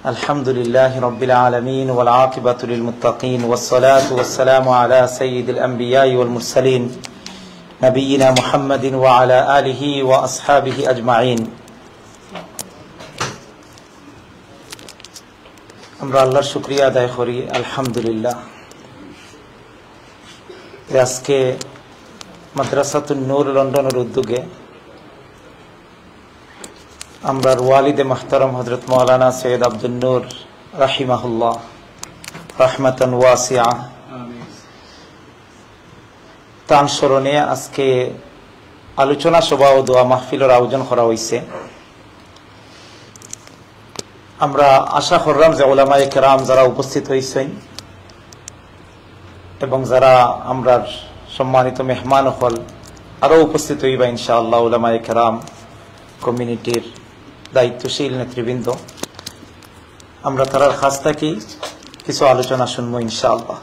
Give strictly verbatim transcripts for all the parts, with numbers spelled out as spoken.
الحمد لله رب العالمين والعاقبة للمتقين والصلاة والسلام على سيد الأنبياء والمرسلين نبينا محمد وعلى آله وأصحابه أجمعين আমরা আল্লাহর শুকরিয়া আদায় করি আলহামদুলিল্লাহ। আজকে মাদ্রাসাতুন নূর লন্ডনের উদ্যোগে আমরা ওয়ালিদে মাহতারাম হযরত মাওলানা সৈয়দ আব্দুল নূর রাহিমাহুল্লাহ রাহমাতান ওয়াসিআ তার স্মরণে আজকে আলোচনা সভা ও দোয়া মাহফিলের আয়োজন করা হয়েছে। আমরা আশা করলাম যে উলামায়ে কেরাম যারা উপস্থিত হয়েছেন এবং যারা আমরা সম্মানিত মেহমান হল আরো উপস্থিত হইবা ইনশাআল্লাহ, উলামায়ে কেরাম কমিউনিটির দায়িত্বশীল নেতৃবৃন্দ, আমরা তার কাছ থেকে কিছু আলোচনা শুনবো ইনশাআল্লাহ।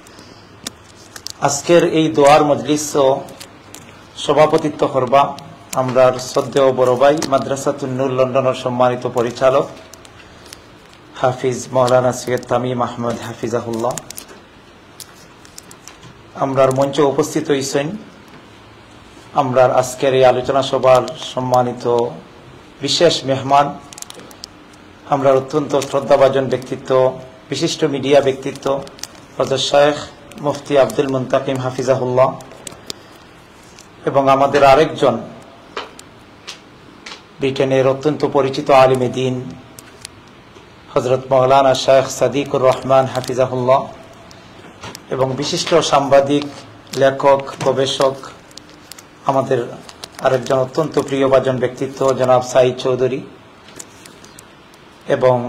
আজকের এই দোয়ার মজলিস সভাপতিত্ব করবা আমরা শ্রদ্ধেয় বড় ভাই মাদ্রাসাতুন নূর লন্ডনের সম্মানিত পরিচালক হাফিজ মাওলানা সৈয়দ তামিম আহমদ হাফিজাহুল্লাহ। আমরার মঞ্চে উপস্থিত হয়েছেন আমরা আজকের এই আলোচনা সভার সম্মানিত বিশেষ মেহমান, আমরা অত্যন্ত শ্রদ্ধাভাজন ব্যক্তিত্ব, বিশিষ্ট মিডিয়া ব্যক্তিত্ব হযরত শেখ মুফতি আব্দুল মুনতাকিম হাফিজাহুল্লাহ, এবং আমাদের আরেকজন ব্রিটেনের অত্যন্ত পরিচিত আলিমে দ্বীন হযরত মাওলানা শেখ সাদিকুর রহমান হাফিজাহুল্লাহ, এবং বিশিষ্ট সাংবাদিক, লেখক, গবেষক আমাদের আরেকজন অত্যন্ত প্রিয়ভাজন ব্যক্তিত্ব জনাব সাইদ চৌধুরী, এবং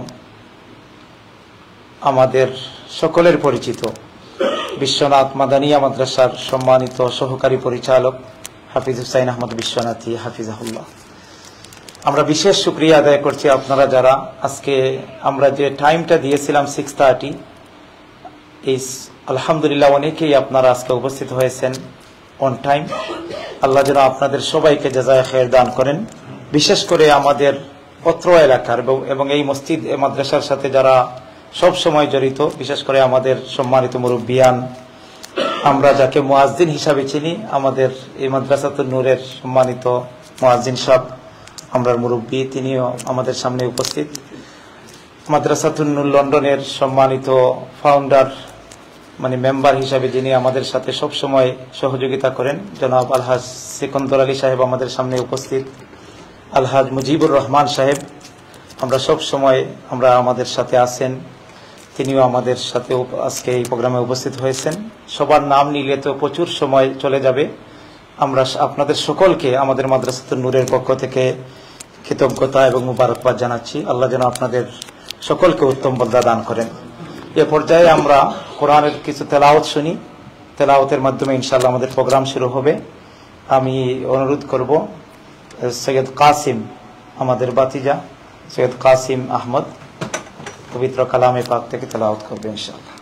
আমাদের সকলের পরিচিত বিশ্বনাথ মাদানিয়া মাদ্রাসার সম্মানিত সহকারী পরিচালক হাফিজ হুসাইন আহমদ বিশ্বনাথী হাফিজাহুল্লাহ। আমরা বিশেষ শুকরিয়া আদায় করছি আপনারা যারা আজকে আমরা যে টাইমটা দিয়েছিলাম সিক্স থার্টি এই আলহামদুলিল্লাহ অনেকেই আপনারা আজকে উপস্থিত হয়েছেন অন টাইম। আল্লাহ যেন আপনাদের সবাইকে জাযায়ে খায়ের দান করেন। বিশেষ করে আমাদের অত্র এলাকার এবং এই মসজিদ মাদ্রাসার সাথে যারা সব সময় জড়িত, বিশেষ করে আমাদের সম্মানিত মুরব্বিয়ান, আমরা যাকে মুয়াজ্জিন হিসাবে চিনি, আমাদের এই মাদ্রাসাতুন নূরের সম্মানিত মুয়াজ্জিন সাহেব আমরার মুরব্বী, তিনিও আমাদের সামনে উপস্থিত। মাদ্রাসাতুন নূর লন্ডনের সম্মানিত ফাউন্ডার মানে মেম্বার হিসাবে যিনি আমাদের সাথে সব সময় সহযোগিতা করেন জনাব আলহাজ সিকন্দর আলী সাহেব আমাদের সামনে উপস্থিত, আলহাজ মুজিবুর রহমান সাহেব আমরা সব সময় আমরা আমাদের সাথে আছেন, তিনিও আমাদের সাথে আজকে এই প্রোগ্রামে উপস্থিত হয়েছেন। সবার নাম নিলে তো প্রচুর সময় চলে যাবে। আমরা আপনাদের সকলকে আমাদের মাদ্রাসাতুন নূরের পক্ষ থেকে কৃতজ্ঞতা এবং মুবারকবাদ জানাচ্ছি। আল্লাহ যেন আপনাদের সকলকে উত্তম বদলা দান করেন। এ পর্যায়ে আমরা কোরআনের কিছু তেলাওয়াত শুনি, তেলাওয়াতের মাধ্যমে ইনশাআল্লাহ আমাদের প্রোগ্রাম শুরু হবে। আমি অনুরোধ করব সৈয়দ কাসিম, আমাদের বাতিজা সৈয়দ কাসিম আহমদ পবিত্র কালামে পাক থেকে তেলাওয়াত করবে ইনশাআল্লাহ।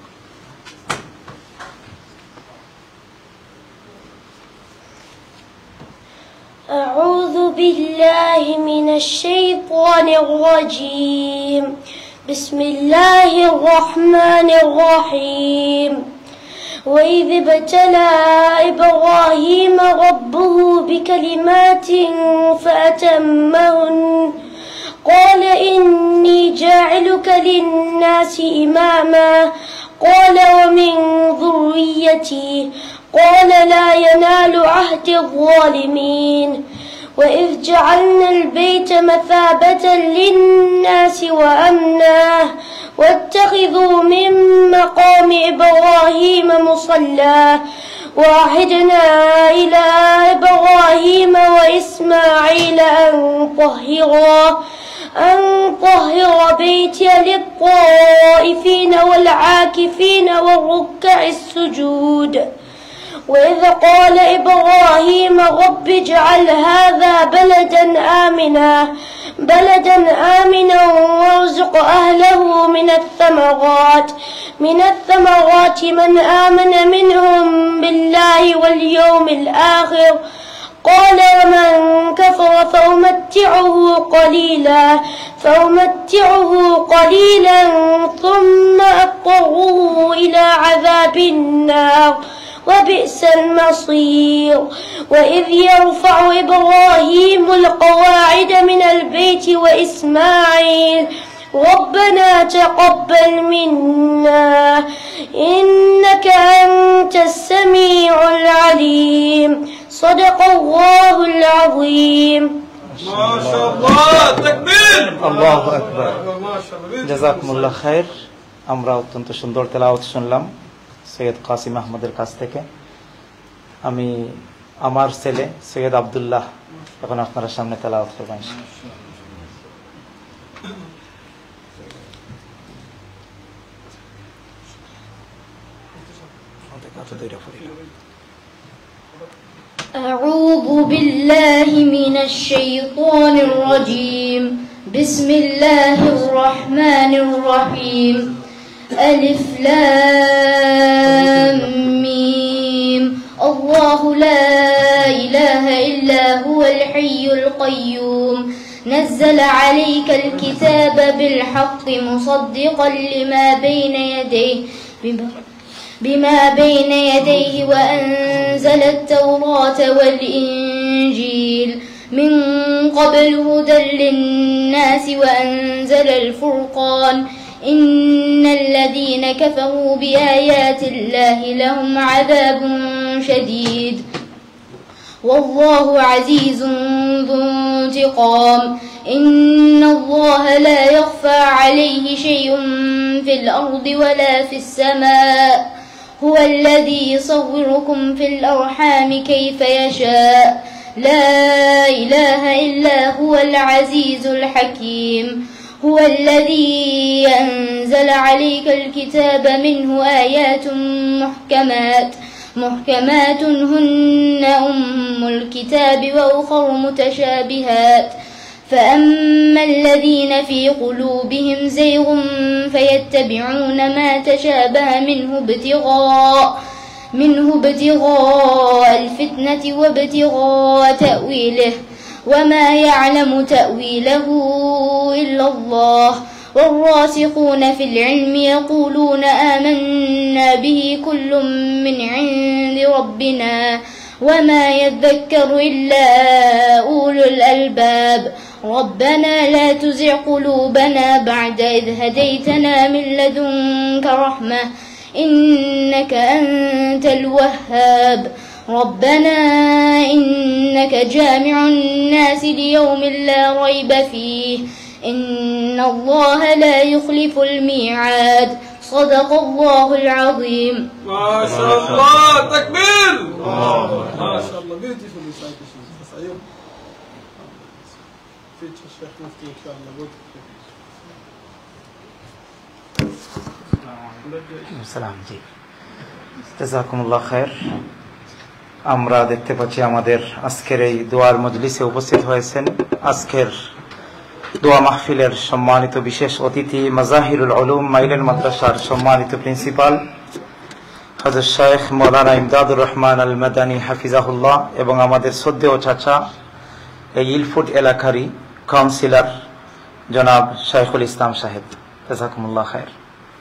أعوذ بالله من الشيطان الرجيم بسم الله الرحمن الرحيم وإذ ابتلى إبراهيم ربه بكلمات فأتمهن قال إني جاعلك للناس إماما قال ومن ذريتي قال لا ينال عهد الظالمين وإذ جعلنا البيت مثابة للناس وأمنا واتخذوا من مقام إبراهيم مصلى وعهدنا إلى إبراهيم وإسماعيل أن طهرا أن طهر بيتي للطائفين والعاكفين والركع السجود وإذ قال إبراهيم رب اجعل هذا بلدا آمنا بلدا آمنا وارزق أهله من الثمرات من الثمرات من آمن منهم بالله واليوم الآخر قال ومن كفر فأمتعه قليلا فأمتعه قليلا ثم أضطره إلى عذاب النار وبئس المصير وإذ يرفع إبراهيم القواعد من البيت وإسماعيل ربنا تقبل منا إنك أنت السميع العليم صدق الله العظيم ما شاء الله تكبير আল্লাহু আকবার জাযাকুমুল্লাহ খায়র। আমরা অত্যন্ত সুন্দর তেলাওয়াত শুনলাম সৈয়দ কাসিম আহমদের কাছ থেকে। আমি আমার ছেলে সৈয়দ আব্দুল্লাহ এখন আপনার সামনে তেলাওয়াত করবেন। أعوذ بالله من الشيطان الرجيم بسم الله الرحمن الرحيم ألف لام ميم الله لا إله إلا هو الحي القيوم نزل عليك الكتاب بالحق مصدقا لما بين يديه بما بين يديه وأنزل التوراة والإنجيل من قبل هدى للناس وأنزل الفرقان إن الذين كفروا بآيات الله لهم عذاب شديد والله عزيز ذو انتقام إن الله لا يخفى عليه شيء في الأرض ولا في السماء هو الذي يصوركم في الأرحام كيف يشاء لا إله إلا هو العزيز الحكيم هو الذي أنزل عليك الكتاب منه آيات محكمات محكمات هن أم الكتاب وأخر متشابهات فأما الذين في قلوبهم زيغ فيتبعون ما تشابه منه ابتغاء منه ابتغاء الفتنة وابتغاء تأويله وما يعلم تأويله إلا الله والراسخون في العلم يقولون آمنا به كل من عند ربنا وما يذكر إلا أولو الألباب ربنا لا تزغ قلوبنا بعد إذ هديتنا من لدنك رحمة إنك أنت الوهاب ربنا إنك جامع الناس ليوم لا ريب فيه إن الله لا يخلف الميعاد صدق الله العظيم. ما شاء الله تكبير ما شاء الله beautiful recitation. أيوه فيتش الشيخ مفتي إن شاء الله সালাম জি জাযাকুমুল্লাহ খায়র। আমরা দেখতে পাচ্ছি আমাদের আজকের এই দোয়ার মজলিসে উপস্থিত হয়েছেন আজকের দোয়া মাহফিলের সম্মানিত বিশেষ অতিথি মাজাহিরুল উলুম মাইলেন মাদ্রাসার সম্মানিত প্রিন্সিপাল হযরত শেখ মাওলানা ইমদাদুর রহমান আল মাদানী হাফিজাহুল্লাহ এবং আমাদের শ্রদ্ধেয় চাচা এই ইলফুট এলাকারই কাউন্সিলর জনাব শাইখুল ইসলাম সাহেব, জাযাকুমুল্লাহ খায়র।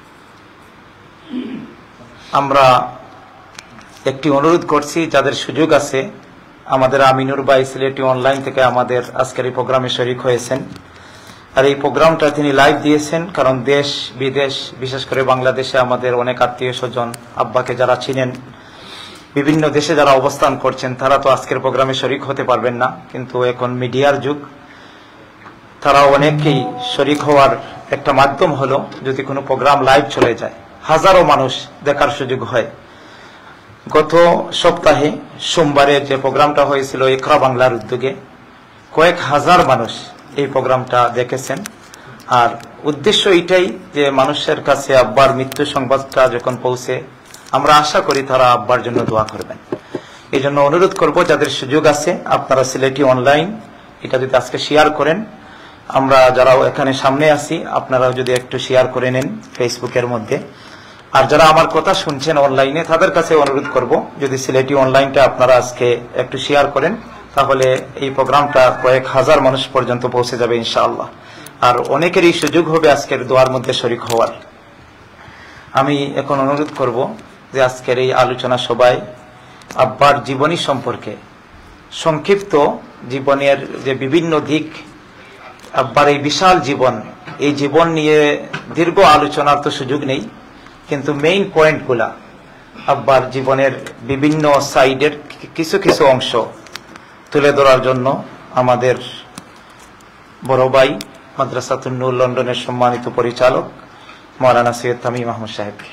আমরা একটি অনুরোধ করছি, যাদের সুযোগ আছে, আমাদের আমিনুর ভাই সিলেটি অনলাইন থেকে আমাদের আজকের এই প্রোগ্রামে শরীক হয়েছেন। আর এই প্রোগ্রামটা তিনি লাইভ দিয়েছেন, কারণ দেশ বিদেশ বিশেষ করে বাংলাদেশে আমাদের অনেক আত্মীয় স্বজন আব্বাকে যারা চিনেন, বিভিন্ন দেশে যারা অবস্থান করছেন, তারা তো আজকের প্রোগ্রামে শরীক হতে পারবেন না, কিন্তু এখন মিডিয়ার যুগ, তারা অনেকেই শরীক হওয়ার একটা মাধ্যম হলো যদি কোনো প্রোগ্রাম লাইভ চলে যায়, হাজারো মানুষ দেখার সুযোগ হয়। গত সপ্তাহে সোমবারে যে প্রোগ্রামটা হয়েছিল ইকরা বাংলার উদ্যোগে কয়েক হাজার মানুষ এই প্রোগ্রামটা দেখেছেন। আর উদ্দেশ্য এটাই যে মানুষের কাছে আব্বার মৃত্যু সংবাদটা যখন পৌঁছে, আমরা আশা করি তারা আব্বার জন্য দোয়া করবেন। এই জন্য অনুরোধ করবো, যাদের সুযোগ আছে আপনারা সিলেটি অনলাইন এটা যদি আজকে শেয়ার করেন, আমরা যারা এখানে সামনে আছি আপনারাও যদি একটু শেয়ার করে নেন ফেসবুকের মধ্যে। আর যারা আমার কথা শুনছেন অনলাইনে, তাদের কাছে অনুরোধ করব যদি সিলেটি অনলাইনটা আপনারা আজকে একটু শেয়ার করেন, তাহলে এই প্রোগ্রামটা কয়েক হাজার মানুষ পর্যন্ত পৌঁছে যাবে ইনশাআল্লাহ। আর অনেকেরই সুযোগ হবে আজকের দোয়ার মধ্যে শরীক হওয়ার। আমি এখন অনুরোধ করব যে আজকের এই আলোচনা সভায় আব্বার জীবনী সম্পর্কে সংক্ষিপ্ত জীবনের যে বিভিন্ন দিক, আব্বার এই বিশাল জীবন, এই জীবন নিয়ে দীর্ঘ আলোচনার তো সুযোগ নেই, কিন্তু মেইন পয়েন্টগুলা আব্বার জীবনের বিভিন্ন সাইডের কিছু কিছু অংশ তুলে ধরার জন্য আমাদের বড় ভাই মাদ্রাসাতুন নূর লন্ডনের সম্মানিত পরিচালক মাওলানা সৈয়দ তামিম আহমদ সাহেবকে।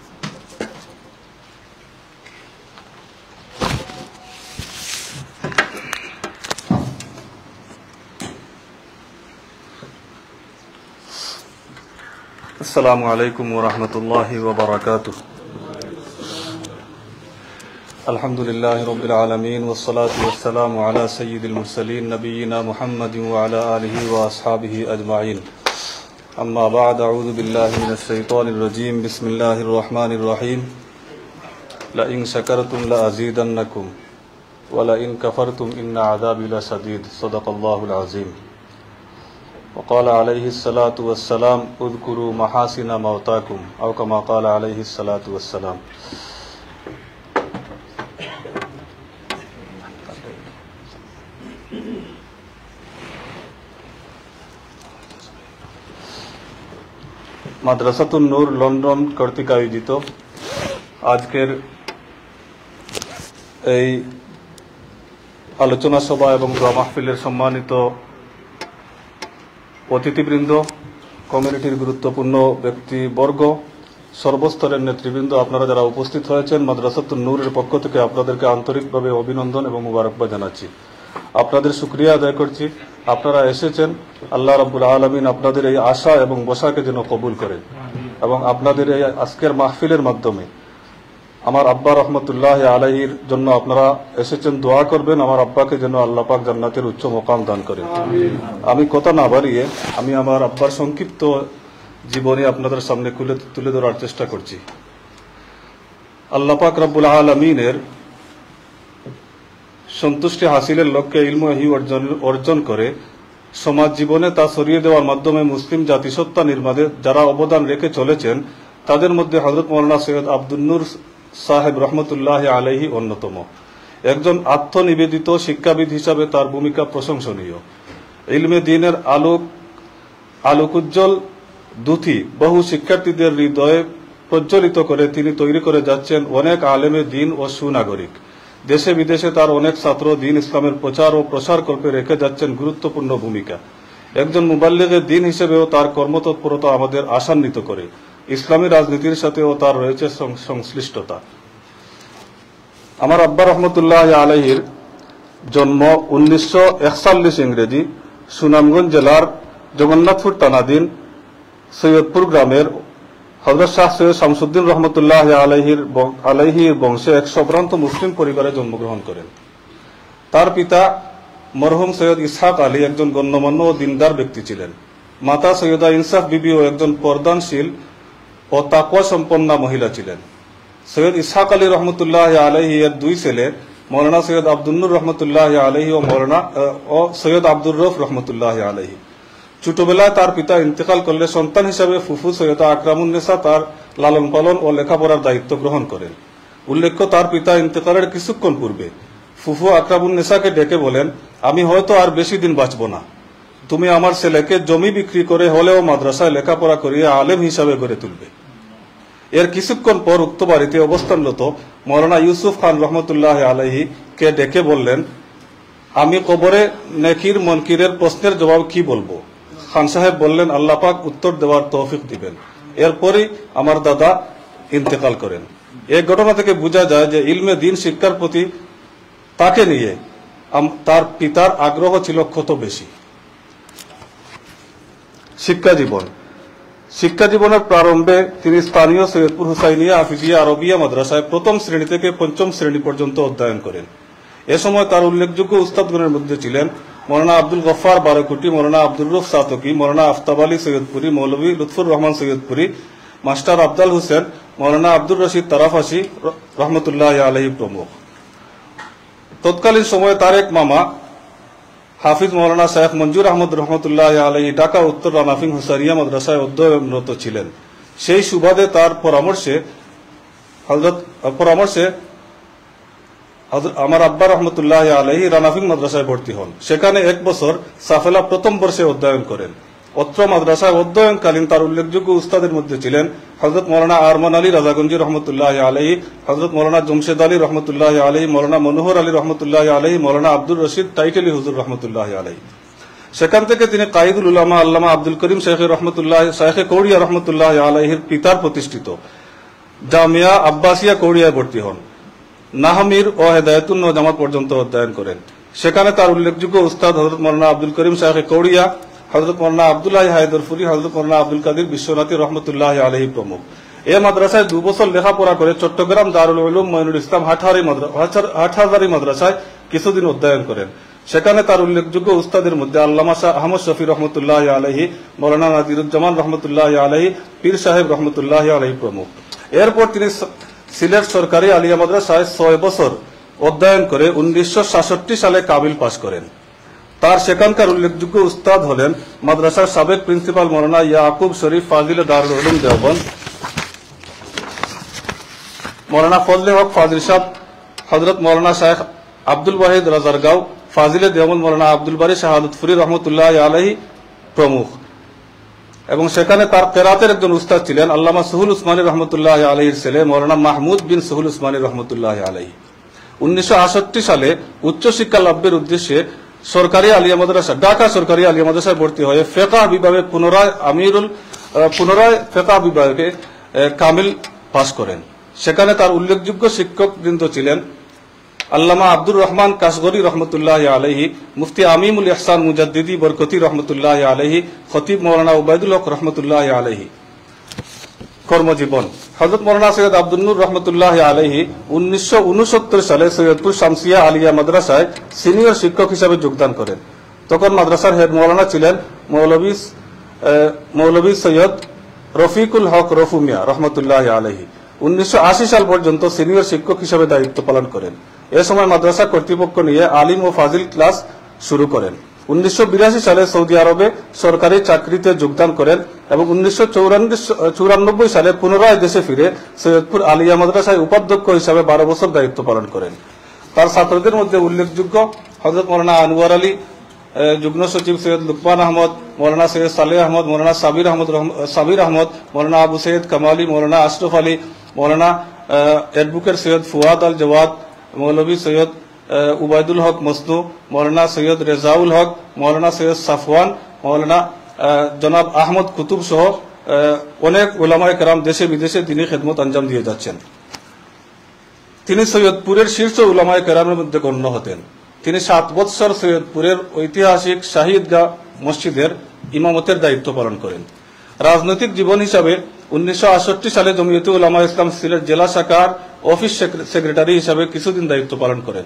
السلام عليكم ورحمة الله وبركاته. الحمد لله رب العالمين والصلاة والسلام على سيد المرسلين نبينا محمد وعلى آله وأصحابه أجمعين. أما بعد، أعوذ بالله من الشيطان الرجيم. بسم الله الرحمن الرحيم. لئن شكرتم لأزيدنكم ولئن كفرتم إن عذابي لشديد. صدق الله العظيم. وقال عليه الصلاة والسلام اذكروا محاسن موتاكم أو كما قال عليه الصلاة والسلام. মাদ্রাসাতুন নূর লন্ডন কর্তৃক আয়োজিত আজকের এই আলোচনা সভা এবং দোয়া মাহফিলের সম্মানিত অতিথিবৃন্দ, কমিউনিটির গুরুত্বপূর্ণ ব্যক্তিবর্গ, সর্বস্তরের নেতৃবৃন্দ, আপনারা যারা উপস্থিত হয়েছেন, মাদ্রাসাতুন নূরের পক্ষ থেকে আপনাদেরকে আন্তরিকভাবে অভিনন্দন এবং মুবারকবাদ জানাচ্ছি। আপনাদের শুকরিয়া আদায় করছি, আপনারা এসেছেন। আল্লাহ রাব্বুল আলামিন আপনাদের এই আশা এবং বসাকে যেন কবুল করেন এবং আপনাদের এই আজকের মাহফিলের মাধ্যমে আমার আব্বা রহমতুল্লাহ আলাইহির জন্য আপনারা এসেছেন, দোয়া করবেন আমার আব্বাকে যেন আল্লাহ পাক জান্নাতের উচ্চ মোকাম দান করেন। আমি কথা না বাড়িয়ে আমি আমার আব্বার সংক্ষিপ্ত জীবনী আপনাদের সামনে তুলে ধরার চেষ্টা করছি। আল্লাহ পাক রব্বুল আলামিনের সন্তুষ্টি হাসিলের লক্ষ্যে ইলম ওহী অর্জন অর্জন করে সমাজ জীবনে তা ছড়িয়ে দেওয়ার মাধ্যমে মুসলিম জাতিসত্তা নির্মাণে যারা অবদান রেখে চলেছেন, তাদের মধ্যে হযরত মাওলানা সৈয়দ আব্দুন নূর সাহেব রহমতুল্লাহ আলাইহি অন্যতম। একজন আত্মনিবেদিত শিক্ষাবিদ হিসাবে তার ভূমিকা প্রশংসনীয়। ইলমে দ্বীনের আলোক আলোকোজ্জ্বল দুথি বহু শিক্ষার্থীদের হৃদয়ে প্রজ্বলিত করে তিনি তৈরি করে যাচ্ছেন অনেক আলেমে দ্বীন ও সুনাগরিক। দেশে বিদেশে তার অনেক ছাত্র দ্বীন ইসলামের প্রচার ও প্রসার কল্পে রেখে যাচ্ছেন গুরুত্বপূর্ণ ভূমিকা। একজন মুবাল্লিগে দ্বীন হিসেবেও তার কর্মতৎপরতা আমাদের আশান্বিত করে। ইসলামী রাজনীতির সাথেও তার রয়েছে সংশ্লিষ্টতা। আমার আব্বা রহমতুল্লাহ আলাইহির জন্ম উনিশশো একচল্লিশ ইংরেজি সুনামগঞ্জ জেলার জগন্নাথপুর থানাধীন সৈয়দপুর গ্রামের হযরত শাহ সৈয়দ শামসুদ্দিন রহমতুল্লাহ আলাইহির আলাইহির বংশে এক সম্ভ্রান্ত মুসলিম পরিবারে জন্মগ্রহণ করেন। তার পিতা মরহুম সৈয়দ ইসহাক আলী একজন গণ্যমান্য ও দিনদার ব্যক্তি ছিলেন। মাতা সৈয়দা ইনসাফ বিবিও একজন পর্দানশীল ও তাকওয়া সম্পন্না মহিলা ছিলেন। সৈয়দ ইসহাক আলী রহমতুল্লাহ আলাইহি এর দুই ছেলে মৌলানা সৈয়দ আব্দুন নূর রহমতুল্লাহ আলাইহি ও মৌলানা ও সৈয়দ আব্দুর রউফ রহমতুল্লাহ আলাইহি। ছোটবেলায় তার পিতা ইন্তেকাল করলে সন্তান হিসাবে ফুফু সৈয়দা আকরামুন্নেসা তার লালন পালন ও লেখাপড়ার দায়িত্ব গ্রহণ করেন। উল্লেখ্য, তার পিতা ইন্তেকালের কিছুক্ষণ পূর্বে ফুফু আকরামুন্নেসাকে ডেকে বলেন, আমি হয়তো আর বেশি দিন বাঁচব না, তুমি আমার ছেলেকে জমি বিক্রি করে হলেও মাদ্রাসায় লেখাপড়া করিয়ে আলেম হিসাবে গড়ে তুলবে। এর কিছুক্ষণ পর উক্ত বাড়িতে অবস্থানরত মৌলানা ইউসুফ খান রহমতুল্লাহ আলাইহি কে ডেকে বললেন, আমি কবরে নেকির মনকিরের প্রশ্নের জবাব কি বলবো? খান সাহেব বললেন, আল্লাহ পাক উত্তর দেওয়ার তৌফিক দিবেন। এরপরই আমার দাদা ইন্তেকাল করেন। এই ঘটনা থেকে বোঝা যায় যে ইলমে দ্বীন শিক্ষার প্রতি তাকে নিয়ে তার পিতার আগ্রহ ছিল কত বেশি। শিক্ষা জীবন শিক্ষা জীবনের প্রারম্ভে তিনি স্থানীয় সৈয়দপুর হুসাইনিয়া হাফিজিয়া আরবিয়া মাদ্রাসায় প্রথম শ্রেণী থেকে পঞ্চম শ্রেণী পর্যন্ত অধ্যয়ন করেন। এ সময় তার উল্লেখযোগ্য উস্তাদগণের মধ্যে ছিলেন মৌলানা আব্দুল গফফার বারকুটি, মৌলানা আব্দুর রউফ সাতকি, মৌলানা আফতাব আলী সৈয়দপুরি, মৌলভী লুৎফুর রহমান সৈয়দপুরি, মাস্টার আফজাল হোসেন, মৌলানা আব্দুর রশিদ তারাফাসি রহমতুল্লাহ আলাইহি প্রমুখ। তৎকালীন সময়ে তার এক মামা হাফিজ মৌলানা শেখ মঞ্জুর আহমদ রহমতুল্লাহ আলাইহি ঢাকা উত্তর রানাফিং হুসারিয়া মাদ্রাসায় অধ্যয়নরত ছিলেন। সেই সুবাদে তার পরামর্শে হযরত পরামর্শে আমার আব্বা রহমতুল্লাহ আলাইহি রানাফিং মাদ্রাসায় ভর্তি হন। সেখানে এক বছর সাফেলা প্রথম বর্ষে অধ্যয়ন করেন। অত্র মাদ্রাসায় অধ্যয়নকালীন তার উল্লেখযোগ্য উস্তাদের মধ্যে ছিলেন হযরত মৌলানা আরমান আলী রাজাগঞ্জি রহমতুল্লাহ আলাইহি, হযরত মৌলানা জমশেদ আলী রহমতুল্লাহ আলাইহি, মৌলানা মনোহর আলী রহমতুল্লাহ আলাইহি, মৌলানা আব্দুর রশিদ টাইটেলি হুজুর রহমতুল্লাহ আলাইহি। সেখান থেকে তিনি কাইদুল উলামা আল্লামা আব্দুল করিম শেখ রহমতুল্লাহ শেখে কৌড়িয়া রহমতুল্লাহ আলাইহির পিতার প্রতিষ্ঠিত জামিয়া আব্বাসিয়া কৌড়িয়ায় ভর্তি হন। নাহমির ও হেদায়েতুন জামাত পর্যন্ত অধ্যয়ন করেন। সেখানে তার উল্লেখযোগ্য উস্তাদ হযরত মৌলানা আব্দুল করিম শেখে কৌড়িয়া, হযরত মৌলানা আব্দুল্লাহ হায়দরপুরি, হযরত মৌলানা আব্দুল কাদির বিশ্বনাথী রহমতুল্লাহ আলাইহি প্রমুখ। এই মাদ্রাসায় দু বছর লেখাপড়া করে চট্টগ্রাম দারুল উলুম মঈনুল ইসলাম হাটহাজারী মাদ্রাসায় কিছুদিন অধ্যয়ন করেন। সেখানে তার উল্লেখযোগ্য উস্তাদের মধ্যে আল্লামা শাহ আহমদ শফি রহমতুল্লাহ আলাইহি, মৌলানা নাজিরুজ্জামান রহমতুল্লাহ আলাইহি, পীর সাহেব রহমতুল্লাহ আলাইহি প্রমুখ। এরপর তিনি সিলেট সরকারি আলিয়া মাদ্রাসায় ছয় বছর অধ্যয়ন করে উনিশশো সাতষট্টি সালে কামিল পাশ করেন। তার সেখানকার উল্লেখযোগ্য উস্তাদ হলেন মাদ্রাসার সাবেক প্রিন্সিপাল মৌলানা ইয়াকুব শরীফ ফাজিল দারুল উলুম দেওবন্দ, মৌলানা ফজলে হক ফাজিল সাহেব, হযরত মৌলানা শেখ আব্দুল ওয়াহিদ রাজারগাঁও, ফাজিলে দেওবন্দ মৌলানা আব্দুল বারী শাহাদতপুরি রহমতুল্লাহ আলাইহি প্রমুখ। এবং সেখানে তার কেরাতের একজন উস্তাদ ছিলেন আল্লামা সুহুল উসমানী রহমতুল্লাহ আলাইহির ছেলে মৌলানা মাহমুদ বিন সুহুল উসমানী রহমতুল্লাহ আলাইহি। উনিশশো আটষট্টি সালে উচ্চশিক্ষা লাভের উদ্দেশ্যে সরকারি আলিয়া মাদ্রাসা ঢাকা সরকারি আলিয়া মাদ্রাসায় ভর্তি হয়ে ফেকাহ বিভাগে পুনরায় আমিরুল পুনরায় ফেকাহ বিভাগে কামিল পাশ করেন। সেখানে তার উল্লেখযোগ্য শিক্ষক বৃন্দ ছিলেন আল্লামা আব্দুর রহমান কাশগরি রহমতুল্লাহ আলাইহি, মুফতি আমিমুল ইহসান মুজাদ্দিদি বরকতি রহমতুল্লাহ আলাইহি, খতিব মৌলানা উবাইদুল হক রহমতুল্লাহ আলাইহি। কর্মজীবন হযরত মৌলানা সৈয়দ আব্দুল নূর রহমতুল্লাহ আলাইহি উনিশশো উনসত্তর সালে সৈয়দপুর শামসিয়া আলিয়া মাদ্রাসায় সিনিয়র শিক্ষক হিসাবে যোগদান করেন। তখন মাদ্রাসার হেড মৌলানা ছিলেন মৌলভী মৌলভী সৈয়দ রফিকুল হক রফু মিয়া রহমতুল্লাহ আলাইহি। উনিশশো আশি সাল পর্যন্ত সিনিয়র শিক্ষক হিসাবে দায়িত্ব পালন করেন। এ সময় মাদ্রাসা কর্তৃপক্ষ নিয়ে আলিম ও ফাজিল ক্লাস শুরু করেন। উনিশশো বিরাশি সালে সৌদি আরবে সরকারি চাকরিতে যোগদান করেন এবং উনিশশো চৌরানব্বই সালে পুনরায় দেশে ফিরে সৈয়দপুর আলিয়া মাদ্রাসায় উপাধ্যক্ষ হিসাবে বারো বছর দায়িত্ব পালন করেন। তার ছাত্রদের মধ্যে উল্লেখযোগ্য হযরত মৌলানা আনোয়ার আলী, যুগ্ম সচিব সৈয়দ লুকমান আহমদ, মৌলানা সৈয়দ সালেহ আহমদ, মৌলানা সাবির আহমদ সাবির আহমদ, মৌলানা আবু সৈয়দ কামালি, মৌলানা আশরফ আলী, মৌলানা অ্যাডভোকেট সৈয়দ ফুয়াদ আল জওয়াদ, মৌলভী সৈয়দ উবায়দুল হক মসনু, মৌলানা সৈয়দ রেজাউল হক, মৌলানা সৈয়দ সাফওয়ান, মৌলানা জনাব আহমদ কুতুব সহ অনেক উলামায়ে কেরাম দেশে বিদেশে তিনি খেদমত আঞ্জাম দিয়ে যাচ্ছেন। তিনি সৈয়দপুরের শীর্ষ উলামায়ে কেরামের মধ্যে গণ্য হতেন। তিনি সাত বৎসর সৈয়দপুরের ঐতিহাসিক শাহিদগাহ মসজিদের ইমামতের দায়িত্ব পালন করেন। রাজনৈতিক জীবন হিসাবে উনিশশো আটষট্টি সালে জমিয়তে উলামা ইসলাম সিলেট জেলা শাখার অফিস সেক্রেটারি হিসাবে কিছুদিন দায়িত্ব পালন করেন।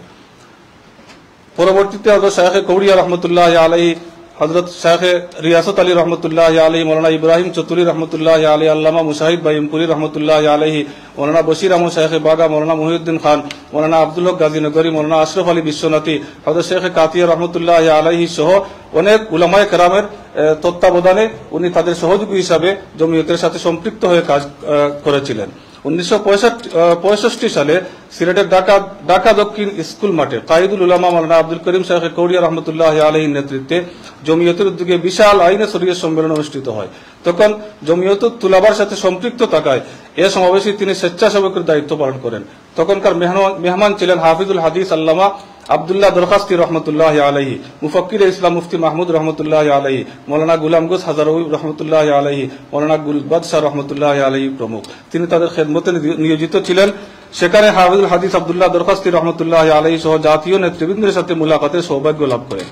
পরবর্তীতে হযরত শাইখ কৌড়িয়া রহমতুল্লাহ আলাইহি, হযরত শাইখ রিয়াসত আলী রহমতুল্লাহ আলাইহি, মৌলানা ইব্রাহিম চতুরি রহমতুল্লাহ আলাইহি, আল্লামা মুশাহিদ বাইমপুরি রহমতুল্লাহ আলাইহি, মৌলানা বশির আহমদ শাইখ বাগা, মৌলানা মহিউদ্দিন খান, মৌলানা আব্দুল হক গাজীনগরী, মৌলানা আশরফ আলী বিশ্বনাথী, হযরত শাইখ কাতিয়া রহমতুল্লাহ আলাইহি সহ অনেক উলামায়ে কেরামের তত্ত্বাবধানে উনি তাদের সহযোগী হিসাবে জমিয়তের সাথে সম্পৃক্ত হয়ে কাজ করেছিলেন। উনিশশো পঁয়ষট্টি সালে সিলেটের ঢাকা ঢাকা দক্ষিণ স্কুল মাঠে কাইদুল উলামা মৌলানা আব্দুল করিম শাইখ কৌড়িয়া রহমতুল্লাহ আলাইহির নেতৃত্বে জমিয়তের উদ্যোগে বিশাল আইনে শরীয়ত সম্মেলন অনুষ্ঠিত হয়। তখন জমিয়ত তুলাবার সাথে সম্পৃক্ত থাকায় এ সমাবেশে তিনি স্বেচ্ছাসেবকের দায়িত্ব পালন করেন। তখনকার মেহমান ছিলেন হাফিজুল হাদিস আল্লামা আব্দুল্লাহ দরখাস্তি রহমতুল্লাহ আলাইহি, মুফাক্কির ইসলাম মুফতি মাহমুদ রহমতুল্লাহ আলাইহি, মৌলানা গুলাম গোস হাজারউই রহমতুল্লাহ আলাইহি, মৌলানা গুলবাদ শাহ রহমতুল্লাহ আলাইহি প্রমুখ। তিনি তাদের খেদমতে নিয়োজিত ছিলেন। সেখানে হাফিজুল হাদিস আব্দুল্লাহ দরখাস্তি রহমতুল্লাহ আলাইহি সহ জাতীয় নেতৃবৃন্দের সাথে মুলাকাতের সৌভাগ্য লাভ করেন।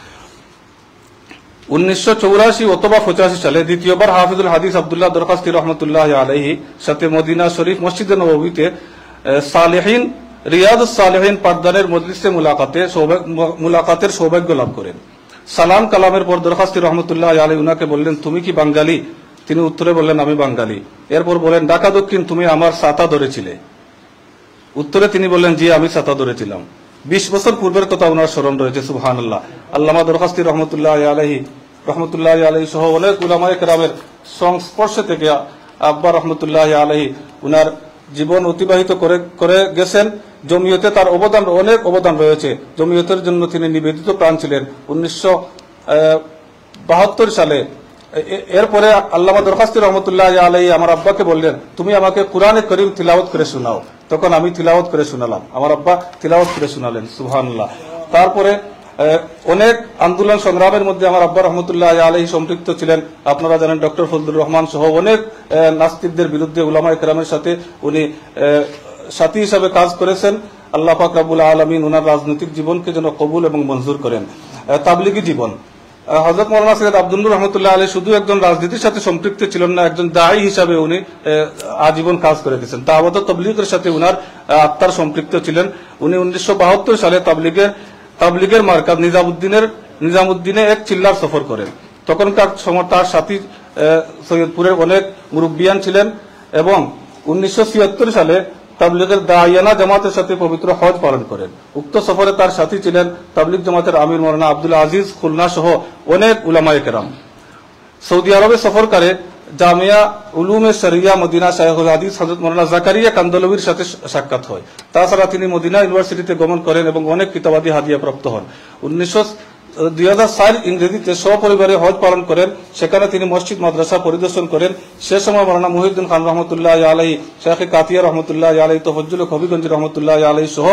উনিশশো চৌরাশি অথবা পঁচাশি সালে দ্বিতীয়বার হাফিজুল হাদিস আব্দুল্লাহ দরখাস্তি রহমতুল্লাহ আলাইহি সাথে মদিনা শরীফ মসজিদে নববীতে সালেহিন রিয়াদুস সালেহিন পাঠদানের মজলিসে মুলাকাতে মুলাকাতের সৌভাগ্য লাভ করেন। সালাম কালামের পর দরখাস্তি রহমতুল্লাহ আলাইহি উনাকে বললেন, তুমি কি বাঙালি? তিনি উত্তরে বললেন, আমি বাঙালি। এরপর বলেন, ঢাকা দক্ষিণ তুমি আমার ছাতা ধরেছিলে? উত্তরে তিনি বললেন, জি আমি ছাতা ধরেছিলাম। বিশ বছর পূর্বের কথা ওনার স্মরণ রয়েছে। সুবহানাল্লাহ। আল্লামা দরখাস্তি রহমতুল্লাহ আলাইহি রহমতুল্লাহ আলাইহি সহ অনেক উলামায়ে কেরামের সংস্পর্শে থেকে আব্বা রহমতুল্লাহ আলাইহি উনার জীবন অতিবাহিত করে করে গেছেন। জমিয়তে তার অবদান অনেক অবদান রয়েছে। জমিয়তের জন্য তিনি নিবেদিত প্রাণ ছিলেন। উনিশশো বাহাত্তর সালে এরপরে আল্লামা দরখাস্তি রহমতুল্লাহ আলাইহি আমার আব্বাকে বললেন, তুমি আমাকে কুরআনে করিম তিলাওয়াত করে শোনাও। তখন আমি তিলাওয়াত করে শোনালাম। আমার আব্বা তিলাওয়াত করে শোনালেন। সুবহানাল্লাহ। তারপরে অনেক আন্দোলন সংগ্রামের মধ্যে আমার আব্বা রহমতুল্লাহ আলাইহি সম্পৃক্ত ছিলেন। আপনারা জানেন ডক্টর ফজলুর রহমান সহ অনেক নাস্তিকদের বিরুদ্ধে উলামায়ে কেরামের সাথে উনি সাথী হিসাবে কাজ করেছেন। আল্লাহ পাক রব্বুল আলামিন ওনার রাজনৈতিক জীবনকে যেন কবুল এবং মঞ্জুর করেন। তাবলিগি জীবন, হযরত মাওলানা সৈয়দ আব্দুল নূর রহমতুল্লাহ আলাইহি শুধু একজন রাজনীতির সাথে সম্পৃক্ত ছিলেন না, একজন দায়ী হিসাবে উনি আজীবন কাজ করে গেছেন। দাওয়াত ও তাবলীগের সাথে উনার আত্মার সম্পৃক্ত ছিলেন। উনি উনিশশো বাহাত্তর সালে তাবলীগের তাবলীগের মার্কাজ নিজামুদ্দিনের নিজামুদ্দিনে এক চিল্লার সফর করেন। তখনকার সময় তার সাথী সৈয়দপুরের অনেক মুরব্বিয়ান ছিলেন এবং উনিশশো ছিয়াত্তর সালে তাবলীগের দাইয়ানা জামাতের সাথে পবিত্র হজ পালন করেন। উক্ত সফরে তার সাথী ছিলেন তাবলীগ জামাতের আমির মাওলানা আব্দুল আজিজ খুলনা সহ অনেক উলামায়ে কেরাম। সৌদি আরবে সফরকারে জামিয়া উলুমে শরিয়া মদিনা শাইখুল হাদিস হযরত মাওলানা জাকারিয়া কান্দলবির সাথে সাক্ষাৎ হয়। তাছাড়া তিনি মদিনা ইউনিভার্সিটিতে গমন করেন এবং অনেক কিতাবাদি হাদিয়া প্রাপ্ত হন। উনিশশো দুই হাজার চার ইংরেজিতে সপরিবারে হজ পালন করেন। সেখানে তিনি মসজিদ মাদ্রাসা পরিদর্শন করেন। সে সময় মাওলানা মুহিউদ্দিন খান রহমতুল্লাহ আলাইহি, শেখ কাতিয়া রহমতুল্লাহ আলাইহি, তফজ্জুল হবিগঞ্জ রহমতুল্লাহ আলাইহি সহ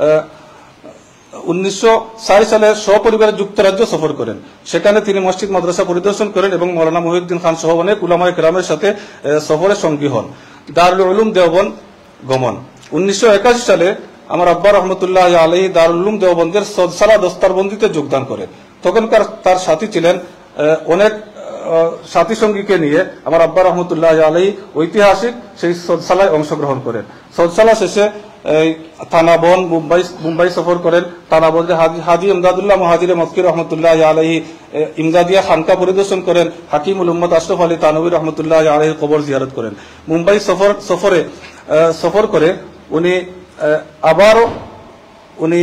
উনিশশো চার সালে সপরিবারে যুক্তরাজ্য সফর করেন। সেখানে তিনি মসজিদ মাদ্রাসা পরিদর্শন করেন এবং মাওলানা মুহিউদ্দিন খান সহ অনেক উলামায়ে কেরামের সাথে সফরে সঙ্গী হন। দারুল উলুম দেওবন্দ গমন, উনিশশো একাশি সালে আমার আব্বা রহমতুল্লাহ আলাইহি দারুল উলুম দেওবন্দের সদসালা দস্তারবন্দিতে যোগদান করেন। তখনকার তার সাথী ছিলেন অনেক সাথী সঙ্গীকে নিয়ে আমার আব্বা রহমতুল্লাহ আলাইহি ঐতিহাসিক সেই সদসালায় অংশগ্রহণ করেন। সদসালা শেষে থানাবন মুম্বাই মুম্বাই সফর করেন। থানাবনে হাজি ইমদাদুল্লাহ মুহাজিরে মক্কি রহমতুল্লাহ আলাইহি ইমদাদিয়া খানকা পরিদর্শন করেন। হাকিমুল উম্মত আশরাফ আলী তানভী রহমতুল্লাহ আলাইহির কবর জিয়ারত করেন। মুম্বাই সফর সফরে সফর করে উনি আবারও উনি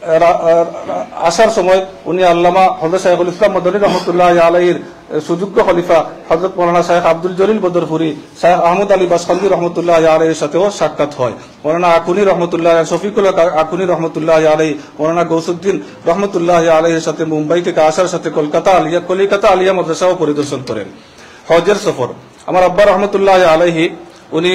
আসার সময় উনি আল্লামা হযরত শাইখুল ইসলাম মদনী রহমতুল্লাহ আলাইহির সুযোগ্য খলিফা হযরত মাওলানা শাইখ আব্দুল জলিল বদরপুরি, শাইখ আহমদ আলী বাসকান্দি রহমতুল্লাহ আলাইহির সাথেও সাক্ষাৎ হয়। মাওলানা আকুনি রহমতুল্লাহ শফিকুল আকুনি রহমতুল্লাহ আলাইহি, মাওলানা গৌসুদ্দিন রহমতুল্লাহ আলাইহির সাথে মুম্বাই থেকে আসার সাথে কলকাতা আলিয়া কলিকাতা আলিয়া মাদ্রাসাও পরিদর্শন করেন। হজের সফর, আমার আব্বা রহমতুল্লাহ আলাইহি উনি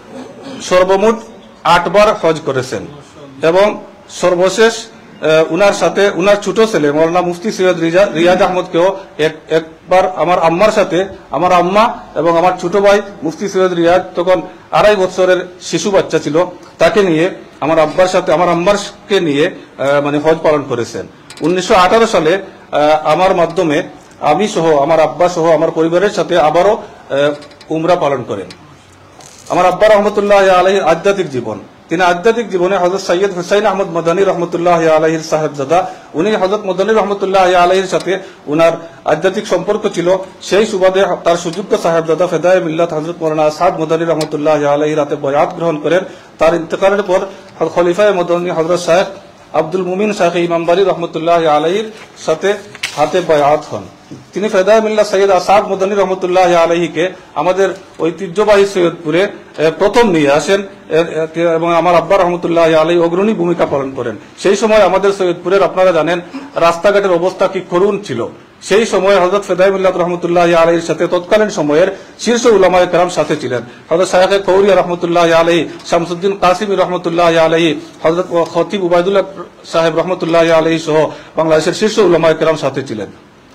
সর্বমোট আটবার হজ করেছেন এবং সর্বশেষ উনার সাথে উনার ছোট ছেলে মৌলানা মুফতি সৈয়দ রিয়াজ আহমদকেও একবার আমার আম্মার সাথে, আমার আম্মা এবং আমার ছোট ভাই মুফতি সৈয়দ রিয়াজ তখন আড়াই বছরের শিশু বাচ্চা ছিল, তাকে নিয়ে আমার আব্বার সাথে আমার আম্মারকে নিয়ে মানে হজ পালন করেছেন। উনিশশো আঠারো সালে আমার মাধ্যমে আমি সহ আমার আব্বা সহ আমার পরিবারের সাথে আবারও উমরা পালন করেন। আমার আব্বা রহমতুল্লাহ আলাইহির আধ্যাত্মিক জীবন, তিনি আধ্যাত্মিক জীবনে হযরত সৈয়দ হুসাইন আহমদ মদনী রহমতুল্লাহ আলাইহির সাহেবজাদা, উনি হযরত মদনী রহমতুল্লাহ আলাইহির সাথে উনার আধ্যাত্মিক সম্পর্ক ছিল। সেই সুবাদে তার সুযোগ্য সাহেবজাদা ফেদায়ে মিল্লাত হযরত মাওলানা আসাদ মদনী রহমতুল্লাহ আলাইহির হাতে বয়াত গ্রহণ করেন। তার ইন্তেকালের পর খলিফায়ে মদনী হযরত শাইখ আব্দুল মুমিন শাইখ ইমামবাড়ি রহমতুল্লাহ আলাইহির সাথে হাতে বয়াত হন। তিনি ফেদায়ে মিল্লাত সৈয়দ আসাদ মদনী রহমতুল্লাহ আলাইহিকে আমাদের ঐতিহ্যবাহী সৈয়দপুরে প্রথম নিয়ে আসেন এবং আমার আব্বা রহমতুল্লাহ আলাইহি অগ্রণী ভূমিকা পালন করেন। সেই সময় আমাদের সৈয়দপুরের আপনারা জানেন রাস্তাঘাটের অবস্থা কি করুণ ছিল। সেই সময় হযরত ফেদায়ে মিল্লাত রহমতুল্লাহ আলাইহির সাথে তৎকালীন সময়ের শীর্ষ উলামায়ে কেরাম সাথে ছিলেন। হযরত শাইখ কৌরিয়া রহমতুল্লাহ আলাইহি, শামসুদ্দিন কাসিমি রহমতুল্লাহ আলাইহি, হযরত খতিব উবাইদুল্লাহ সাহেব রহমতুল্লাহ আলাইহি সহ বাংলাদেশের শীর্ষ উলামায়ে কেরাম সাথে ছিলেন।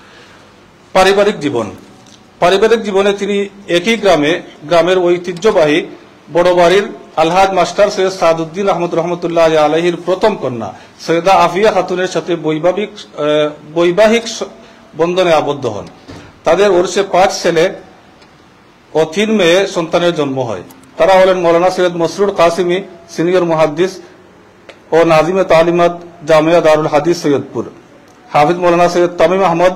পারিবারিক জীবন, পারিবারিক জীবনে তিনি একই গ্রামে গ্রামের ঐতিহ্যবাহী বড় বাড়ির আলহাজ মাস্টার সৈয়দ সাদউদ্দিন আহমদ রহমতুল্লাহ আলাইহির প্রথম কন্যা সৈয়দা আফিয়া খাতুনের সাথে বৈবাহিক বৈবাহিক বন্ধনে আবদ্ধ হন। তাদের ওরসে পাঁচ ছেলে ও তিন মেয়ে সন্তানের জন্ম হয়। তারা হলেন মৌলানা সৈয়দ মসরুর কাসিমি, সিনিয়র মুহাদ্দিস ও নাজিমে তালিমাত জামিয়া দারুল হাদিস সৈয়দপুর, হাফিজ মৌলানা সৈয়দ তামিম আহমদ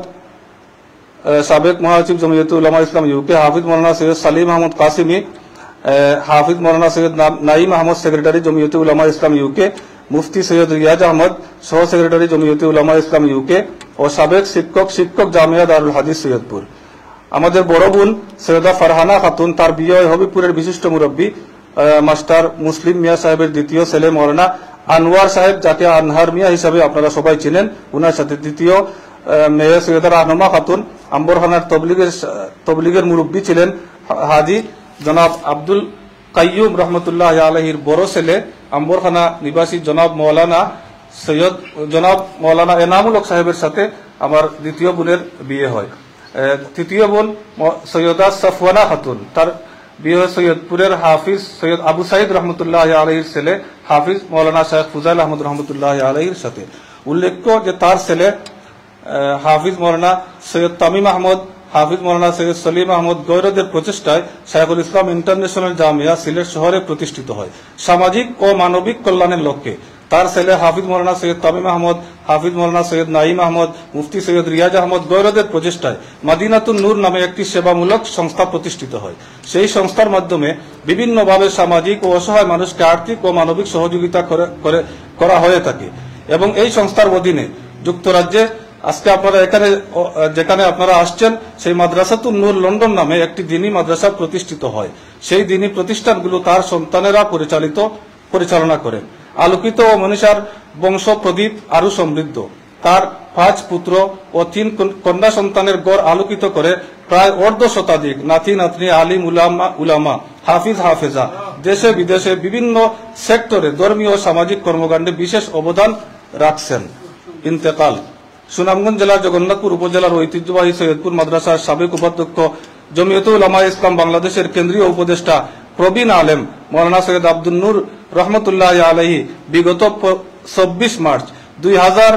সাবেক মহাসচিব Jamiatul Ulama Islam UK, Hafiz Maulana Syed Salim Ahmed Kasimi, Hafiz Maulana Syed Naim Ahmed secretary Jamiatul Ulama Islam UK, Mufti Syed Riaz Ahmed, সহ সেক্রেটারি জমিয়তে উলামা ইসলাম ইউকে ও সাবেক শিক্ষক শিক্ষক জামিয়া দারুল হাদিস সৈয়দপুর। আমাদের বড় বোন সৈয়দা ফারহানা খাতুন, তার বিয়ে হবিপুরের বিশিষ্ট মুরব্বী মাস্টার মুসলিম মিয়া সাহেবের দ্বিতীয় ছেলে মৌলানা আনোয়ার সাহেব, যাকে আনহার মিয়া হিসাবে আপনারা সবাই চিনেন, উনার সাথে দ্বিতীয় মেয়ে সৈয়দা রাহনুমা খাতুন আম্বরখানার তবলিগের তবলিগের মুরব্বী ছিলেন হাজি জনাব আব্দুল কাইয়ুম রহমতুল্লাহ আলহির বড় ছেলে আম্বরখানা নিবাসী জনাব মৌলানা সৈয়দ জনাব মৌলানা এনামুল হক সাহেবের সাথে আমার দ্বিতীয় বোনের বিয়ে হয়। তৃতীয় বোন সৈয়দা সফওয়ানা খাতুন, তার বিয়ে হয় সৈয়দপুরের হাফিজ সৈয়দ আবু সাইদ রহমতুল্লাহ আলহির ছেলে হাফিজ মৌলানা শেখ ফুজাইল আহমদ রহমতুল্লাহ আলহির সাথে। উল্লেখ্য যে তার ছেলে হাফিজ মৌলানা সৈয়দ তামিম আহমদ, হাফিজ মৌলানা সৈয়দ সলিম আহমদ গৈরদের প্রচেষ্টায় শাইখুল ইসলাম ইন্টারন্যাশনাল জামিয়া সিলেট শহরে প্রতিষ্ঠিত হয় সামাজিক ও মানবিক কল্যাণের লক্ষ্যে। তার ছেলে হাফিজ মৌলানা সৈয়দ তামিম আহমদ, হাফিজ মৌলানা সৈয়দ নাইম আহমদ, মুফতি সৈয়দ রিয়াজ আহমদ গৈরদের প্রচেষ্টায় মাদিনাতুন নূর নামে একটি সেবামূলক সংস্থা প্রতিষ্ঠিত হয়। সেই সংস্থার মাধ্যমে বিভিন্নভাবে সামাজিক ও অসহায় মানুষকে আর্থিক ও মানবিক সহযোগিতা করা হয়ে থাকে এবং এই সংস্থার অধীনে যুক্তরাজ্যে আজকে আপনারা এখানে যেখানে আপনারা আসছেন সেই মাদ্রাসাতুন নূর লন্ডন নামে একটি দ্বীনি মাদ্রাসা প্রতিষ্ঠিত হয়। সেই দ্বীনি প্রতিষ্ঠানগুলো তার সন্তানেরা পরিচালিত পরিচালনা করেন। আলোকিত ও মনীষার বংশ প্রদীপ আরো সমৃদ্ধ। তার পাঁচ পুত্র ও তিন কন্যা সন্তানের গড় আলোকিত করে প্রায় অর্ধ শতাধিক নাতি নাতনি আলিম উলামা উলামা হাফিজ হাফেজা দেশে বিদেশে বিভিন্ন সেক্টরে ধর্মীয় ও সামাজিক কর্মকাণ্ডে বিশেষ অবদান রাখছেন। ইন্তেকাল। সুনামগঞ্জ জেলার জগন্নাথপুর উপজেলার ঐতিহ্যবাহী সৈয়দপুর মাদ্রাসার সাবেক উপাধ্যক্ষ জমিয়তে উলামা ইসলাম বাংলাদেশের কেন্দ্রীয় উপদেষ্টা প্রবীণ আলেম মৌলানা সৈয়দ আব্দুল নূর রহমতুল্লাহ আলাইহি বিগত চব্বিশ মার্চ দুই হাজার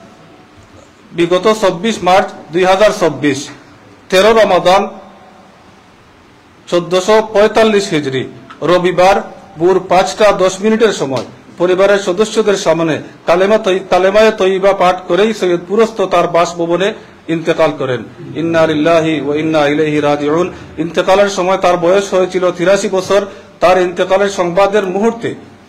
বিগত চব্বিশ মার্চ দুই হাজার চব্বিশ তেরো রমাদান চোদ্দশো পঁয়তাল্লিশ হিজরি রবিবার ভোর পাঁচটা দশ মিনিটের সময় পরিবারের সদস্যদের সামনে কালেমায়ে তৈয়বা পাঠ করেই সৈয়দপুরস্থ তার বাসভবনে ইন্তেকাল করেন। ইন্না লিল্লাহি ওয়া ইন্না ইলাইহি রাজিউন। ইন্তেকালের সময় তার বয়স হয়েছিল তিরাশি বছর। তার ইন্তেকালের সংবাদের মুহূর্তে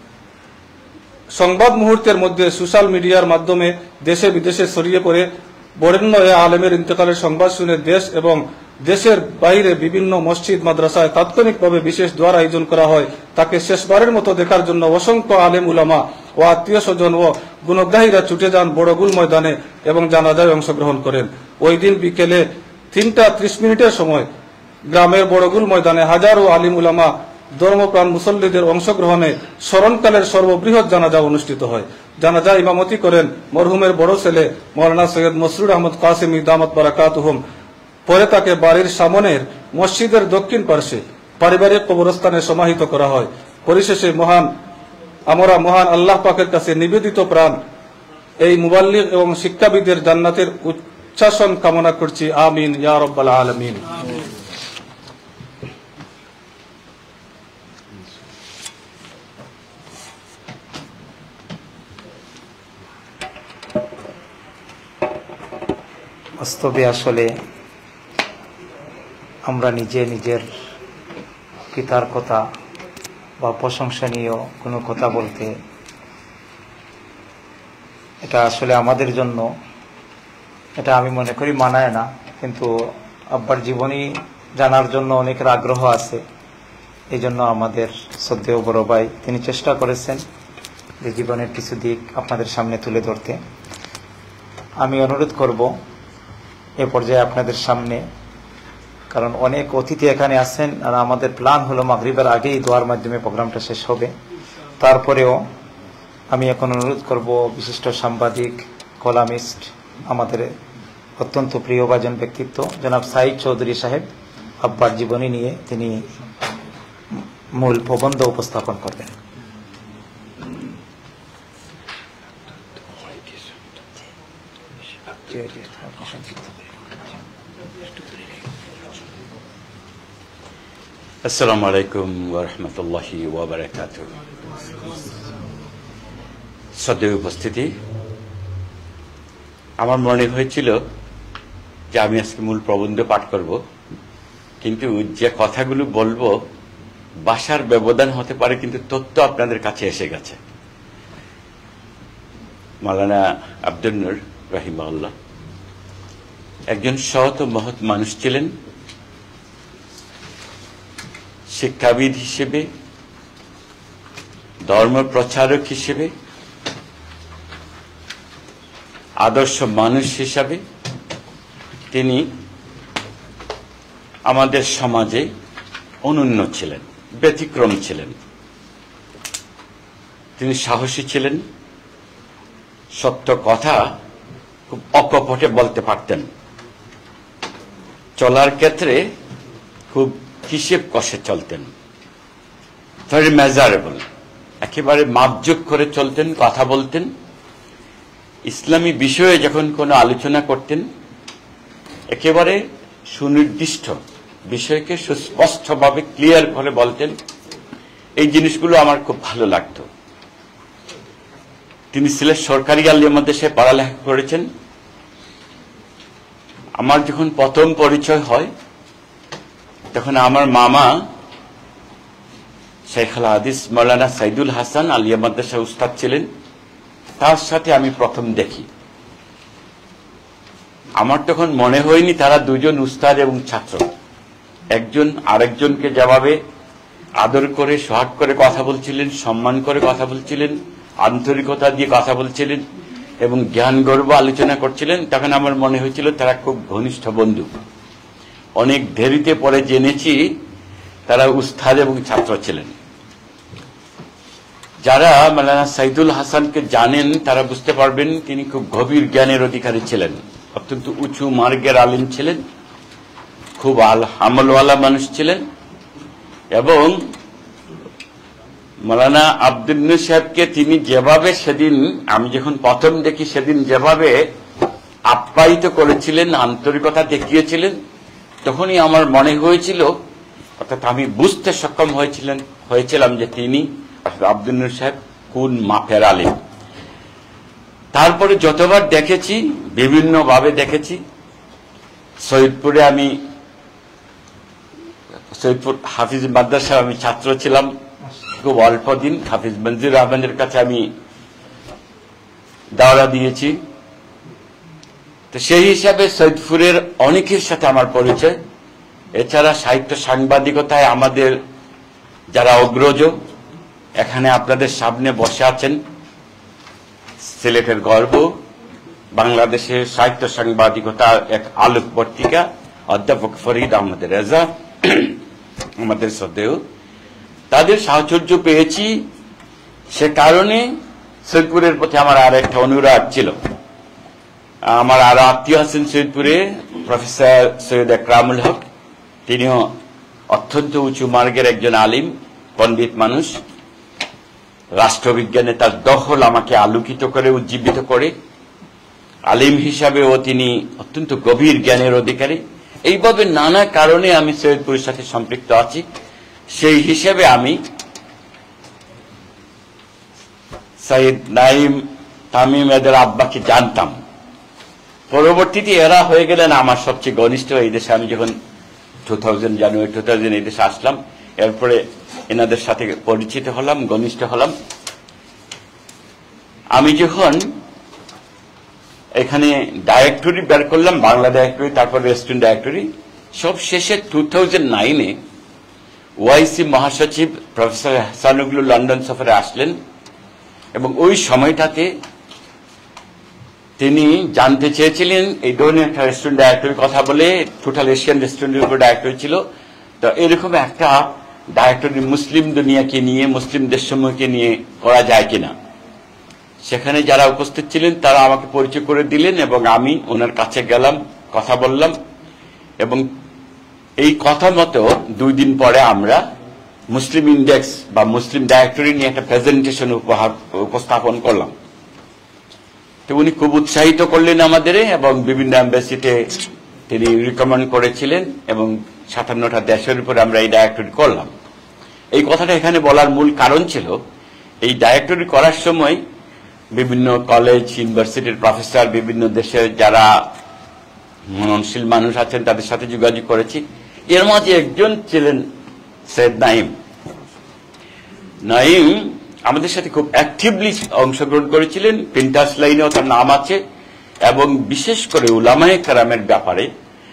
সংবাদ মুহূর্তের মধ্যে সোশ্যাল মিডিয়ার মাধ্যমে দেশে বিদেশে ছড়িয়ে পড়ে বরেণ্য এ আলেমের ইন্তেকালের সংবাদ শুনে দেশ এবং দেশের বাইরে বিভিন্ন মসজিদ মাদ্রাসায় তাৎক্ষণিকভাবে বিশেষ দোয়ার আয়োজন করা হয়। তাকে শেষবারের মতো দেখার জন্য অসংখ্য আলেম উলামা ও আত্মীয় স্বজন ও গুণগ্রাহীরা ছুটে যান বড়গুল ময়দানে এবং জানাজায় অংশগ্রহণ করেন। ওই দিন বিকেলে তিনটা ত্রিশ মিনিটের সময় গ্রামের বড়গুল ময়দানে হাজারো আলিম উলামা ধর্মপ্রাণ মুসল্লিদের অংশগ্রহণে স্মরণকালের সর্ববৃহৎ জানাজা অনুষ্ঠিত হয়। জানাজা ইমামতি করেন মরহুমের বড় ছেলে মৌলানা সৈয়দ মসরুর আহমদ কাসেমি দামাত বারাকাতুহুম। পরে তাকে বাড়ির সামনের মসজিদের দক্ষিণ পার্শ্বে পারিবারিক কবরস্থানে সমাহিত করা হয়। পরিশেষে মহান আমরা মহান আল্লাহ পাকের কাছে নিবেদিত প্রাণ এই মুবাল্লিগ এবং শিক্ষাবিদের জান্নাতের উচ্ছ্বাসন কামনা করছি। আমিন ইয়া রাব্বাল আলামিন। বাস্তবে আসলে আমরা নিজে নিজের পিতার কথা বা প্রশংসনীয় কোনো কথা বলতে, এটা আসলে আমাদের জন্য, এটা আমি মনে করি মানায় না। কিন্তু আব্বার জীবনী জানার জন্য অনেকের আগ্রহ আছে। এই জন্য আমাদের শ্রদ্ধেয় বড় ভাই তিনি চেষ্টা করেছেন যে জীবনের কিছু দিক আপনাদের সামনে তুলে ধরতে। আমি অনুরোধ করব এ পর্যায়ে আপনাদের সামনে, কারণ অনেক অতিথি এখানে আছেন আর আমাদের প্ল্যান হলো মাগরিবের আগেই দোয়ার মাধ্যমে প্রোগ্রামটা শেষ হবে। তারপরেও আমি এখন অনুরোধ করব বিশিষ্ট সাংবাদিক কলামিস্ট, আমাদের অত্যন্ত প্রিয়ভাজন ব্যক্তিত্ব জনাব সাইদ চৌধুরী সাহেব আব্বার জীবনী নিয়ে তিনি মূল প্রবন্ধ উপস্থাপন করবেন। আসসালামু আলাইকুম ওয়া রাহমাতুল্লাহি ওয়া বারাকাতুহু। শ্রদ্ধেয় উপস্থিতি, আমার মনে হয়েছিল যে আমি আজকে মূল প্রবন্ধ পাঠ করব, কিন্তু যে কথাগুলো বলবো ভাষার ব্যবধান হতে পারে, কিন্তু তথ্য আপনাদের কাছে এসে গেছে। মাওলানা আব্দুল নূর রাহিমাহুল্লাহ একজন সৎ ও মহৎ মানুষ ছিলেন। শিক্ষাবিদ হিসেবে, ধর্ম প্রচারক হিসেবে, আদর্শ মানুষ হিসাবে তিনি আমাদের সমাজে অনন্য ছিলেন, ব্যতিক্রম ছিলেন। তিনি সাহসী ছিলেন, সত্য কথা খুব অকপটে বলতে পারতেন, চলার ক্ষেত্রে খুব হিসেব কষে চলতেন, ভেরি মেজারেবল, একেবারে মাপজোক করে চলতেন, কথা বলতেন। ইসলামী বিষয়ে যখন কোনো আলোচনা করতেন একেবারে সুনির্দিষ্ট বিষয়কে সুস্পষ্টভাবে ক্লিয়ার করে বলতেন। এই জিনিসগুলো আমার খুব ভালো লাগতো। তিনি ছিলেন সরকারি আলিয়া মাদ্রাসায় পড়ালেখা করেছেন। আমার যখন প্রথম পরিচয় হয় তখন আমার মামা শেখুল হাদিস মাওলানা সাইদুল হাসান আলিয়া মাদ্রাসা উস্তাদ ছিলেন, তার সাথে আমি প্রথম দেখি। আমার তখন মনে হয়নি তারা দুজন উস্তাদ এবং ছাত্র। একজন আরেকজনকে যেভাবে আদর করে সোহাগ করে কথা বলছিলেন, সম্মান করে কথা বলছিলেন, আন্তরিকতা দিয়ে কথা বলছিলেন এবং জ্ঞান গর্ব আলোচনা করছিলেন, তখন আমার মনে হয়েছিল তারা খুব ঘনিষ্ঠ বন্ধু। অনেক দেরিতে পরে জেনেছি তারা উস্তাদ এবং ছাত্র ছিলেন। যারা মাওলানা সাইদুল হাসানকে জানেন তারা বুঝতে পারবেন তিনি খুব গভীর জ্ঞানের অধিকারী ছিলেন, অত্যন্ত উঁচু মার্গের আলিম ছিলেন, খুব আমলওয়ালা মানুষ ছিলেন। এবং মাওলানা আব্দুল নূর সাহেবকে তিনি যেভাবে সেদিন আমি যখন প্রথম দেখি সেদিন যেভাবে আপ্যায়িত করেছিলেন, আন্তরিকতা দেখিয়েছিলেন, তখনই আমার মনে হয়েছিল, অর্থাৎ আমি বুঝতে সক্ষম হয়েছিলেন হয়েছিলাম যে তিনি আব্দুল নূর সাহেব কোন মাপের আলিম। তারপরে যতবার দেখেছি বিভিন্ন ভাবে দেখেছি। সৈয়দপুরে আমি সৈয়দপুর হাফিজ মাদ্রাসা আমি ছাত্র ছিলাম খুব অল্প দিন। হাফিজ মঞ্জুর আহমেদের কাছে আমি দাওরা দিয়েছি। তো সেই হিসাবে সৈয়দপুরের অনেকের সাথে আমার পরিচয়। এছাড়া সাহিত্য সাংবাদিকতায় আমাদের যারা অগ্রজ এখানে আপনাদের সামনে বসে আছেন, সিলেটের গর্ব, বাংলাদেশের সাহিত্য সাংবাদিকতার এক আলোক পত্রিকা অধ্যাপক ফরিদ আহমদ রেজা, আমাদের শ্রদ্ধেয়, তাদের সাহচর্য পেয়েছি। সে কারণে সৈয়দপুরের প্রতি আমার আর একটা অনুরাগ ছিল। আমার আরো আত্মীয় আছেন সৈয়দপুরে, প্রফেসর সৈয়দ একরামুল হক, তিনিও অত্যন্ত উঁচু মার্গের একজন আলিম, পণ্ডিত মানুষ। রাষ্ট্রবিজ্ঞানে তার দখল আমাকে আলোকিত করে, উজ্জীবিত করে। আলিম হিসাবেও তিনি অত্যন্ত গভীর জ্ঞানের অধিকারী। এইভাবে নানা কারণে আমি সৈয়দপুরের সাথে সম্পৃক্ত আছি। সেই হিসেবে আমি সৈয়দ নাইম, তামিম এদের আব্বাকে জানতাম। পরবর্তীতে এরা হয়ে গেলেন আমার সবচেয়ে ঘনিষ্ঠ। এই দেশে আমি যখন two thousand January two thousand এই দেশে আসলাম, এরপরে এনাদের সাথে পরিচিত হলাম, ঘনিষ্ঠ হলাম। আমি যখন এখানে ডাইরেক্টরি বের করলাম, বাংলা ডাইরেক্টরি, তারপর রেস্টুরেন্ট ডাইরেক্টরি, সব শেষে টু থাউজেন্ড নাইনে ওয়াইসি মহাসচিব প্রফেসর হাসানুগলু লন্ডন সফরে আসলেন এবং ওই সময়টাতে তিনি জানতে চেয়েছিলেন এই ধরনের একটা রেস্টুরেন্ট ডাইরেক্টরির কথা বলে, টোটাল এশিয়ান রেস্টুরেন্টের উপর ডাইরেক্টরি ছিল। তো এরকম একটা ডাইরেক্টরি মুসলিম দুনিয়াকে নিয়ে, মুসলিম দেশসমূহকে নিয়ে করা যায় কিনা। সেখানে যারা উপস্থিত ছিলেন তারা আমাকে পরিচয় করে দিলেন এবং আমি ওনার কাছে গেলাম, কথা বললাম এবং এই কথা মতো দুই দিন পরে আমরা মুসলিম ইন্ডেক্স বা মুসলিম ডাইরেক্টরি নিয়ে একটা প্রেজেন্টেশন উপহার উপস্থাপন করলাম। তো উনি খুব উৎসাহিত করলেন আমাদের এবং বিভিন্ন এম্বাসিতে তিনি রিকমেন্ড করেছিলেন এবং সাতান্নটা দেশের উপরে আমরা এই ডাইরেক্টরি করলাম। এই কথাটা এখানে বলার মূল কারণ ছিল, এই ডাইরেক্টরি করার সময় বিভিন্ন কলেজ, ইউনিভার্সিটির প্রফেসর, বিভিন্ন দেশের যারা মননশীল মানুষ আছেন তাদের সাথে যোগাযোগ করেছি। এর মাঝে একজন ছিলেন সৈয়দ নাইম। নাইম আমাদের সাথে খুব অ্যাক্টিভলি অংশগ্রহণ করেছিলেন। প্রিন্টার্স লাইনেও তার নাম আছে, এবং বিশেষ করে উলামায়ে কেরামের ব্যাপারে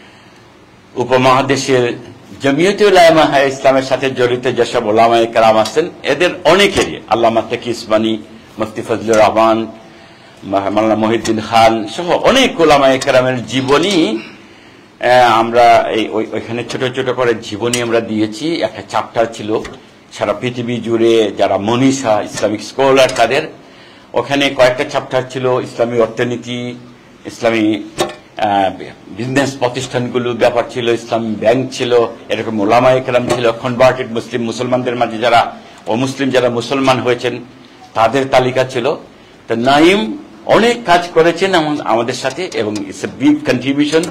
উপমহাদেশের জমিয়তে উলামা ইসলামের সাথে জড়িত যেসব উলামায়ে কেরাম আছেন, এদের অনেকেরই আল্লামা তাকি ইসমানী, মুফতি ফজলুর রহমান, মাওলানা মহিউদ্দিন খান সহ অনেক উলামায়ে কেরামের জীবনী আমরা এই ওইখানে ছোট ছোট করে জীবনী আমরা দিয়েছি। একটা চ্যাপ্টার ছিল সারা পৃথিবী জুড়ে যারা মনীষা ইসলামিক স্কলার তাদের, ওখানে কয়েকটা চ্যাপ্টার ছিল ইসলামী অর্থনীতি, ইসলামী বিজনেস প্রতিষ্ঠানগুলোর ব্যাপার ছিল, ইসলামী ব্যাংক ছিল, এরকম ওলামায়ে কেরাম ছিল, কনভার্টেড মুসলিম মুসলমানদের মাঝে যারা অমুসলিম যারা মুসলমান হয়েছেন তাদের তালিকা ছিল। তো নাইম অনেক কাজ করেছেন আমাদের সাথে, এবং ইটস এ বিগ কন্ট্রিবিউশন।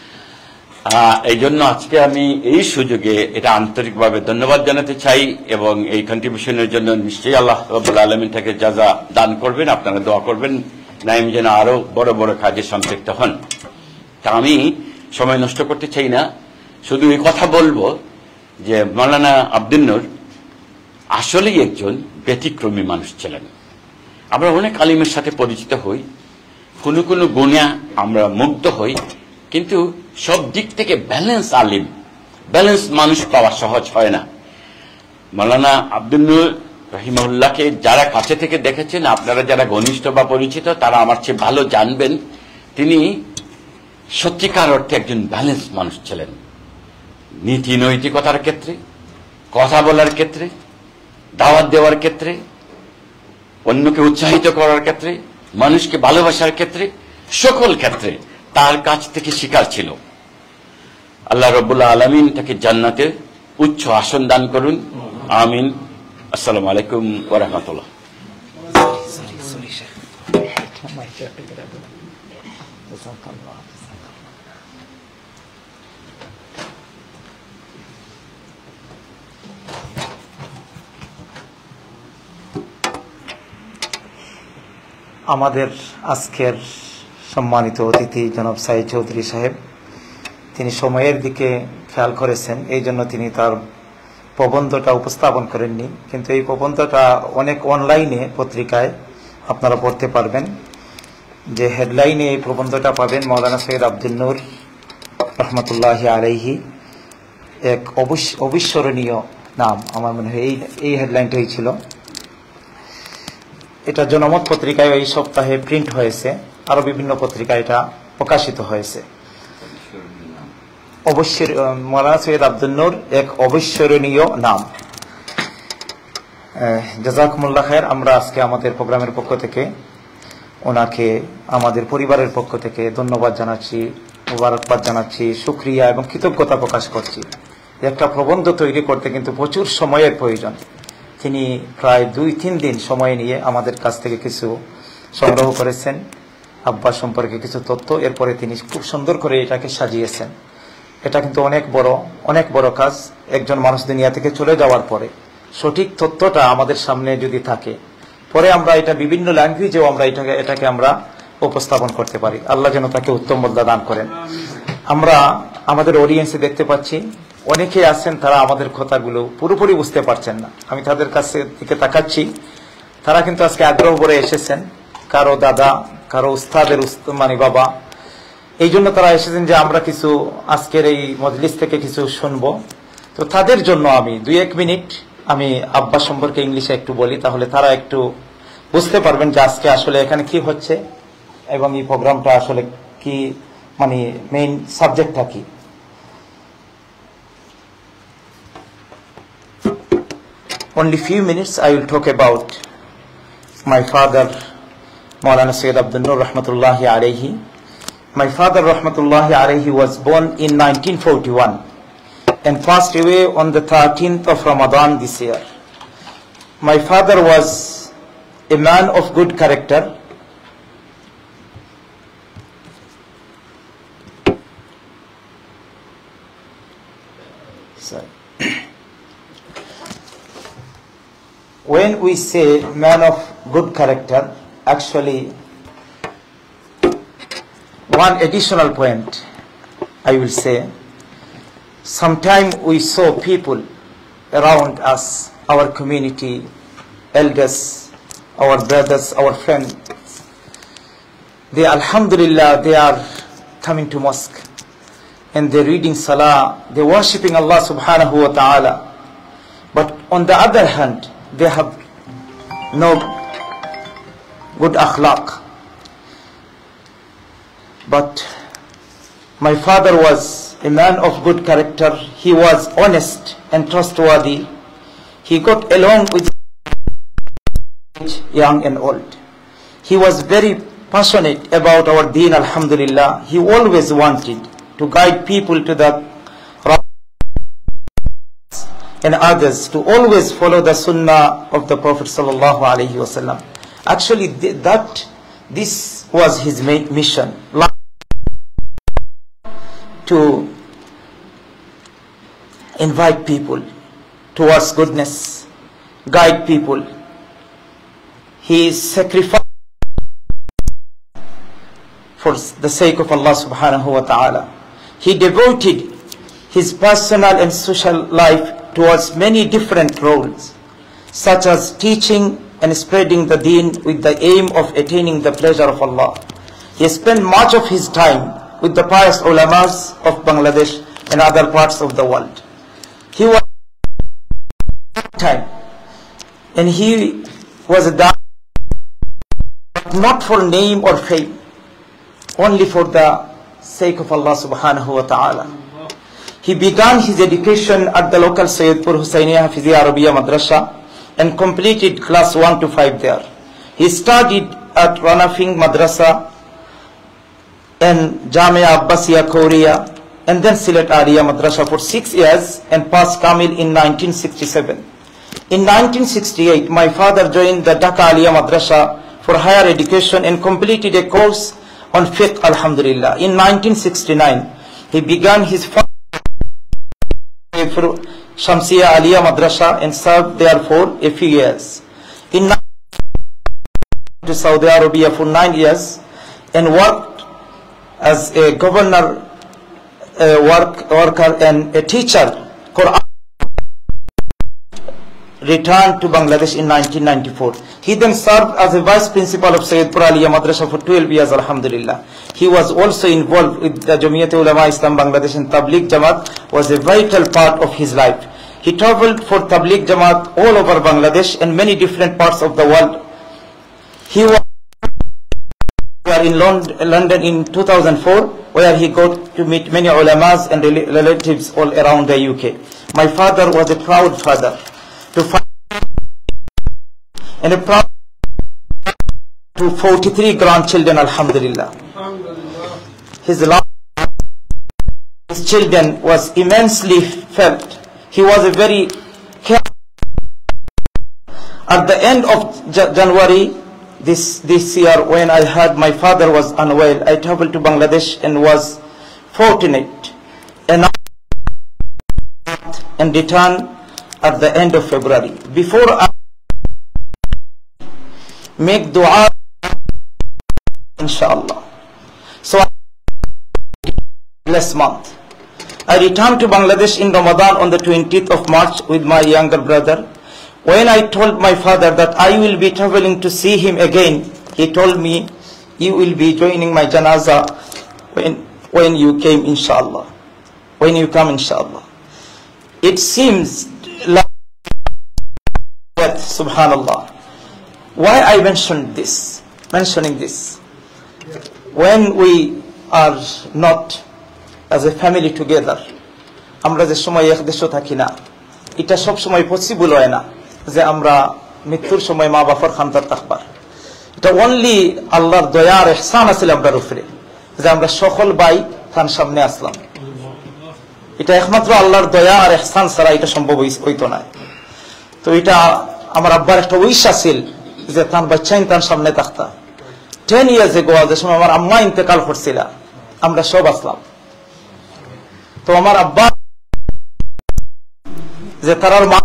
এই জন্য আজকে আমি এই সুযোগে এটা আন্তরিকভাবে ধন্যবাদ জানাতে চাই, এবং এই কন্ট্রিবিউশনের জন্য নিশ্চয়ই আল্লাহ রাব্বুল আলামিন তাকে জাযা দান করবেন। আপনারা দোয়া করবেন নাইম যেন আরো বড় বড় কাজে সম্পৃক্ত হন। তা আমি সময় নষ্ট করতে চাই না, শুধু এই কথা বলবো যে মাওলানা আব্দুন নূর আসলেই একজন ব্যতিক্রমী মানুষ ছিলেন। আমরা অনেক আলিমের সাথে পরিচিত হই, কোনো কোনো গুণে আমরা মুগ্ধ হই, কিন্তু সব দিক থেকে ব্যালেন্স আলিম, ব্যালেন্স মানুষ পাওয়া সহজ হয় না। মাওলানা আব্দুন নূর রহিমাহুল্লাহকে যারা কাছে থেকে দেখেছেন, আপনারা যারা ঘনিষ্ঠ বা পরিচিত, তারা আমার চেয়ে ভালো জানবেন তিনি সত্যিকার অর্থে একজন ব্যালেন্স মানুষ ছিলেন। নীতি নৈতিকতার ক্ষেত্রে, কথা বলার ক্ষেত্রে, দাওয়াত দেওয়ার ক্ষেত্রে, অন্যকে উৎসাহিত করার ক্ষেত্রে, মানুষকে ভালোবাসার ক্ষেত্রে, সকল ক্ষেত্রে তার কাছ থেকে শিকার ছিল। আল্লাহ রাব্বুল আলামিন তাকে জান্নাতে উচ্চ আসন দান করুন, আমিন। আসসালামু আলাইকুম ওয়া রাহমাতুল্লাহ। আমাদের আজকের সম্মানিত অতিথি জনাব সাইদ চৌধুরী সাহেব, তিনি সময়ের দিকে খেয়াল করেছেন, এই জন্য তিনি তার প্রবন্ধটা উপস্থাপন করেননি, কিন্তু এই প্রবন্ধটা অনেক অনলাইনে পত্রিকায় আপনারা পড়তে পারবেন। যে হেডলাইনে এই প্রবন্ধটা পাবেন, মাওলানা সৈয়দ আব্দুন নূর রহমতুল্লাহি আলাইহি এক অবিস্মরণীয় নাম, আমার মনে হয় এই এই হেডলাইনটাই ছিল। এটা জনমত পত্রিকায় এই সপ্তাহে প্রিন্ট হয়েছে, আরো বিভিন্ন পত্রিকায় এটা প্রকাশিত হয়েছে। অবশ্যই মাওলানা সৈয়দ আব্দুন নূর এক অবিস্মরণীয় নাম। জাযাকুমুল্লাহ খায়ের। আমরা আজকে আমাদের প্রোগ্রামের পক্ষ থেকে ওনাকে আমাদের পরিবারের পক্ষ থেকে ধন্যবাদ জানাচ্ছি, মুবারকবাদ জানাচ্ছি, শুকরিয়া এবং কৃতজ্ঞতা প্রকাশ করছি। একটা প্রবন্ধ তৈরি করতে কিন্তু প্রচুর সময়ের প্রয়োজন। তিনি প্রায় দুই তিন দিন সময় নিয়ে আমাদের কাছ থেকে কিছু সংগ্রহ করেছেন, আব্বা সম্পর্কে কিছু তথ্য, এরপরে তিনি খুব সুন্দর করে এটাকে সাজিয়েছেন। এটা কিন্তু অনেক বড় অনেক বড় কাজ। একজন মানুষ দুনিয়া থেকে চলে যাওয়ার পরে সঠিক তথ্যটা আমাদের সামনে যদি থাকে, পরে আমরা এটা বিভিন্ন ল্যাঙ্গুয়েজেও আমরা এটাকে এটাকে আমরা উপস্থাপন করতে পারি। আল্লাহ যেন তাকে উত্তম মর্যাদা দান করেন। আমরা আমাদের অডিয়েন্সে দেখতে পাচ্ছি অনেকে আছেন, তারা আমাদের কথাগুলো পুরোপুরি বুঝতে পারছেন না। আমি তাদের কাছে দিকে তাকাচ্ছি, তারা কিন্তু আজকে আগ্রহ করে এসেছেন, কারো দাদা, কারো উস্তাদের মানে বাবা, এই জন্য তারা এসেছেন যে আমরা কিছু আজকের এই মজলিস থেকে কিছু শুনবো। তো তাদের জন্য আমি দুই এক মিনিট আমি আব্বা সম্পর্কে ইংলিশে একটু বলি, তাহলে তারা একটু বুঝতে পারবেন যে আজকে আসলে এখানে কি হচ্ছে এবং এই প্রোগ্রামটা আসলে কি, মানে মেইন সাবজেক্টটা কি। Only few minutes I will talk about my father, Maulana Sayyid Abdul Noor Rahmatullahi Alayhi. My father Rahmatullahi Alayhi was born in nineteen forty-one and passed away on the thirteenth of Ramadan this year. My father was a man of good character. Sorry. When we say man of good character, actually one additional point I will say, sometimes we saw people around us, our community, elders, our brothers, our friends, they, alhamdulillah, they are coming to mosque and they're reading salah, they're worshipping Allah subhanahu wa ta'ala. But on the other hand, they have no good akhlaq. But my father was a man of good character. He was honest and trustworthy. He got along with young and old. He was very passionate about our deen, alhamdulillah. He always wanted to guide people to the right and others to always follow the sunnah of the Prophet sallallahu alaihi wasallam. Actually, that this was his mission, to invite people towards goodness, guide people. He sacrificed for the sake of Allah subhanahu wa ta'ala. He devoted his personal and social life towards many different roles, such as teaching and spreading the deen with the aim of attaining the pleasure of Allah. He spent much of his time with the pious ulamas of Bangladesh and other parts of the world. He was time and he was a da'wah, not for name or fame, only for the sake of Allah subhanahu wa ta'ala. He began his education at the local Sayyidpur Husainiya Hafiziyya Arabiya Madrasa and completed class one to five there. He studied at Ranafing Madrasa and Jamia Abbasiya Korea and then Silat Aliya Madrasa for six years and passed Kamil in nineteen sixty-seven. In nineteen sixty-eight, my father joined the Dhaka Aliya Madrasa for higher education and completed a course on fiqh, alhamdulillah. In nineteen sixty-nine, he began his first for Shamsiya Aliya Madrasa and served there for a few years. In to Saudi Arabia for nine years and worked as a governor, a work, worker and a teacher. Quran. Returned to Bangladesh in nineteen ninety-four. He then served as a vice principal of Sayyidpur Aliya Madrasa for twelve years, alhamdulillah. He was also involved with the Jamiyat Ulama Islam Bangladesh, and Tabligh Jamaat was a vital part of his life. He traveled for Tabligh Jamaat all over Bangladesh and many different parts of the world. He was in London in two thousand four, where he got to meet many ulamas and relatives all around the U K. My father was a proud father to find and a proud to forty-three grandchildren, alhamdulillah. His love his children was immensely felt. He was a very careful. At the end of January this this year, when I heard my father was unwell, I traveled to Bangladesh and was fortunate enough and returned at the end of February. Before I make dua, inshallah. So last month, I returned to Bangladesh in Ramadan on the twentieth of March with my younger brother. When I told my father that I will be traveling to see him again, he told me, you will be joining my janazah when, when you came, inshallah. When you come, inshallah. It seems like that, subhanallah. Why I mentioned this, mentioning this? When we are not as a family together, আমরা যে সময় এক দেশে থাকি না, এটা সব সময় পসিবল হয় না যে আমরা মৃত্যুর সময় মা বাবার খান্তার থাকবার। এটা অনলি আল্লাহর দয়া আর ইহসান আছে আমরার উপরে যে আমরা সকল ভাই তার সামনে আসলাম। এটা একমাত্র আল্লাহর দয়া আর ইহসান ছাড়া এটা সম্ভব হইতো না। তো এটা আমার আব্বার একটা উইশ আছিল যে তার বাচ্চা তার সামনে থাকতা। টেন ইয়ার্স এগো যে সময় আমার আম্মা ইন্তেকাল করছিল, আমরা সব আসলাম। তো আমার আব্বা যে তার মা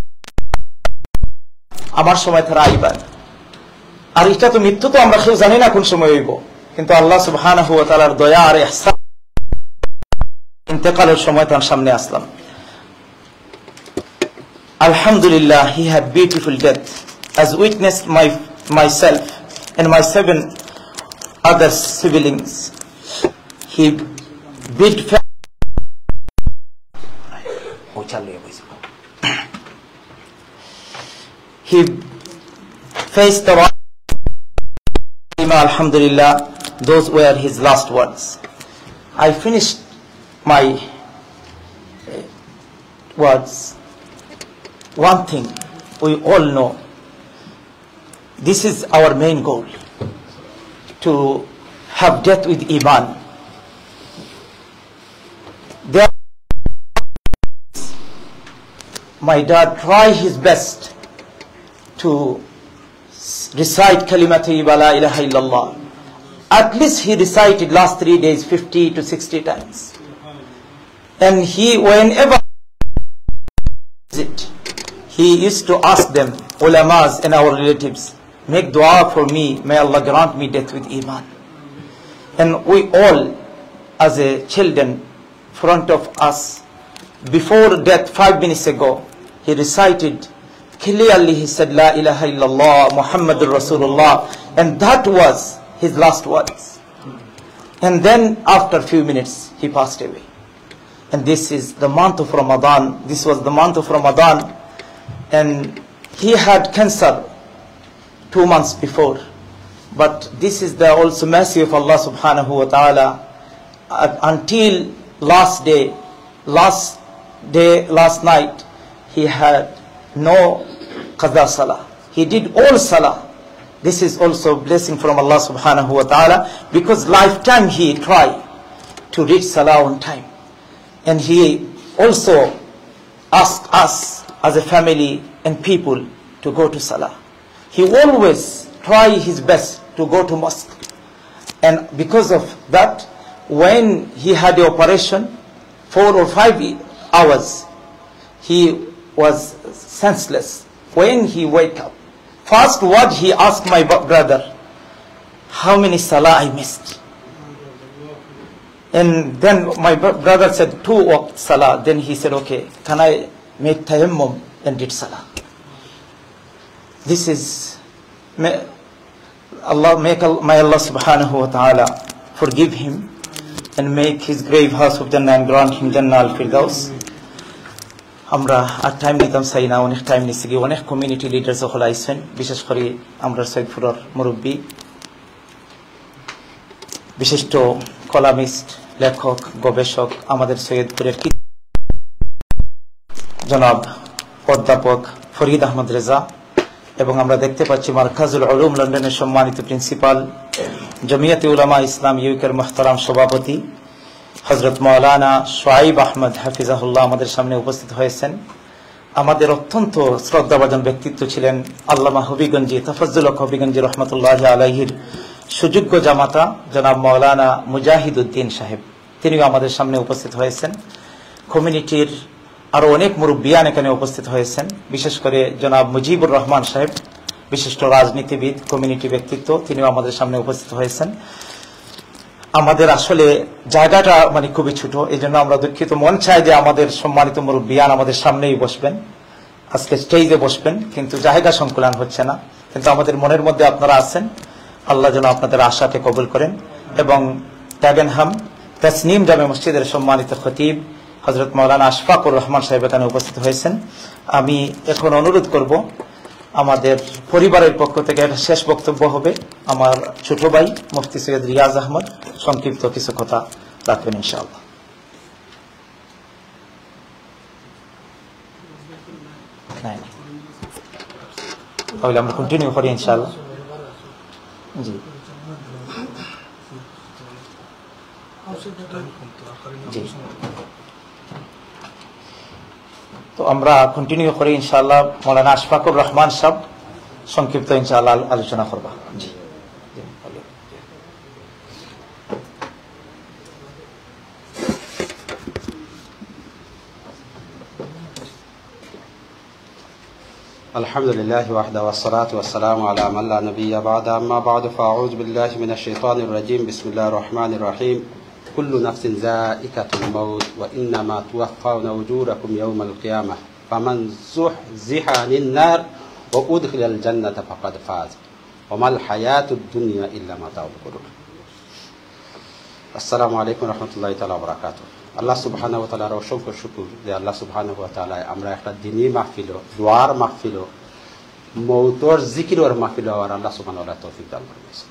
আমার সময় তারা আইবার, আর এটা তো মৃত্যু তো আমরা কেউ জানি না কোন সময় হইব, কিন্তু আল্লাহ সুবহানাহু ওয়া তাআলার দয়া আর ইহসান ইন্তেকালের সময় তার সামনে আসলাম। Alhamdulillah, he had beautiful death. as witnessed my myself and my seven other siblings. He bid fa- he faced the wall. Alhamdulillah, those were his last words. I finished my words. One thing we all know, this is our main goal, to have death with Iman. There, my dad tried his best to recite Kalimatu la ilaha illallah. At least he recited last three days fifty to sixty times. And he, whenever it, he used to ask them, ulamas and our relatives, make dua for me, may Allah grant me death with Iman. And we all, as a children, front of us, before death, five minutes ago, he recited, clearly he said, La ilaha illallah, Muhammadur Rasulullah, and that was his last words. And then after a few minutes, he passed away. And this is the month of Ramadan. This was the month of Ramadan. And he had cancer two months before. But this is the also mercy of Allah subhanahu wa ta'ala. Uh, until last day, last day, last night, he had no qada salah. He did all salah. This is also blessing from Allah subhanahu wa ta'ala, because lifetime he tried to reach salah on time. And he also asked us as a family and people to go to salah. He always tried his best to go to mosque. And because of that, when he had the operation, four or five hours, he was senseless. When he wake up, first word he asked my brother, how many salah I missed? And then my brother said, two waqt salah. Then he said, okay, can I make tayammum and did salah? This is, may Allah, make, may Allah subhanahu wa ta'ala forgive him and make his grave house of Jannah and grant him Jannah al-Firdaus. আমরা আর time নিতাম চাই না, অনেক time নিচ্ছি গিয়ে, অনেক community leader সকল আইসেন, বিশেষ করে আমরা সৈয়দপুরের মুরব্বী, বিশিষ্ট কলামিস্ট, লেখক, গবেষক, আমাদের সৈয়দপুরের জনাব অধ্যাপক ফরিদ আহমদ রেজা, এবং আমরা দেখতে পাচ্ছি মারকাজুল উলুম লন্ডনের সম্মানিত প্রিন্সিপাল, জমিয়তে উলামা ইসলাম ইউকের মুহতারাম সভাপতি হযরত মাওলানা শুআইব আহমদ হাফিজাহুল্লাহ আমাদের সামনে উপস্থিত হয়েছেন। আমাদের অত্যন্ত শ্রদ্ধাভাজন ব্যক্তিত্ব ছিলেন আল্লামা হবিগঞ্জি তাফাজ্জুল হক হবিগঞ্জি রহমতুল্লাহি আলাইহির সুযোগ্য জামাতা জনাব মাওলানা মুজাহিদউদ্দিন সাহেব, তিনিও আমাদের সামনে উপস্থিত হয়েছেন। কমিউনিটির আরো অনেক মুরব্বিয়ান এখানে উপস্থিত হয়েছেন, বিশেষ করে জনাব মুজিবুর রহমান সাহেব, বিশিষ্ট রাজনীতিবিদ, কমিউনিটি ব্যক্তিত্ব, তিনিও আমাদের সামনে উপস্থিত হয়েছেন। আমাদের আসলে জায়গাটা মানে খুবই ছোট, এই জন্য আমরা দুঃখিত। মন চায় যে আমাদের সম্মানিত মুরব্বিয়ান আমাদের সামনেই বসবেন, আজকে স্টেজে বসবেন, কিন্তু জায়গা সংকুলান হচ্ছে না। কিন্তু আমাদের মনের মধ্যে আপনারা আছেন, আল্লাহ যেন আপনাদের আশাকে কবুল করেন। এবং ট্যাগেনহাম তাসনিম জামে মসজিদের সম্মানিত খতিব হযরত মাওলানা আশফাকুর রহমান সাহেব এখানে উপস্থিত হয়েছেন। আমি এখন অনুরোধ করব, আমাদের পরিবারের পক্ষ থেকে একটা শেষ বক্তব্য হবে, আমার ছোট ভাই মুফতি সৈয়দ রিয়াজ আহমদ সংক্ষিপ্ত কিছু কথা রাখবেন ইনশাআল্লাহ। তাহলে আমরা কন্টিনিউ করি ইনশাআল্লাহ। জি জি তো আমরা কন্টিনিউ করি ইনশাআল্লাহ। মাওলানা আশফাকুর রহমান সাহেব সংক্ষিপ্ত ইনশাআল্লাহ আলোচনা করবা। জি الحمد لله وحده والصلاة والسلام على من لا نبي بعد أما بعد فأعوذ بالله من الشيطان الرجيم بسم الله الرحمن الرحيم كل نفس ذائقة الموت وإنما توفون أجوركم يوم القيامة فمن زحزح عن النار ওয়া উদখিলাল জান্নাতা ফাকাদ ফাজ ওয়া মাল হায়াতুদ দুনিয়া ইল্লা মাতাউল গুরুর। আসসালামু আলাইকুম রহমতুল্লাহি তাআলা ওয়া বারাকাতুহু। আল্লাহ সুবহানাহু ওয়া তাআলার অসংখ্য শুকর যে আল্লাহ সুবহানাহু ওয়া তাআলা আমরা একটা দ্বীনি মাহফিল, দোয়ার মাহফিল, মৌতর জিকিরের মাহফিল হওয়ার আল্লাহ সুবহানাহু ওয়া তাআলা তৌফিক দান করেছেন।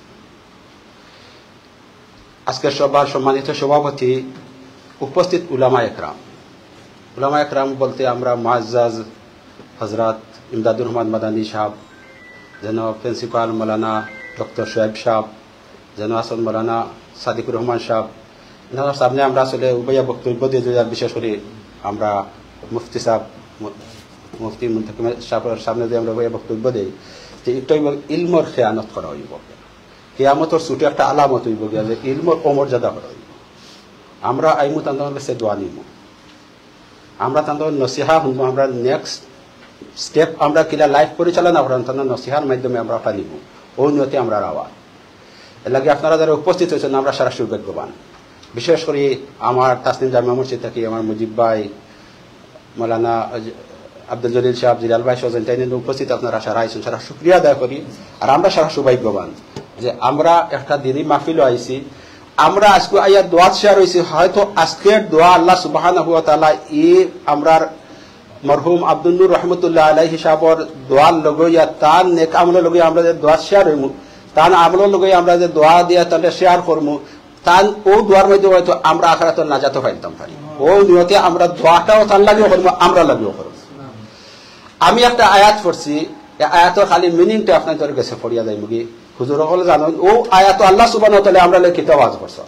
আজকের সভার সম্মানিত সভাপতি, উপস্থিত উলামা একরাম, উলামা একরাম বলতে আমরা মুআজ্জাজ হযরত ইমদাদুর রহমান মাদানী সাহেব, যেন প্রিন্সিপাল মৌলানা ডক্টর শোয়েব সাহেব, যেন আসল মৌলানা সাদিকুর রহমান সাহেব, এনার সামনে আমরা আসলে উভয় বক্তব্য দিয়ে যাই। বিশেষ করে আমরা মুফতি সাহেব, মুফতি মুনতাকিম সাহেবের সামনে দিয়ে আমরা উভয় বক্তব্য দিই যে একটু ইলমর খেয়ানত করা হইব, কিয়ামতের ছুটি একটা আলামত হইব গিয়া যে ইলমর অমর্যাদা করা হইব। আমরা আইমু তান্দার কাছে দোয়া নিব, আমরা তান্দার নসিহা শুনবো, আমরা নেক্সট স্টেপ আমরা কিলা লাইফ পরিচালনা করেন তান্দার নসিহার মাধ্যমে আমরা ওটা নিব, ও নিয়তে আমরা রাওয়া। এর লাগে আপনারা যারা উপস্থিত হয়েছেন আমরা সারা সৌভাগ্যবান। বিশেষ করে আমার তাসনিম জামা মসজিদ থাকি আমার মুজিব ভাই, মৌলানা আব্দুল জলিল সাহেব, জিলাল ভাই সজন তাই উপস্থিত আপনারা সারা আইসেন, সারা শুক্রিয়া আদায় করি। আর আমরা সারা সৌভাগ্যবান যে আমরা একটা দিনই মাহফিল আইছি, আমরা আজকে আইয়া দোয়া শেয়ার হয়েছি। হয়তো আজকের দোয়া আল্লাহ সুবহানাহু ওয়া তাআলা ই আমরার মরহুম আব্দুল নূর রহমতুল্লাহ আলাইহি সাহেবর দোয়ার লগইয়া তার নেক আমলের লগে আমরা যে দোয়া শেয়ার হইমু, তার আমলের লগে আমরা যে দোয়া দিয়া তাহলে শেয়ার করবো, তার ও দোয়ার মধ্যে হয়তো আমরা আখিরাতে নাজাত পাইতাম পারি। ও নিয়তে আমরা দোয়াটাও তার লাগেও করবো, আমরা লাগেও করবো। আমি একটা আয়াত পড়ছি, আয়াতের খালি মিনিংটা আপনাদের কাছে পড়িয়া যাই মুগি। হুজুর হল জানো ও আয়াত আল্লাহ সুবহানাহু ওয়া তাআলা আমরা লিখিত আওয়াজ করছ।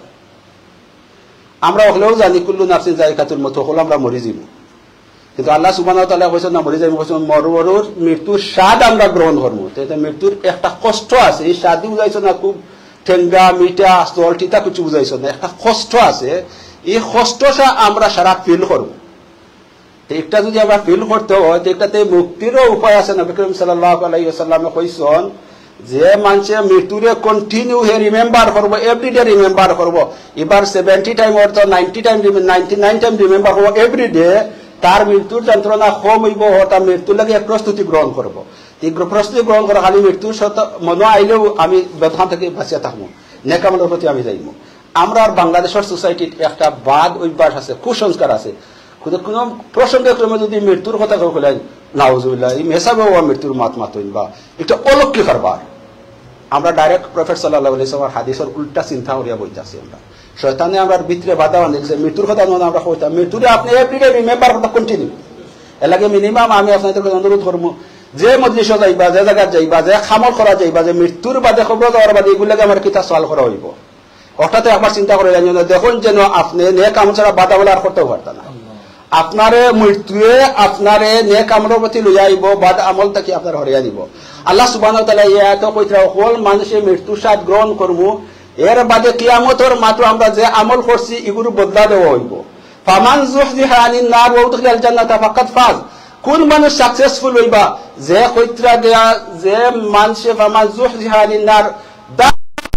আমরা হলেও জানি কুল্লু নাফসিন যায়কাতুল মউত, হল আমরা মরি যাব, কিন্তু আল্লাহ সুবহানাহু ওয়া তাআলা কইছেন না মরি যাইব, কইছেন মরবরুর মৃত্যুর স্বাদ আমরা গ্রহণ করব। তো মৃত্যুর একটা কষ্ট আছে, এই স্বাদ বুঝাইছো না খুব ঠেঙ্গা মিঠা স্থল টিতা কিছু বুঝাইছো না, একটা কষ্ট আছে, এই কষ্টটা আমরা সারা ফিল করব। একটা যদি আমরা ফিল করতে হয় তো একটাতে মুক্তিরও উপায় আছে। নবী করিম সাল্লাল্লাহু আলাইহি ওয়াসাল্লামে কইছেন যে মানুষে মৃত্যুরে কন্টিনিউ হে রিমেম্বার করবো, এভরিডে রিমেম্বার করবো। এবার সেভেন্টি টাইম অর্থ ninety time ninety nine time remember করবো এভরিডে, তার মৃত্যুর যন্ত্রণা কম হইব, তার মৃত্যুর লাগে প্রস্তুতি গ্রহণ করবো। প্রস্তুতি গ্রহণ করা খালি মৃত্যুর মনে আইলেও আমি ব্যবধান থেকে বাঁচিয়ে থাকবো, নেকামলের প্রতি আমি যাইব। আমরা আর বাংলাদেশের সোসাইটির একটা বাদ অভ্যাস আছে, কুসংস্কার আছে। কোন প্রসঙ্গে ক্রমে যদি মৃত্যুর কথা কইলেন নাউজুবিল্লাহ, এই মেসাবেও মৃত্যুর মাত মাতইন বা এটা অলৌকিক কারবার। আমরা ডাইরেক্ট প্রফেট সাল্লাল্লাহু আলাইহি ওয়াসাল্লাম হাদিসের উল্টা চিন্তা করিয়া বইতাছি। আমরা শয়তানে আমরা ভিতরে বাধা বাঁধিছে, মৃত্যুর কথা নয় আমরা কইতাম মৃত্যুরে আপনি এভরিডে রিমেম্বার করতে কন্টিনিউ। এর লাগে মিনিমাম আমি আপনাদের কাছে অনুরোধ করব, যে মজলিসে যাইবা, যে জায়গায় যাইবা, যে খামল করা যাইবা, যে মৃত্যুর বাদে খবর দেওয়ার বাদে এগুলাকে আমার কিতা সওয়াল করা হইব। অর্থাৎ একবার চিন্তা করে জানিও দেখুন যেন আপনি নেক আমল ছাড়া বাধা বলে আর করতেও পারতেন না। আপনারে মৃত্যুয়ে আপনারে নেক আমলের প্রতি লইয়া আইব, বাদ আমল থেকে আপনার হরিয়া দিব। আল্লাহ সুবহানাহু ওয়া তাআলা এত কইরা হল মানুষে মৃত্যুর স্বাদ গ্রহণ করবো, এর বাদে কিয়ামতের মাত্র আমরা যে আমল করছি এগুলো বদলা দেওয়া হইব। ফামান যুহজিহা আনিন নার ওয়া উদখিলাল জান্নাতা ফাকাদ ফাজ। কোন মানুষ সাকসেসফুল হইবা, যে কইরা দেয়া যে মানুষে ফামান যুহজিহা আনিন নার দা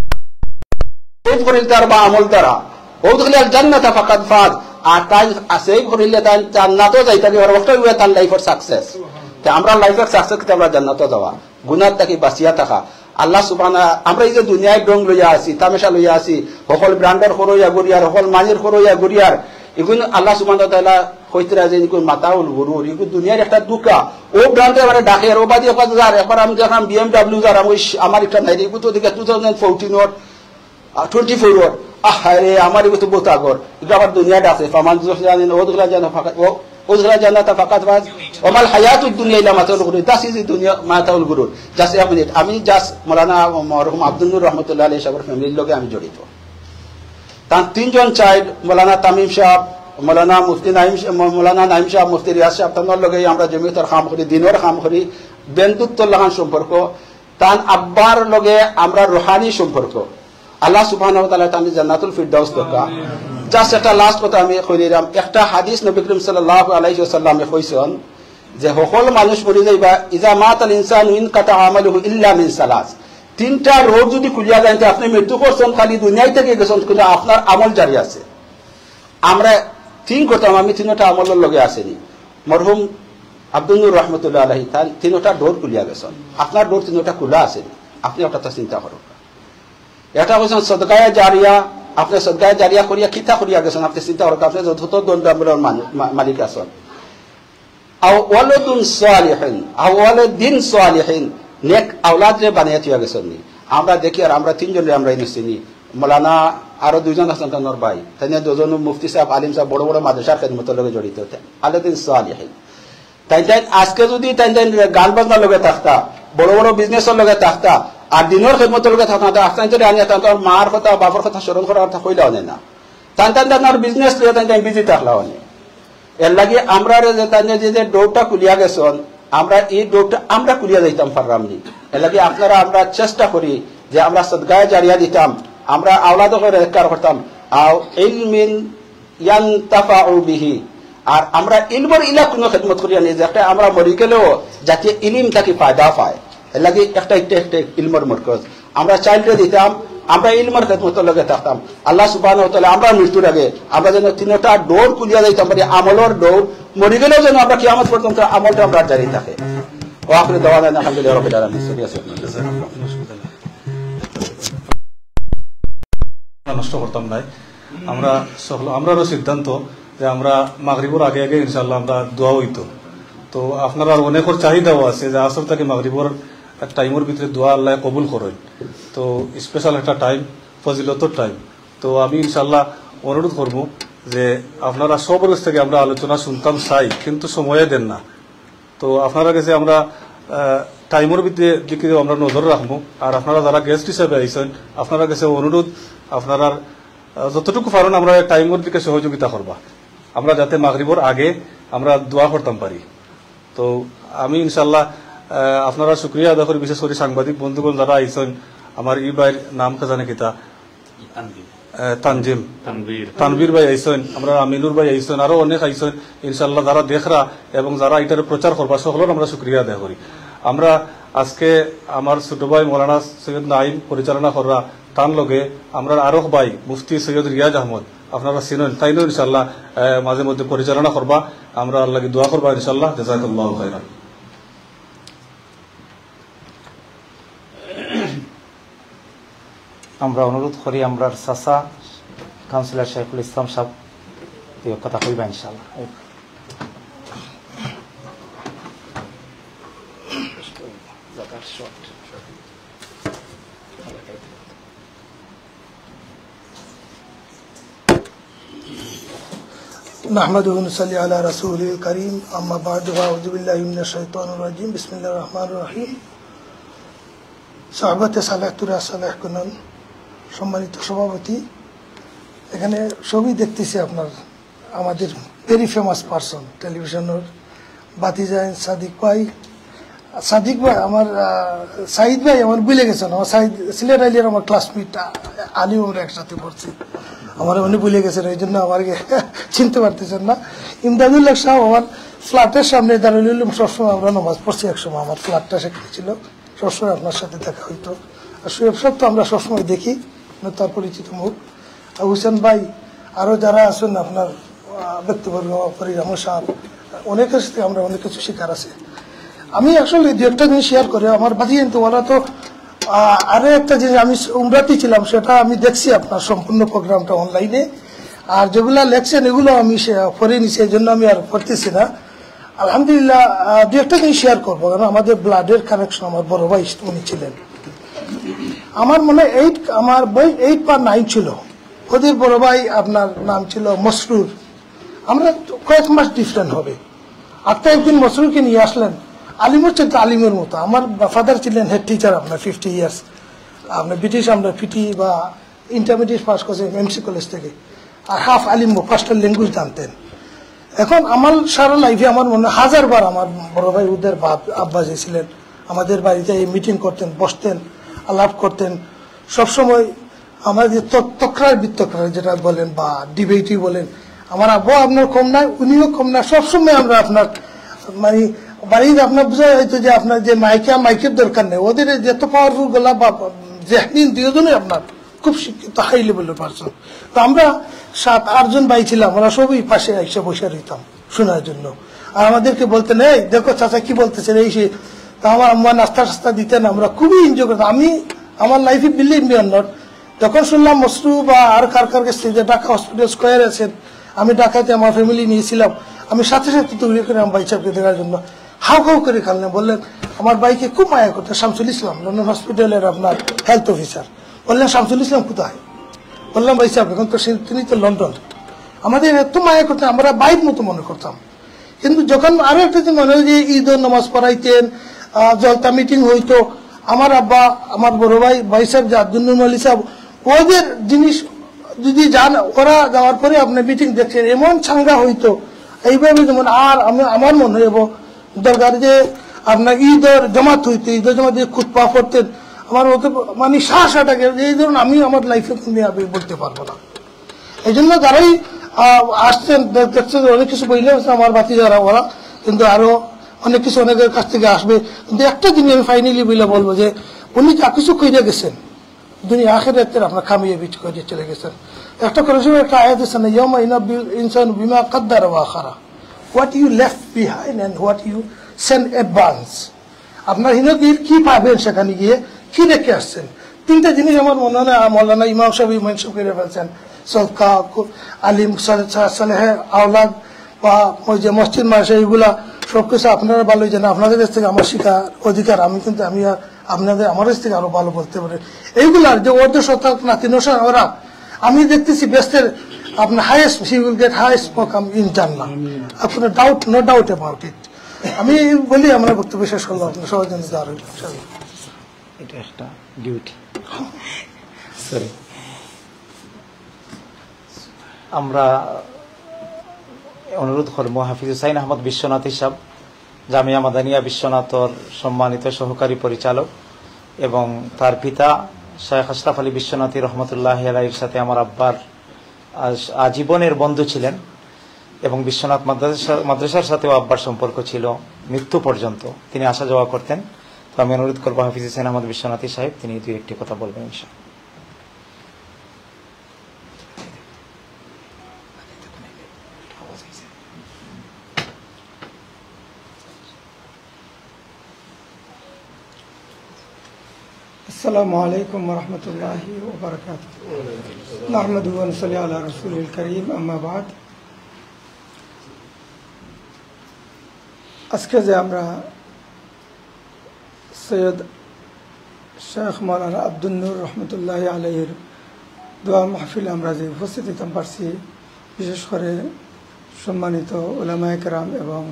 করিল তার বা আমল দ্বারা উদখিলাল জান্নাতা ফাকাদ ফাজ, আর তাই আছে করিলে তাই জান্নাতও যাইতে পারে, ওটা হইয়া তার লাইফের সাকসেস। তে আমরা লাইফের সাকসেস করতে আমরা জান্নাতও যাওয়া, গুনাহ থেকে বাঁচিয়া থাকা। আল্লাহ সুবহানাহু আমরা এই যে দুনিয়ায় ডং লইয়া আছি, তামাশা লইয়া আছি, সকল ব্র্যান্ডের খরইয়া গড়িয়ার, সকল মানির খরইয়া গড়িয়ার, এগুলো আল্লাহ সুবহানাহু ওয়া তাআলা কইতরা যে এগুলো মাতাউল গুরুর, এগুলো দুনিয়ার একটা দুকা। ও ব্র্যান্ডে মানে ডাকে ও বাদি কত যার, একবার আমি যখন বিএমডব্লিউ যার আমি আমার একটা নাই, এগুলো তো দিকে two thousand fourteen or twenty four or, আহারে আমার এগুলো তো বহুত আগর, এগুলো আবার দুনিয়া ডাকে। ফামান জানেন ও দুলা জানা ফাকাত ও উযরা জান্নাতা ফাকাত ফাজ ওয়া মাল হায়াতুদ দুনিয়া ইল্লা মাতাউল গুরুর। দাস ইজ দুনিয়া মাতাউল গুরুর। জাস্ট এক মিনিট, আমি জাস্ট মাওলানা মরহুম আব্দুল নূর রহমতুল্লাহ আলাইহি সাহেবের ফ্যামিলির লগে আমি জড়িত। তার তিনজন চাইল্ড মৌলানা তামিম সাহেব, মৌলানা মুফতি নাইম মৌলানা নাইম সাহেব, মুফতি রিয়াজ সাহেব, তার লগে আমরা জমিয়তের কাম করি, দিনের কাম করি, বন্ধুত্বর লাগান সম্পর্ক। তার আব্বার লগে আমরা রুহানি সম্পর্ক। আল্লাহ সুবহানাহু ওয়া তাআলা তানি জান্নাতুল ফিরদাউস দেখা। জাস্ট একটা লাস্ট কথা আমি কইলাম, একটা হাদিস নবী করিম সাল্লাল্লাহু আলাইহি ওয়াসাল্লামে কইছেন যে সকল মানুষ মরি যাইবা, ইজা মাতাল ইনসানু ইনকাতা আমালুহু ইল্লা মিন সালাস। তিনটা রোগ যদি খুলিয়া যায়, আপনি মৃত্যু করছেন, খালি দুনিয়ায় থেকে গেছেন, কিন্তু আপনার আমল জারি আছে। আমরা তিন করতাম, আমি তিনটা আমলের লগে আসেনি। মরহুম আব্দুল নূর রহমতুল্লাহ আলাইহি তান তিনটা ডোর খুলিয়া গেছেন, আপনার ডোর তিনটা খোলা আছে, আপনি ওটা চিন্তা করুন। এটা হচ্ছেন সদকায়ে জারিয়া, আপনি সদকায়ে জারিয়া করিয়া কিতা করিয়া গেছেন, আপনি চিন্তা করুন, আপনি যত দণ্ডামূলক মালিক আছেন। আও ওয়ালাদুন সালিহিন, আও ওয়ালাদিন সালিহিন, নেক আওলাদ রে বানিয়ে থিয়া গেছেন নি। আমরা দেখি আর আমরা তিনজন রে আমরা চিনি, মৌলানা আরো দুইজন আছেন তানোর ভাই, তাই দুজন মুফতি সাহেব, আলিম সাহেব, বড় বড় মাদ্রাসার খেদমতের লগে জড়িত হতেন, আলাদিন সালিহিন। তাই তাই আজকে যদি তাই তাই গান বাজনার লগে থাকতা, বড় বড় বিজনেসের লগে থাকতা, আর দিনের খেদমতের লগে থাকতা, আস্তে যদি আনিয়া তার মার কথা বাবার কথা স্মরণ করার কথা কইলাও না, তাই তাই তার বিজনেস লিয়ে তাই তাই বিজি থাকলাও না। এর লাগে আমরা যে ডোরটা খুলিয়া গেছেন, আমরা এই ডোরটা আমরা খুলিয়া যাইতাম পারলাম নি। এর লাগে আপনারা আমরা চেষ্টা করি যে আমরা সদকায়ে জারিয়া দিতাম, আমরা আওলাদকে রেকার করতাম, আও ইলমিন ইয়ানতাফাউ বিহি, আর আমরা ইলমর ইলা কোনো খেদমত করিয়া নিয়ে যাতে আমরা মরি গেলেও যাতে ইলিম তাকে ফায়দা পায়। এর লাগে একটা একটা একটা ইলমর মরকজ আমরা চাইল্ডে দিতাম, আমরা ইলমের খেদমতের লগে থাকতাম। আল্লাহ সুবহানাহু ওয়া তাআলা আমরা মৃত্যুর আগে আমরা যেন তিনটা ডোর খুলিয়া যাইতাম পারি, আমলের ডোর, মরি গেলেও যেন আমরা কিয়ামত পর্যন্ত আমলটা আমরা জারি থাকে। ওয়া আখিরু দাওয়ানা আলহামদুলিল্লাহি রাব্বিল আলামিন। নষ্ট করতাম নাই, আমরা আমরারও সিদ্ধান্ত যে আমরা মাগরিবর আগে আগে ইনশাআল্লাহ আমরা দোয়া হইতো। তো আপনারা অনেকের চাহিদাও আছে যে আসর থেকে মাগরিবর টাইমের ভিতরে দোয়া আল্লাহ কবুল করেন, তো স্পেশাল একটা টাইম, ফজিলতর টাইম। তো আমি ইনশাল্লাহ অনুরোধ করব যে আপনারা সব থেকে আমরা আলোচনা শুনতাম চাই, কিন্তু সময়ে দেন না। তো আপনারা কাছে আমরা টাইমের ভিতরে দিকে আমরা নজর রাখবো, আর আপনারা যারা গেস্ট হিসেবে আইসেন আপনারা কাছে অনুরোধ, আপনারা যতটুকু পারেন আমরা টাইমের দিকে সহযোগিতা করবা, আমরা যাতে মাগরিবর আগে আমরা দোয়া করতাম পারি। তো আমি ইনশাল্লাহ আপনারা শুক্রিয়া আদা করি, বিশেষ করে সাংবাদিক বন্ধুগণ যারা আইসেন। আমার ই ভাইয়ের নাম কে জানে কিতা, তানজিম তানবীর ভাই আইসেন, আমরা আমিনুর ভাই আইসেন, আরো অনেক আইসেন। ইনশাল্লাহ যারা দেখরা এবং যারা এটার প্রচার করবা সকলের আমরা শুক্রিয়া আদায় করি। আমরা আজকে আমার ছোট ভাই মৌলানা সৈয়দ নাইম পরিচালনা করা, তার লগে আমরা আরো ভাই মুফতি সৈয়দ রিয়াজ আহমদ, আপনারা চিনেন, তাইও ইনশাল্লাহ মাঝে মধ্যে পরিচালনা করবা, আমরা আল্লাহকে দোয়া করবা ইনশাল্লাহ। জাযাকাল্লাহু খাইরান। আমরা অনুরোধ করি আমরা চাচা কাউন্সিলর শাইখুল ইসলাম সাহেব কথা কইবা ইনশাআল্লাহ। نحمده ونصلي على رسوله الكريم أما بعد فأعوذ بالله من الشيطان الرجيم بسم الله الرحمن الرحيم সাহাবাতে সালাতুরা সালাহ কুনান। সম্মানিত সভাপতি, এখানে সবই দেখতেছি আপনার আমাদের ভেরি ফেমাস পারসন, টেলিভিশনের বাতিজান সাদিক ভাই, সাদিক ভাই আমার সাইদ ভাই আমার ভুলে গেছেন, আমার সাইদ সিলেট আইলিয়ার আমার ক্লাসমেট আলী আমরা একসাথে পড়ছি, আমার উনি ভুলে গেছেন, এই জন্য আমার চিনতে পারতেছেন না। ইমদাদুল্লাহ সাহেব আমার ফ্ল্যাটের সামনে দাঁড়িয়ে সবসময় আমরা নামাজ পড়ছি, একসময় আমার ফ্ল্যাটটা সেখানে ছিল, সবসময় আপনার সাথে দেখা হইতো। আর সোয়েব সাহেব তো আমরা সবসময় দেখি, তার পরিচিত মুখ। আর হুসেন ভাই, আরো যারা আছেন আপনার ব্যক্তিবর্গ, ফরিদামুল সাহেব, অনেকের সাথে আমরা অনেক কিছু শিকার আছে। আমি আসলে দু একটা জিনিস শেয়ার করে আমার বাকি, কিন্তু ওরা তো আরো একটা জিনিস আমি উমরাতে ছিলাম, সেটা আমি দেখছি আপনার সম্পূর্ণ প্রোগ্রামটা অনলাইনে, আর যেগুলা লেখছেন এগুলো আমি পড়ে নিছি, এই জন্য আমি আর পড়তেছি না। আলহামদুলিল্লাহ দু একটা জিনিস শেয়ার করবো, কারণ আমাদের ব্লাডের কানেকশন আমার বড় ভাই উনি ছিলেন। আমার মনে এইট আমার বই এইট বা নাইন ছিল, ওদের বড় ভাই আপনার নাম ছিল মসরুর, আমরা কয়েক মাস ডিফারেন্ট হবে। আপনি একদিন মসরুরকে নিয়ে আসলেন, আলিম হচ্ছে আলিমের মতো। আমার ফাদার ছিলেন হেড টিচার আপনার ফিফটি ইয়ার্স, আপনার ব্রিটিশ আমরা পিটি বা ইন্টারমিডিয়েট পাস করছে এমসি কলেজ থেকে, আর হাফ আলিম পাঁচটা ল্যাঙ্গুয়েজ জানতেন। এখন আমার সারা লাইফে আমার মনে হয় হাজার বার আমার বড় ভাই ওদের আব্বা যে ছিলেন আমাদের বাড়িতে মিটিং করতেন, বসতেন, আলাপ করতেন। সবসময় আমাদের তকরার বিতকরার যেটা বলেন বা ডিবেটই বলেন, আমার আব্বা আপনার কম নাই, উনিও কম না, সবসময় আমরা আপনার মানে বাড়িতে আপনার বোঝা হয়তো যে আপনার যে মাইকা মাইকের দরকার নেই, ওদের যত পাওয়ারফুল গোলা বা জেহনিন দুজনই আপনার খুব শিক্ষিত হাই লেভেলের পারসন। তো আমরা সাত আটজন ভাই ছিলাম, আমরা সবই পাশে এসে বসে রইতাম শোনার জন্য। আর আমাদেরকে বলতেন এই দেখো চাচা কি বলতেছেন এই সে। তা আমার আম্মা নাস্তা টাস্তা দিতেন, আমরা খুবই এনজয় করতাম। আমি আমার লাইফে বিলিভ মি অর নট, যখন শুনলাম মসরু বা আর কার কার কাছে যে ঢাকা হসপিটাল স্কোয়ার আছেন, আমি ঢাকাতে আমার ফ্যামিলি নিয়েছিলাম, আমি সাথে সাথে তৈরি করে আমার ভাই সাহেবকে দেখার জন্য হাউ হাউ করে খাললেন। বললেন আমার ভাইকে খুব মায়া করতেন, শামসুল ইসলাম লন্ডন হসপিটালের আপনার হেলথ অফিসার। বললেন শামসুল ইসলাম কোথায়? বললাম ভাই সাহেব এখন তো তিনি তো লন্ডন। আমাদের এত মায়া করতেন, আমরা বাইর মতো মনে করতাম। কিন্তু যখন আরো একটা দিন মনে হয় যে ঈদের নামাজ পড়াইতেন, জলতা মিটিং হইতো, আমার আব্বা আমার বড় ভাই ভাই সাহেব যে আব্দুল আলী সাহেব, ওদের জিনিস যদি যান, ওরা যাওয়ার পরে আপনার মিটিং দেখছেন এমন ছাঙ্গা হইতো এইভাবে। যেমন আর আমি আমার মনে হইব দরকার যে আপনার ঈদের জমাত হইতো, ঈদের জমাত যে খুতবা পড়তেন, আমার ওকে মানে শ্বাস আটাকে এই ধরুন আমি আমার লাইফে আমি বলতে পারবো না। এই জন্য যারাই আসছেন দেখছেন অনেক কিছু বইলে আমার বাতি যারা ওরা, কিন্তু আরো অনেক কিছু অনেকের কাছ থেকে আসবে। কিন্তু একটা জিনিস আমি ফাইনালি বলে বলবো যে উনি যা কিছু কইরে গেছেন দুনিয়া আখিরাতের আপনার খামিয়ে বিচ করে চলে গেছেন। একটা করে একটা আয়াত আছে না, ইয়াউমা ইনাব্বিল ইনসানু বিমা কাদ্দারা ওয়া আখারা, what you left behind and what you send advance. আপনার হিনদির কি পাবেন সেখানে গিয়ে, কি রেখে আসছেন। তিনটা জিনিস আমার মনে হয় মৌলানা ইমাম সাহেব ইমাম সাহেব করে ফেলছেন, সদকা, আলিম সালেহ আওলাদ বা ওই যে মসজিদ মাসে, এইগুলা সবকিছু আপনারা ভালোই জানেন। আপনাদের কাছ থেকে আমার শিখার অধিকার, আমি কিন্তু আমি আপনাদের আমার কাছ থেকে আরো ভালো বলতে পারি। এইগুলার যে অর্ধ শতক না তিনশো ওরা, আমি দেখতেছি বেস্টের আপনার highest, he will get highest মকাম ইন জান্নাহ, আপনার doubt no doubt about it. আমি বলি আমরা বক্তব্য শেষ করলাম, আপনার সবার জন্য এটা একটা ডিউটি। সরি, আমরা অনুরোধ করবো হাফিজ হুসাইন আহমদ বিশ্বনাথ হিসাব, জামিয়া মাদানিয়া বিশ্বনাথর সম্মানিত সহকারী পরিচালক, এবং তার পিতা শেখ আশরাফ আলী বিশ্বনাথী রহমতুল্লাহ আলাইহির সাথে আমার আব্বার আজীবনের বন্ধু ছিলেন, এবং বিশ্বনাথ মাদ্রাসা মাদ্রাসার সাথেও আব্বার সম্পর্ক ছিল মৃত্যু পর্যন্ত। তিনি আসা যাওয়া করতেন। তো আমি অনুরোধ করবো হাফিজ হুসাইন আহমদ বিশ্বনাথী সাহেব, তিনি দুই একটি কথা বলবেন ইনশাআল্লাহ। السلام عليكم ورحمة الله وبركاته. نحمده ونصلي على رسول الكريم أما بعد. আজকে যে আমরা সৈয়দ শেখ মৌলানা আব্দুল নূর রহমতুল্লাহ আলাইহির দোয়া মাহফিল আমরা যে উপস্থিত হতে পারছি, বিশেষ করে সম্মানিত উলামায়ে কেরাম এবং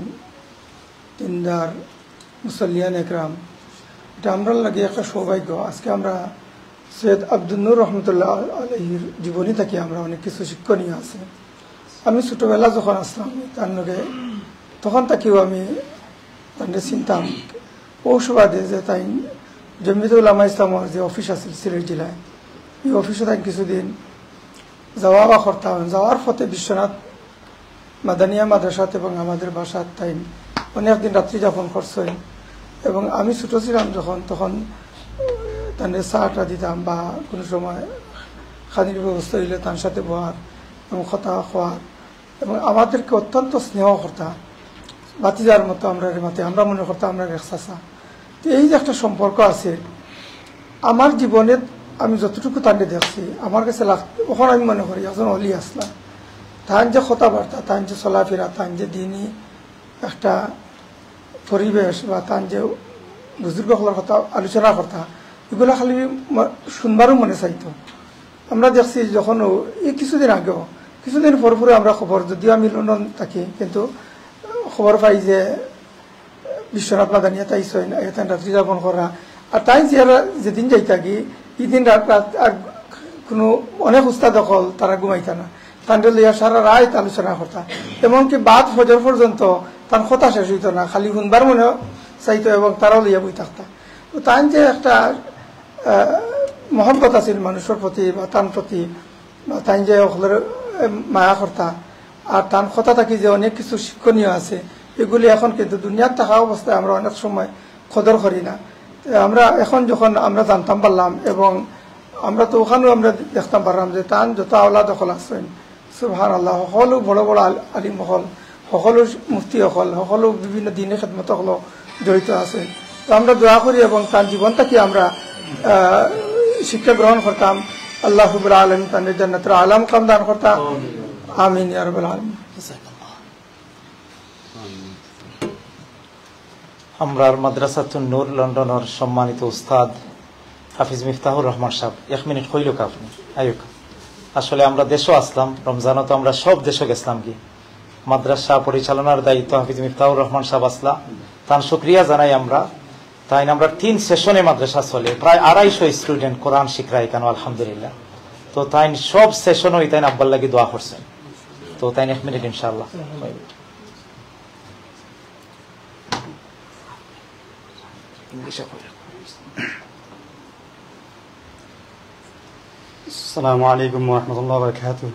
দিনদার মুসল্লিয়ান একরাম, এটা আমরা লাগে একটা সৌভাগ্য। আজকে আমরা সৈয়দ আব্দুল নূর রহমতুল্লাহ আলাইহির জীবনী থেকে আমরা অনেক কিছু শিক্ষণীয় আছে। আমি ছোটবেলা যখন আসলাম তার লগে, তখন তাকেও আমি তাদের চিন্তাম ও সুবাদে যে তাই জমিয়তুল উলামা ইসলামের যে অফিস আছে সিলেট জেলায়, এই অফিসে তাই কিছুদিন যাওয়া বা করতাম। যাওয়ার পথে বিশ্বনাথ মাদানিয়া মাদ্রাসাত এবং আমাদের বাসার তাই অনেকদিন রাত্রি যাপন করছেন। এবং আমি ছোটো ছিলাম যখন, তখন তাদের চাটা দিতাম বা কোনো সময় খানির ব্যবস্থা দিলে তার সাথে বহার এবং কথা খাওয়ার, এবং আমাদেরকে অত্যন্ত স্নেহ করতাম, বাতিজার মতো আমরা মাতে আমরা মনে করতাম আমরা রেখসা। তো এই যে একটা সম্পর্ক আছে আমার জীবনে, আমি যতটুকু তাকে দেখছি আমার কাছে লাগ, ওখানে আমি মনে করি একজন অলি আসলাম। তার যে কথাবার্তা, তার যে চলাফেরা, তার যে দিনই একটা পরিবেশ বা তার যে বুজুর্গসকলের কথা আলোচনা কথা, এগুলো খালি শুনবারও মনে চাইতো। আমরা দেখছি যখন এই কিছুদিন আগেও, কিছুদিন পর পরে আমরা খবর, যদিও আমি লন্ডন থাকি, কিন্তু খবর পাই যে বিশ্বনাথ মাদানিয়া তাই এখানে রাত্রি যাপন করা। আর তাই যে যেদিন যাই থাকি ইদিন রাত রাত আর কোনো অনেক উস্তাদ দখল তারা ঘুমাইতা না, তাদের লইয়া সারা রাত আলোচনা করতা। এমনকি বাদ ফজর পর্যন্ত তার কথা শেষ হইত না, খালি শুনবার মনে চাইতো এবং তারাও লইয়া বই থাকতা। তো তাই যে একটা মহব্বত আছিল মানুষের প্রতি বা তার প্রতি, বা তাই যে সকলের মায়া কর্তা, আর তার কথা থাকি যে অনেক কিছু শিক্ষণীয় আছে, এগুলি এখন কিন্তু দুনিয়ার থাকা অবস্থায় আমরা অনেক সময় কদর করি না। আমরা এখন যখন আমরা জানতাম পারলাম, এবং আমরা তো ওখানেও আমরা দেখতাম পারলাম যে তান যত আওলাদ দখল আসছেন সুবহানাল্লাহ, সকলো বড় বড় আলিম হল, সকলো মুফতি সকল সকলো বিভিন্ন দিনে খেদমত সকলো জড়িত আছে। তো আমরা দোয়া করি এবং তার জীবনটাকে আমরা শিক্ষা গ্রহণ করতাম। আল্লাহ রাব্বুল আলামিন তাদের জান্নাতের আলা মুকাম দান করতা। আমিন ইয়া রাব্বাল আলামিন। আমরার মাদ্রাসাতুন নূর লন্ডনের সম্মানিত উস্তাদ হাফিজ মিফতাহুর রহমান সাহেব এক মিনিট কইল কা আপনি আয়ুক। আসলে আমরা দেশও আসলাম, রমজানও তো আমরা সব দেশে গেছিলাম কি মাদ্রাসা পরিচালনার দায়িত্ব হাফিজ মিফতাহুর রহমান সাহেব আসলা, তার শুকরিয়া জানাই আমরা। তাই আমরা তিন সেশনে মাদ্রাসা চলে, প্রায় আড়াইশো স্টুডেন্ট কোরআন শিখরা এখানে আলহামদুলিল্লাহ। তো তাই সব সেশন ওই তাই আব্বার লাগি দোয়া করছেন। তো তাই এক মিনিট ইনশাআল্লাহ। Assalamu alaikum wa rahmatullahi wa barakatuh.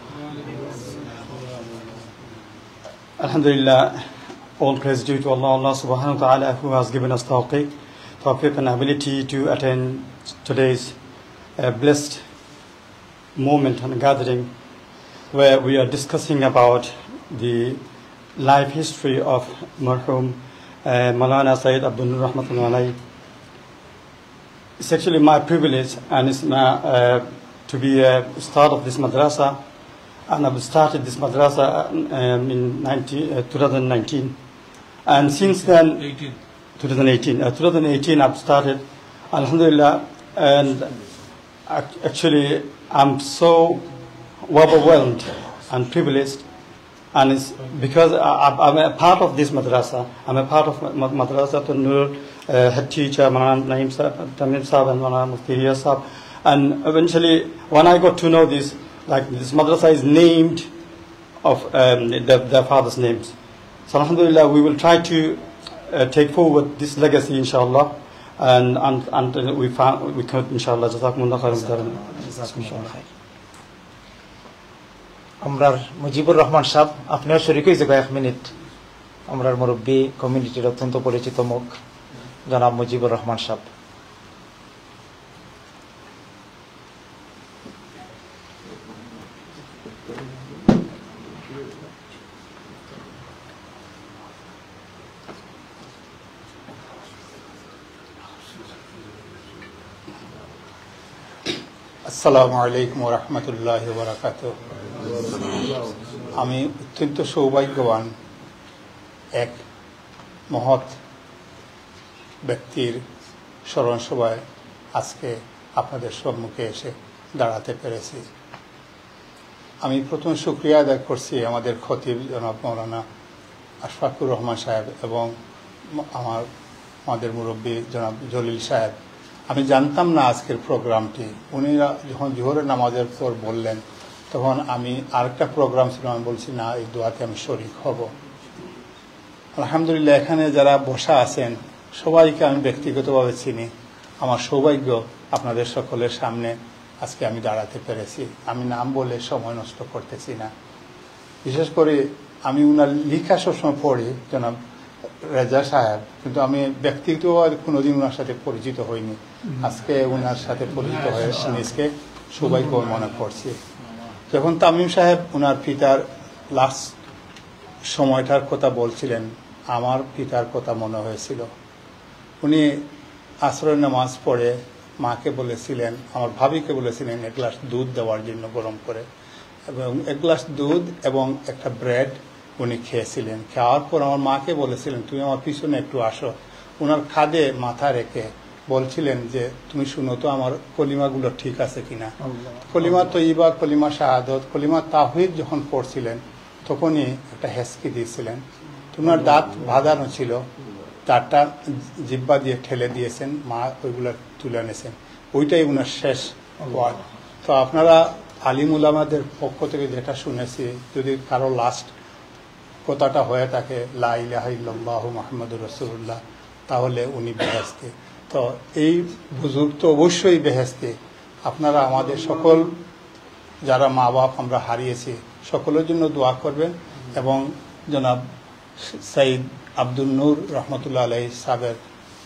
Alhamdulillah, all praise due to Allah, Allah subhanahu wa ta'ala, who has given us tawfiq, tawfiq and ability to attend today's uh, blessed moment and gathering where we are discussing about the life history of marhum uh, Maulana Sayyid Abdul Nur Rahmatullahi alayhi. It's actually my privilege and it's my uh, to be a start of this madrasa, and I've started this madrasa um, in twenty nineteen, and since then twenty eighteen, uh, twenty eighteen I've started, alhamdulillah, and actually I'm so overwhelmed and privileged, and it's because I, I'm a part of this madrasa. I'm a part of madrasa to Nur, uh, head teacher Maulana Naeem Tamim Sahab and Maulana Mufti Riyaz Sahab. And eventually, when I got to know this, like this madrasa is named of um, their, their father's names. So alhamdulillah, we will try to uh, take forward this legacy, inshallah, and and, and we found we could, inshallah. Jazakumullah khairan. আমরার মুজিবুর রহমান সাহেব, আপনিও শরীক হয়েছে এক minute. আমরার মুরব্বী কমিউনিটির অত্যন্ত পরিচিত মুখ জনাব মুজিবুর রহমান সাহেব। আসসালামু আলাইকুম ওয়া রাহমাতুল্লাহি ওয়া বারাকাতুহু। আমি অত্যন্ত সৌভাগ্যবান এক মহৎ ব্যক্তির স্মরণ সভায় আজকে আপনাদের সম্মুখে এসে দাঁড়াতে পেরেছি। আমি প্রথমে শুকরিয়া আদায় করছি আমাদের খতিব জনাব মাওলানা আশফাকুর রহমান সাহেব এবং আমার আমাদের মুরব্বী জনাব জলিল সাহেব। আমি জানতাম না আজকের প্রোগ্রামটি, উনি যখন জোহরের নামাজের পর বললেন তখন আমি আরেকটা প্রোগ্রাম ছিল, আমি বলছি না এই দোয়াতে আমি শরীক হব। আলহামদুলিল্লাহ, এখানে যারা বসা আছেন সবাইকে আমি ব্যক্তিগতভাবে চিনি। আমার সৌভাগ্য আপনাদের সকলের সামনে আজকে আমি দাঁড়াতে পেরেছি। আমি নাম বলে সময় নষ্ট করতেছি না। বিশেষ করে আমি উনার লিখা সবসময় পড়ি জনাব রেজা সাহেব, কিন্তু আমি ব্যক্তিগতভাবে কোনোদিন ওনার সাথে পরিচিত হইনি। আজকে ওনার সাথে পরিচিত হয়ে নিজকে সৌভাগ্য মনে করছি। যখন তামিম সাহেব ওনার পিতার লাস্ট সময়টার কথা বলছিলেন, আমার পিতার কথা মনে হয়েছিল। উনি আসরের নামাজ পড়ে মাকে বলেছিলেন, আমার ভাবিকে বলেছিলেন এক গ্লাস দুধ দেওয়ার জন্য গরম করে, এবং এক গ্লাস দুধ এবং একটা ব্রেড উনি খেয়েছিলেন। খাওয়ার পর আমার মাকে বলেছিলেন তুমি আমার পিছনে একটু আসো। ওনার খাদে মাথা রেখে বলছিলেন যে তুমি শুনো তো আমার কলিমাগুলো ঠিক আছে কিনা। কলিমা তৈবা, কলিমা শাহাদত, কলিমা তাওহীদ যখন পড়ছিলেন তখনই একটা হেসকি দিয়েছিলেন। তোমার দাঁত বাঁধানো ছিল, দাঁতটা জিব্বা দিয়ে ঠেলে দিয়েছেন, মা ওইগুলো তুলে এনেছেন। ওইটাই ওনার শেষ ওয়ার্ড। তো আপনারা আলিম উলামাদের পক্ষ থেকে যেটা শুনেছি, যদি কারো লাস্ট কথাটা হয়ে থাকে লা ইলাহা ইল্লাল্লাহু মুহাম্মাদুর রাসূলুল্লাহ, তাহলে উনি বেহেশতে। তো এই বুজুর্গ তো অবশ্যই বেহেশতে। আপনারা আমাদের সকল যারা মা বাপ আমরা হারিয়েছি সকলের জন্য দোয়া করবেন, এবং জনাব সাইদ আব্দুল নূর রহমতুল্লাহ আলাইহি সাহেবের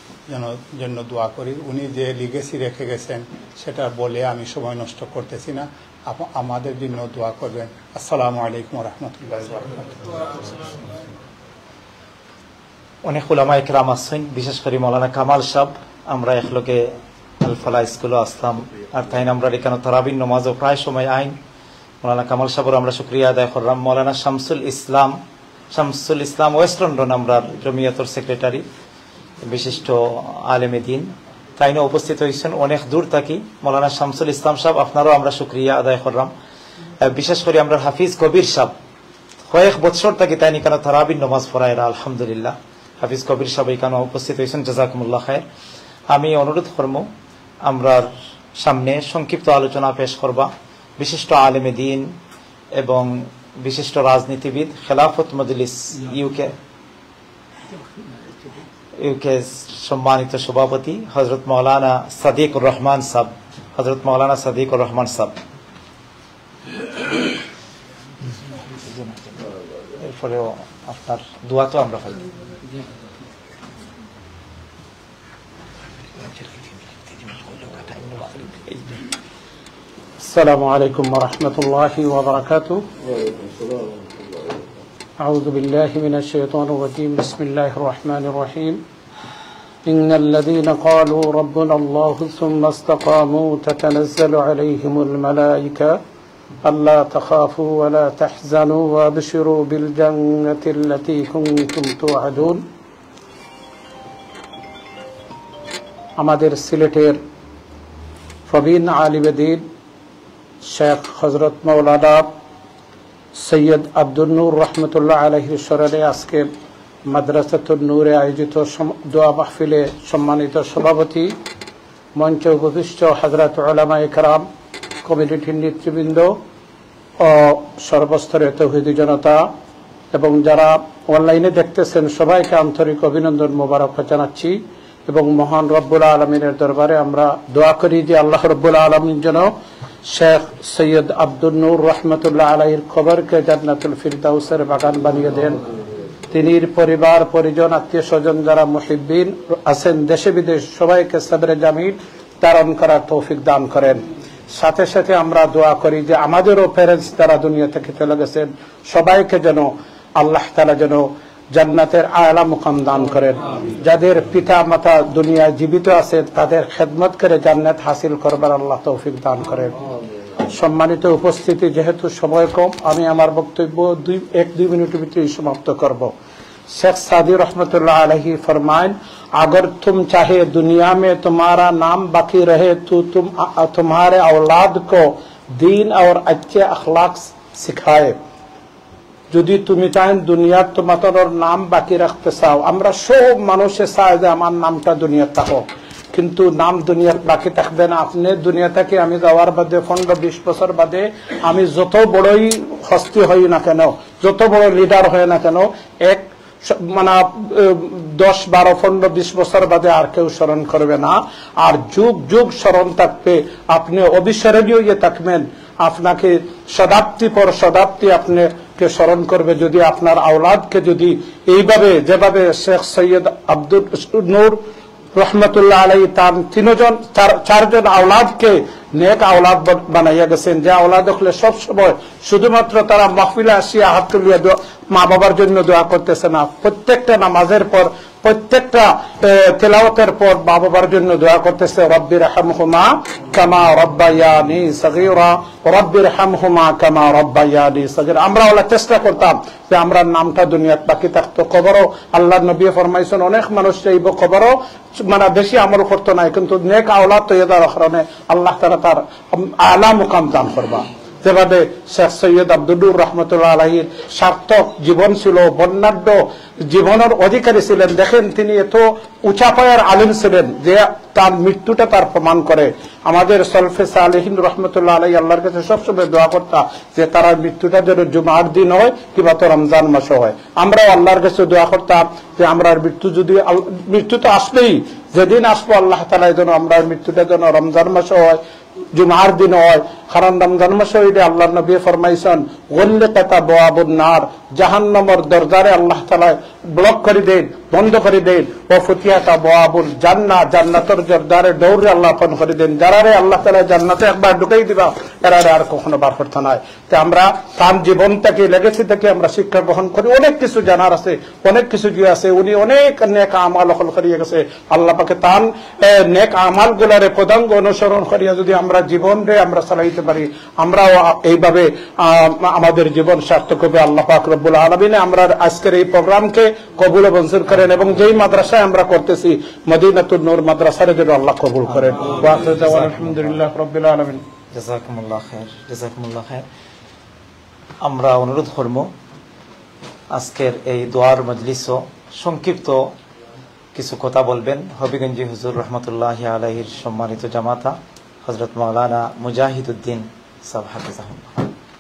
জন্য দোয়া করি। উনি যে লিগেসি রেখে গেছেন সেটা বলে আমি সময় নষ্ট করতেছি না, আমাদের জন্য দোয়া করবেন। আসসালামু আলাইকুম ওয়া রাহমাতুল্লাহি ওয়া বারাকাতুহু। অনেক উলামা ইকরাম আছেন, বিশেষ করে মৌলানা কামাল সাহেব। আমরা একলকে আল ফালাহ স্কুলে আসলাম, আর তাই আমরা এখানে তারাবির নামাজও প্রায় সময় আইন। মৌলানা কামাল সাহেবের আমরা শুক্রিয়া আদায় করলাম। মৌলানা শামসুল ইসলাম শামসুল ইসলাম ওয়েস্ট লন্ডন আমরা জমিয়তর সেক্রেটারি, বিশিষ্ট আলেমে দিন, তাই না উপস্থিত হয়েছেন অনেক দূর থাকি। মৌলানা শামসুল ইসলাম সাহেব আপনারও আমরা শুক্রিয়া আদায় করলাম। বিশেষ করে আমরা হাফিজ কবির সাহেব কয়েক বছর থাকি তাই কেন তারাবির নামাজ পড়ায়রা, আলহামদুলিল্লাহ। হাফিজ কবির সাহেব এখানে উপস্থিত হয়েছেন, জাযাকুমুল্লাহ খায়ের। আমি অনুরোধ করব আমরা সামনে সংক্ষিপ্ত আলোচনা পেশ করবা বিশিষ্ট আলেমে দিন এবং বিশিষ্ট রাজনীতিবিদ, খেলাফত মজলিস ইউকে ইউকে সম্মানিত সভাপতি হযরত মাওলানা সাদিকুর রহমান সাহেব হযরত মাওলানা সাদিকুর রহমান সাহেব। এরপরেও আপনার দোয়া তো আমরা পাই। السلام عليكم ورحمة الله وبركاته. أعوذ بالله من الشيطان الرجيم. بسم الله الرحمن الرحيم. إن الذين قالوا ربنا الله ثم استقاموا تتنزل عليهم الملائكة ألا تخافوا ولا تحزنوا وابشروا بالجنة التي كنتم توعدون. আমাদের সিলেটের প্রবীণ আলিমে দ্বীন শেখ হযরত মাওলানা সৈয়দ আব্দুল নূর রহমতুল্লাহ আলাইহির স্মরণে আজকে মাদ্রাসাতুন নূরে আয়োজিত দোয়া মাহফিলে সম্মানিত সভাপতি, মঞ্চে উপবিষ্ট হযরত উলামায়ে কেরাম, কমিউনিটির নেতৃবৃন্দ ও সর্বস্তরের তৌহিদি জনতা এবং যারা অনলাইনে দেখতেছেন সবাইকে আন্তরিক অভিনন্দন মোবারক জানাচ্ছি এবং মহান রব্বুল আলমিনের দরবারে আমরা দোয়া করি যে আল্লাহ রব্বুল আলমিন যেন শেখ সৈয়দ আব্দুল নূর রহমতুল্লাহ আলাইহির কবরকে জান্নাতুল ফিরদাউসের বাগান বানিয়ে দেন। তিনি পরিবার পরিজন আত্মীয় স্বজন যারা মুহিব্বিন আছেন দেশে বিদেশ সবাইকে সবরে জামিল ধারণ করার তৌফিক দান করেন। সাথে সাথে আমরা দোয়া করি যে আমাদেরও প্যারেন্টস যারা দুনিয়া থেকে চলে গেছেন সবাইকে যেন আল্লাহ তাআলা যেন জান্নাতের আলা মুকাম দান করেন। যাদের পিতা মাতা দুনিয়ায় জীবিত আছেন তাদের খেদমত করে জান্নাত হাসিল করবার আল্লাহ তৌফিক দান করেন। সম্মানিত উপস্থিতি, যেহেতু সময় কম আমি আমার বক্তব্য দুই এক দুই মিনিটের ভিতরেই সমাপ্ত করব। शेख सादी रहमतुल्लाह अलैहि फरमाएं, अगर तुम चाहे दुनिया में तुम्हारा नाम बाकी रहे तो तुम तुम्हारे औलाद को दीन और अच्छे अखलाक सिखाए। যদি তুমি চান দুনিয়ার তোমাদের নাম বাকি রাখতে চাও, আমরা সব মানুষে চাই যে আমার নামটা দুনিয়াতে থাকুক, কিন্তু নাম দুনিয়ার বাকি থাকবে না। আপনি দুনিয়া থেকে আমি যাওয়ার বাদে পনেরো বিশ বছর বাদে আমি যত বড়ই হস্তি হই না কেন, যত বড় লিডার হয় না কেন, এক মানে দশ বারো পনেরো বিশ বছর বাদে আর কেউ স্মরণ করবে না, আর যুগ যুগ স্মরণ থাকবে। আপনি অবিস্মরণীয় ইয়ে থাকবেন, আপনাকে শতাব্দী পর শতাব্দী আপনাকে স্মরণ করবে যদি আপনার আওলাদকে যদি এইভাবে যেভাবে শেখ সৈয়দ আব্দুল নূর রহমতুল্লাহ আলাই তার তিনজন চারজন আওলাদকে নেক আওলাদ বানাইয়া গেছেন, যে আওলাদ হলে সবসময় শুধুমাত্র তারা মাহফিলে আসিয়া হাত তুলিয়া মা বাবার জন্য দোয়া করতেছে না, প্রত্যেকটা নামাজের পর প্রত্যেকটা তেলাওয়াতের পর মা বাবার জন্য দোয়া করতেছে, রব্বির হামহুমা কামা রব্বায়ানি সগীরা, রব্বির হামহুমা কামা রব্বায়ানি সগীরা। আমরা ওলা চেষ্টা করতাম যে আমরা নামটা দুনিয়াত বাকি থাকতো। কবরও আল্লাহ নবী ফরমাইছেন অনেক মানুষ চাইব কবরও মানে বেশি আমল করতো নাই, কিন্তু নেক আওলাদ তৈয়াদার কারণে আল্লাহ তাআলা তার আলা মুকাম দান করবা। যেভাবে শেখ সৈয়দ আব্দুল নূর রহমতুল্লাহ আলাইহির সার্থক জীবন ছিল, বর্ণাঢ্য জীবনের অধিকারী ছিলেন। দেখেন তিনি এত উঁচা পায়ের আলিম ছিলেন যে তার মৃত্যুটা তার প্রমাণ করে। আমাদের সলফে সালেহিন রহমতুল্লাহ আলাইহি আল্লাহর কাছে সবসময় দোয়া করতাম যে তার মৃত্যুটা যেন জুমার দিন হয় কিংবা তো রমজান মাসে হয়। আমরাও আল্লাহর কাছে দোয়া করতাম যে আমরা মৃত্যু যদি মৃত্যু তো আসবেই, যেদিন আসবো আল্লাহ তাআলা যেন আমরা মৃত্যুটা যেন রমজান মাসে হয়, জুমার দিন হয়। কারণ রমজান মাসে হইলে আল্লাহ নবী ফরমাইছেন গুল্লিকাত আবওয়াবুন নার, জাহান্নামের দরজারে আল্লাহ তাআলা ব্লক করে দেন, বন্ধ করে দেন। ও ফতিয়াতা বাবুল জান্নাহ, জান্নাতের দরজারে দৌড়ে আল্লাহ পান করে দেন। যারারে আল্লাহ তাআলা জান্নাতে একবার ঢুকাই দিবা, এরারে আর কখনো বার করতে নাই। তো আমরা তার জীবন থেকে, লেগেসি থেকে আমরা শিক্ষা গ্রহণ করি। অনেক কিছু জানার আছে, অনেক কিছু যে আছে। উনি অনেক নেক আমাল হল করিয়ে গেছে। আল্লাহ পাকে তান নেক আমাল গুলারে পদাঙ্গ অনুসরণ করিয়া যদি আমরা জীবনে আমরা চালাইতে পারি, আমরাও এইভাবে আমাদের জীবন সার্থক হবে। আল্লাহ পাক রব্বুল আলামিন আমরা আজকের এই প্রোগ্রামকে কবুল ও মঞ্জুর করেন এবং যেই মাদ্রাসায় আমরা করতেছি মদিনাতুন নূর মাদ্রাসার জন্য আল্লাহ কবুল করেন। ওয়া আখিরু দাওয়ানা আলহামদুলিল্লাহি রাব্বিল আলামিন। জাযাকুমুল্লাহ খায়ের, জাযাকুমুল্লাহ খায়ের। আমরা অনুরোধ করব আজকের এই দোয়ার মজলিসও সংক্ষিপ্ত কিছু কথা বলবেন হবিগঞ্জি হুজুর রহমতুল্লাহি আলাইহির সম্মানিত জামাতা হযরত মাওলানা মুজাহিদউদ্দিন সাহেব হাফিজাহুল্লাহ।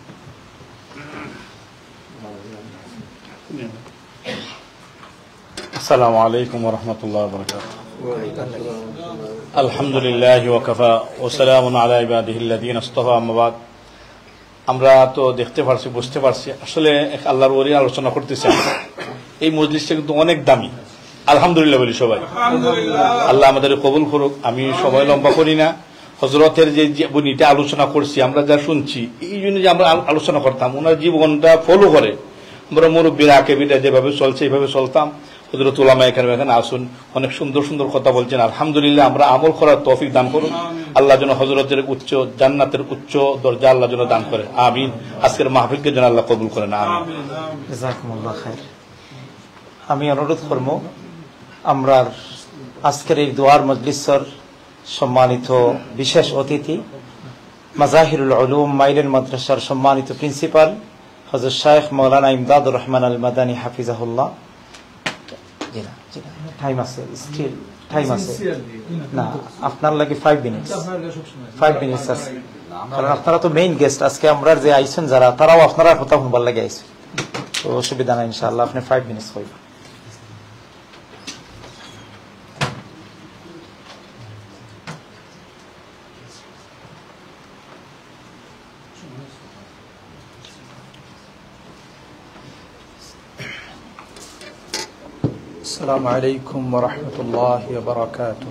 আসসালামু আলাইকুম ওয়া রাহমাতুল্লাহি ওয়া বারাকাতুহু। আলহামদুলিল্লাহি ওয়া কাফা ওয়া সালামুন আলা ইবাদিহিল্লাযীনা ইসতাফা, আম্মা বাদ। আমরা তো দেখতে পারছি, বুঝতে পারছি আসলে এক আল্লাহর ওলি আলোচনা করতেছি। এই মজলিসটা কিন্তু অনেক দামি। আলহামদুলিল্লাহ বলি সবাই। আল্লাহ আমাদের কবুল করুক। আমি সময় লম্বা করি না। হযরতের যে জীবনীটা আলোচনা করছি, আমরা যা শুনছি, এই জন্য যে আমরা আলোচনা করতাম, ওনার জীবনটা ফলো করে আমরা মুরব্বীরা আকেবিরা যেভাবে চলছে এইভাবে চলতাম। হযরত উলামায়ে কেরাম এখানে আসুন, অনেক সুন্দর সুন্দর কথা বলছেন। আলহামদুলিল্লাহ, আমরা আমল করার তৌফিক দান করুন। আল্লাহ যেন হযরতের উচ্চ জান্নাতের উচ্চ দরজা আল্লাহ যেন দান করে, আমিন। আজকের মাহফিলকে যেন আল্লাহ কবুল করেন, আমিন। জাযাকুমুল্লাহ খায়ের। আমি অনুরোধ করব আমরা আজকের এই দোয়ার মজলিসের সম্মানিত বিশেষ অতিথি মাজাহিরুল উলুম মাইলেন মাদ্রাসার সম্মানিত প্রিন্সিপাল হযরত শাইখ মাওলানা ইমদাদুর রহমান আল মাদানী হাফিজাহুল্লাহ। জি না, জি না, টাইম আছে, স্টিল টাইম আছে। না, আপনার লাগে ফাইভ মিনিটস ফাইভ মিনিটস আছে, কারণ আপনারা তো মেইন গেস্ট। আজকে আমরা যে আইছেন যারা, তারাও আপনারা কথা শুনবার লাগে আইছেন, তো অসুবিধা নাই ইনশাআল্লাহ। আপনি ফাইভ মিনিটস হইব। السلام عليكم ورحمة الله وبركاته.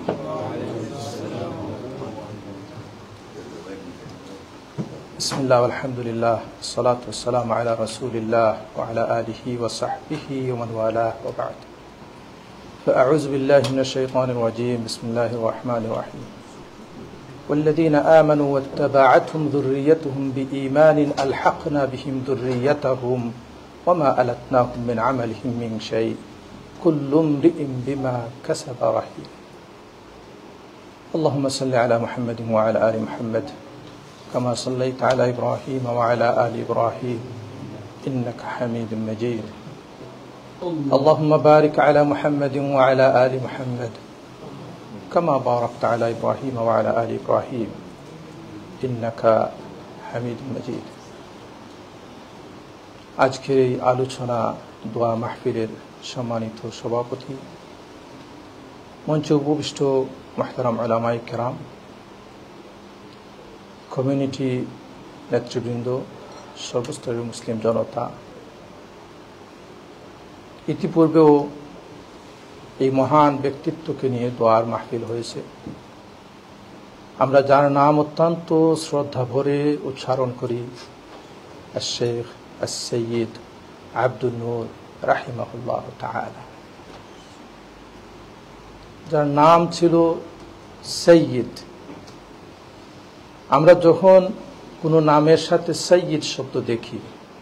بسم الله والحمد لله والصلاة والسلام على رسول الله وعلى آله وصحبه ومن والاه وبعد. فأعوذ بالله من الشيطان الرجيم. بسم الله الرحمن الرحيم. والذين آمنوا واتبعتهم ذريتهم بإيمان ألحقنا بهم ذريتهم وما ألتناهم من عملهم من شيء كل امرئ بما كسب رهين. اللهم صل على محمد وعلى آل محمد كما صليت على إبراهيم وعلى آل إبراهيم إنك حميد مجيد. اللهم بارك على محمد وعلى آل محمد كما باركت على إبراهيم وعلى آل إبراهيم إنك حميد مجيد. আজকের এই আলোচনা দোয়া মাহফিলের সম্মানিত সভাপতি, মঞ্চে উপবিষ্ট মুহতারাম উলামায়ে কেরাম, কমিউনিটি নেতৃবৃন্দ, সর্বস্তরের মুসলিম জনতা, ইতিপূর্বেও এই মহান ব্যক্তিত্বকে নিয়ে দোয়ার মাহফিল হয়েছে। আমরা যার নাম অত্যন্ত শ্রদ্ধা ভরে উচ্চারণ করি, আশ-শেখ আস-সৈয়দ আব্দুন নূর রাহিমাহুল্লাহ তাআলা, যার নাম ছিল সৈয়দ। আমরা যখন কোনো নামের সাথে সৈয়দ শব্দ দেখি,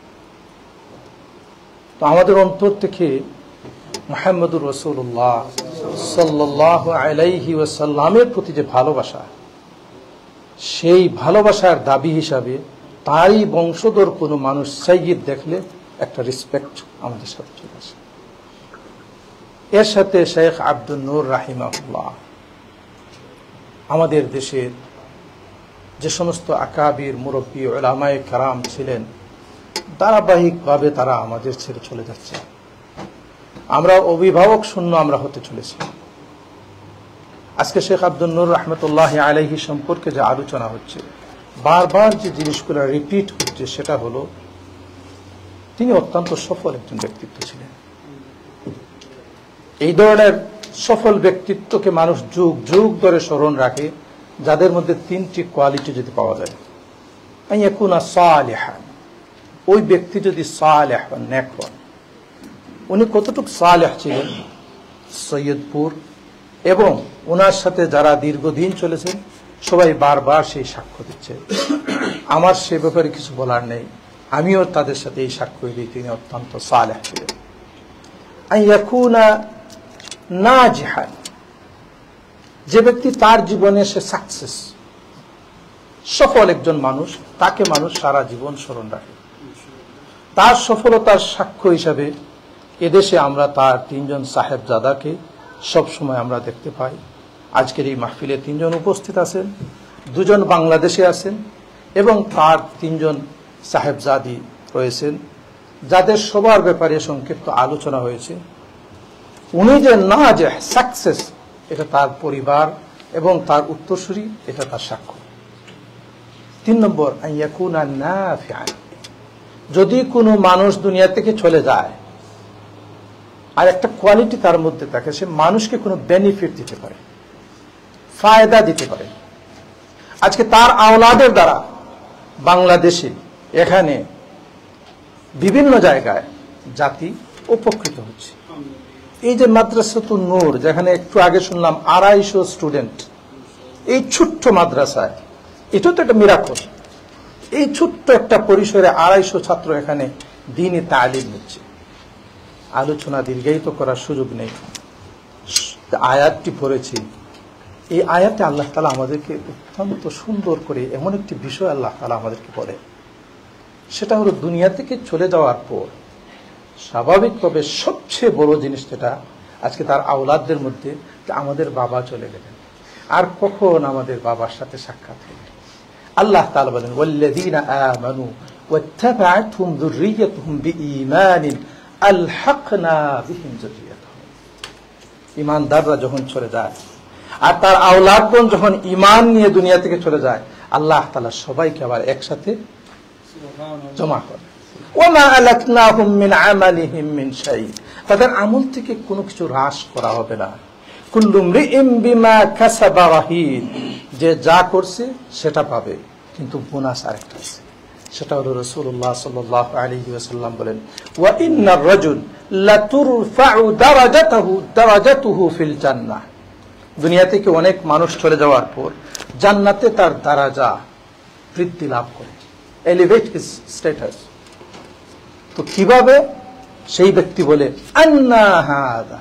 তো আমাদের অন্তর থেকে মুহাম্মদুর রাসূলুল্লাহ সাল্লাল্লাহু আলাইহি ওয়াসাল্লামের প্রতি যে ভালোবাসা, সেই ভালোবাসার দাবি হিসাবে তারই বংশধর কোনো মানুষ সৈয়দ দেখলে একটা রেসপেক্ট আমাদের সাথে চলে আসে। এর সাথে শেখ আব্দুন নূর রাহিমাহুল্লাহ আমাদের দেশের যে সমস্ত আকাবির মুরব্বী উলামায়ে কেরাম ছিলেন, ধারাবাহিকভাবে তারা আমাদের ছেড়ে চলে যাচ্ছে। আমরা অভিভাবক শূন্য আমরা হতে চলেছি। আজকে শেখ আব্দুন নূর রহমতুল্লাহ আলাইহি সম্পর্কে যে আলোচনা হচ্ছে, বারবার যে জিনিসগুলো রিপিট হচ্ছে, সেটা হলো তিনি অত্যন্ত সফল একজন ব্যক্তিত্ব ছিলেন। এই ধরনের সফল ব্যক্তিত্বকে মানুষ যুগ যুগ ধরে স্মরণ রাখে, যাদের মধ্যে তিনটি কোয়ালিটি যদি পাওয়া যায়। আইয়াকুনা সালিহান, ওই ব্যক্তি যদি সালেহ হন, নেক হন। উনি কতটুকু সালেহ ছিলেন সৈয়দপুর এবং ওনার সাথে যারা দীর্ঘদিন চলেছেন সবাই বারবার সেই সাক্ষ্য দিচ্ছে। আমার সে ব্যাপারে কিছু বলার নেই, আমিও তাদের সাথে এই সাক্ষ্য দিই তিনি অত্যন্ত সালেহ ছিলেন। আইয়াকুনা নাজিহান, যে ব্যক্তি তার জীবনে সে সাকসেস, সফল একজন মানুষ, তাকে মানুষ সারা জীবন স্মরণ রাখে। তার সফলতার সাক্ষ্য হিসাবে এদেশে আমরা তার তিনজন সাহেবজাদাকে সবসময় আমরা দেখতে পাই। আজকের এই মাহফিলে তিনজন উপস্থিত আছেন, দুজন বাংলাদেশে আছেন এবং তার তিনজন সাহেবজাদি রয়েছেন, যাদের সবার ব্যাপারে সংক্ষিপ্ত আলোচনা হয়েছে। উনি যে না যে সাকসেস, এটা তার পরিবার এবং তার উত্তরসূরি, এটা তার সাক্ষ্য। তিন নম্বর, আইয়াকুনা নাফিআন, যদি কোনো মানুষ দুনিয়া থেকে চলে যায় আর একটা কোয়ালিটি তার মধ্যে থাকে, সে মানুষকে কোনো বেনিফিট দিতে পারে, ফায়দা দিতে পারে। আজকে তার আওলাদের দ্বারা বাংলাদেশে এখানে বিভিন্ন জায়গায় জাতি উপকৃত হচ্ছে। এই যে মাদ্রাসাতুন নূর, যেখানে একটু আগে শুনলাম আড়াইশো স্টুডেন্ট, এই ছোট্ট মাদ্রাসায়, এটা তো একটা মিরাকল। এই ছোট্ট একটা পরিসরে আড়াইশো ছাত্র এখানে দ্বীনি তালিম নিচ্ছে। আলোচনা দীর্ঘায়িত করার সুযোগ নেই, আয়াতটি পড়েছি। এই আয়াতে আল্লাহ তাআলা আমাদেরকে অত্যন্ত সুন্দর করে এমন একটি বিষয় আল্লাহ তাআলা আমাদেরকে বলে, সেটা হলো দুনিয়া থেকে চলে যাওয়ার পর স্বাভাবিকভাবে সবচেয়ে বড় জিনিস যেটা আজকে তার আওলাদদের মধ্যে, আমাদের বাবা চলে গেলেন, আর কখন আমাদের বাবার সাথে সাক্ষাৎ হবে। আল্লাহ তাআলা বলেন, ওয়াল্লাযীনা আমানু ওয়াত্তাবা'আতহুম যুররিয়্যাতুহুম বিঈমানিন আলহাকনা বিহিম যুররিয়্যাতাহুম। ঈমানদাররা যখন চলে যায় আর তার আওলাদগণ যখন ঈমান নিয়ে দুনিয়া থেকে চলে যায়, আল্লাহ তাআলা সবাইকে আবার একসাথে জমা করে। ওমা আলাতনাহুম মিন আমালিহিম মিন শাই, তাদের আমল থেকে কোনো কিছু হ্রাস করা হবে না। কুল্লু মরিইম বিমা কাসাবা রাহিন, যে যা করছে সেটা পাবে, কিন্তু বোনাস আরেকটা আছে, সেটা হলো রাসূলুল্লাহ সাল্লাল্লাহু আলাইহি ওয়াসাল্লাম বলেন, ওয়া ইন্নার রাজুল লাতুরফাউ দারাজাতুহু দারাজাতুহু ফিল জান্নাহ। দুনিয়া থেকে অনেক মানুষ চলে যাওয়ার পর জান্নাতে তার দারাজা বৃদ্ধি লাভ করে, এলিভেট হিজ স্ট্যাটাস। তো কিভাবে? সেই ব্যক্তি বলে, আন্না হাদা,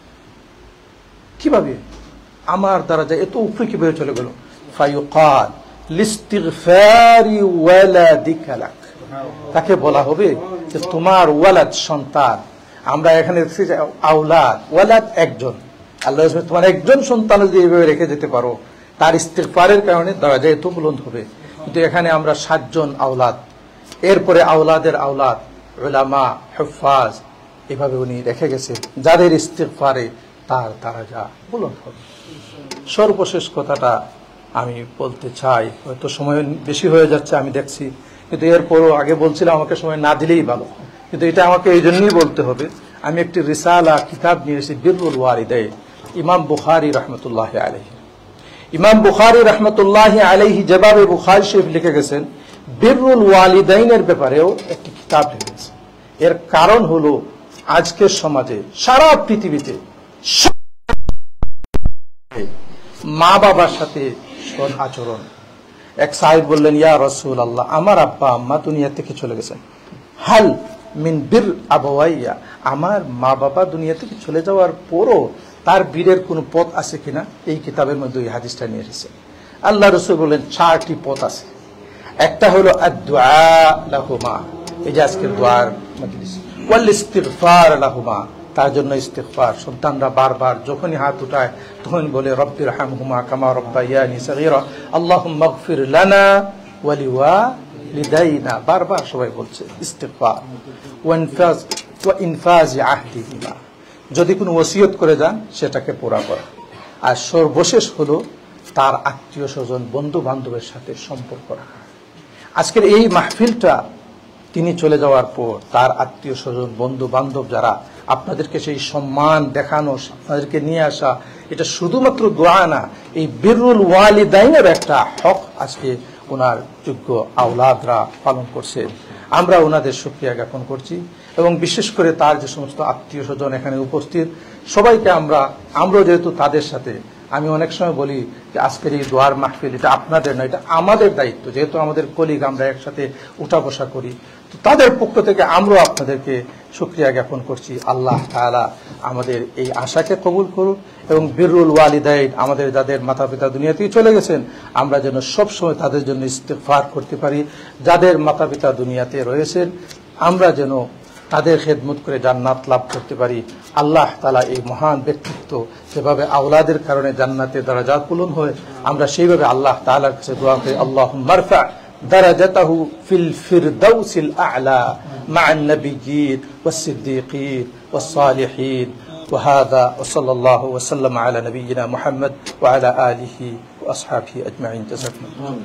কিভাবে আমার দারাজা এত উপরে কিভাবে চলে গেল? ফায়ুকাল লিস্তিগফারি ওয়ালাদিকা লাক, তাকে বলা হবে যে তোমার ওয়ালাদ সন্তান, আমরা এখানে দেখছি যে আওলাদ, ওয়ালাদ একজন, আল্লাহ তোমার একজন সন্তান যদি এইভাবে রেখে যেতে পারো, তার ইস্তিগফারের কারণে দরজা এত বুলন্দ হবে। কিন্তু এখানে আমরা সাতজন আওলাদ, এরপরে আওলাদের আওলাদ, উলামা, হুফাজ, এভাবে উনি রেখে গেছে, যাদের ইস্তিগফারে তার দরজা বুলন্দ হবে। সর্বশেষ কথাটা আমি বলতে চাই, হয়তো সময় বেশি হয়ে যাচ্ছে আমি দেখছি, কিন্তু এরপরও আগে বলছিলাম আমাকে সময় না দিলেই ভালো, কিন্তু এটা আমাকে এই জন্যই বলতে হবে। আমি একটি রিসালা কিতাব নিয়ে এসেছি, বিররুল ওয়ালিদাইন, ইমাম বুখারী রহমতুল্লাহি আলাইহি। ইমাম বুখারী রহমতুল্লাহি আলাইহি যেভাবে বুখারী শরীফ লিখে গেছেন, বিররুল ওয়ালিদাইনের ব্যাপারেও একটি কিতাব লিখেছেন। এর কারণ হলো আজকের সমাজে, সারা পৃথিবীতে মা বাবার সাথে সৎ আচরণ। এক সাহেব বললেন, ইয়া রাসূলুল্লাহ, আমার আব্বা আম্মা দুনিয়া থেকে চলে গেছেন, হাল মিন বির আবাওয়াইয়া, আমার মা বাবা দুনিয়া থেকে চলে যাওয়ার পরও তার বীরের কোন পথ আছে কিনা? এই কিতাবের মধ্যে এই হাদিসটা নিয়ে এসেছে। আল্লাহ রাসূল বলেন, চারটি পথ আছে। একটা হলো আদ-দুআ লাহুমা, এই যে আজকের দোয়ার মজলিস, ওয়াল ইস্তিগফার লাহুমা, তার জন্য ইস্তিগফার। সন্তানরা বারবার যখনই হাত উঠায় তখন বলে, রব্বির হামহুমা কামা রব্বায়ানি সগীরা, আল্লাহুম্মা গফির লানা ওয়া লিওয়ালিদাইনা, বারবার সবাই বলছে ইস্তিগফার। ওয়া ইনফাজ ওয়া ইনফাজ আহদিহিমা, যদি কোনো ওসিয়ত করে যান সেটাকে পুরা করা। আর সর্বশেষ হলো তার আত্মীয় স্বজন, বন্ধু বান্ধবের সাথে সম্পর্ক রাখা। আজকের এই মাহফিলটা তিনি চলে যাওয়ার পর তার আত্মীয় স্বজন, বন্ধু বান্ধব যারা আপনাদেরকে সেই সম্মান দেখানো, আপনাদেরকে নিয়ে আসা, এটা শুধুমাত্র দোয়া না, এই বিররুল ওয়ালিদাইনের একটা হক আজকে ওনার যোগ্য আওলাদরা পালন করছে। আমরা ওনাদের শুকরিয়া জ্ঞাপন করছি এবং বিশেষ করে তার যে সমস্ত আত্মীয় স্বজন এখানে উপস্থিত সবাইকে আমরা আমরাও যেহেতু তাদের সাথে, আমি অনেক সময় বলি যে আজকের এই দোয়ার মাহফিল এটা আপনাদের নয়, এটা আমাদের দায়িত্ব, যেহেতু আমাদের কলিগ, আমরা একসাথে উঠা বসা করি, তো তাদের পক্ষ থেকে আমরাও আপনাদেরকে শুকরিয়া জ্ঞাপন করছি। আল্লাহ তাআলা আমাদের এই আশাকে কবুল করুক এবং বিররুল ওয়ালিদাইন, আমাদের যাদের মাতা পিতা দুনিয়াতেই চলে গেছেন, আমরা যেন সবসময় তাদের জন্য ইস্তেগফার করতে পারি। যাদের মাতা পিতা দুনিয়াতে রয়েছেন আমরা যেন তাদের খেদমত করে জান্নাত লাভ করতে পারি। আল্লাহ তাআলা এই মহান ব্যক্তিত্ব যেভাবে আওলাদের কারণে জান্নাতে দারাজাত পূরণ হয়, আমরা সেইভাবে আল্লাহ তাআলার কাছে দোয়া করি, আল্লাহুম্মা রফা দারাজাতাহু ফিল ফিরদাউসিল আ'লা মা'আন নাবিয়্যিন ওয়াস সিদ্দীকিন ওয়াস সালিহিন। وهذا وصلى الله وسلم على نبينا محمد وعلى آله وأصحابه أجمعين. جزاكم الله.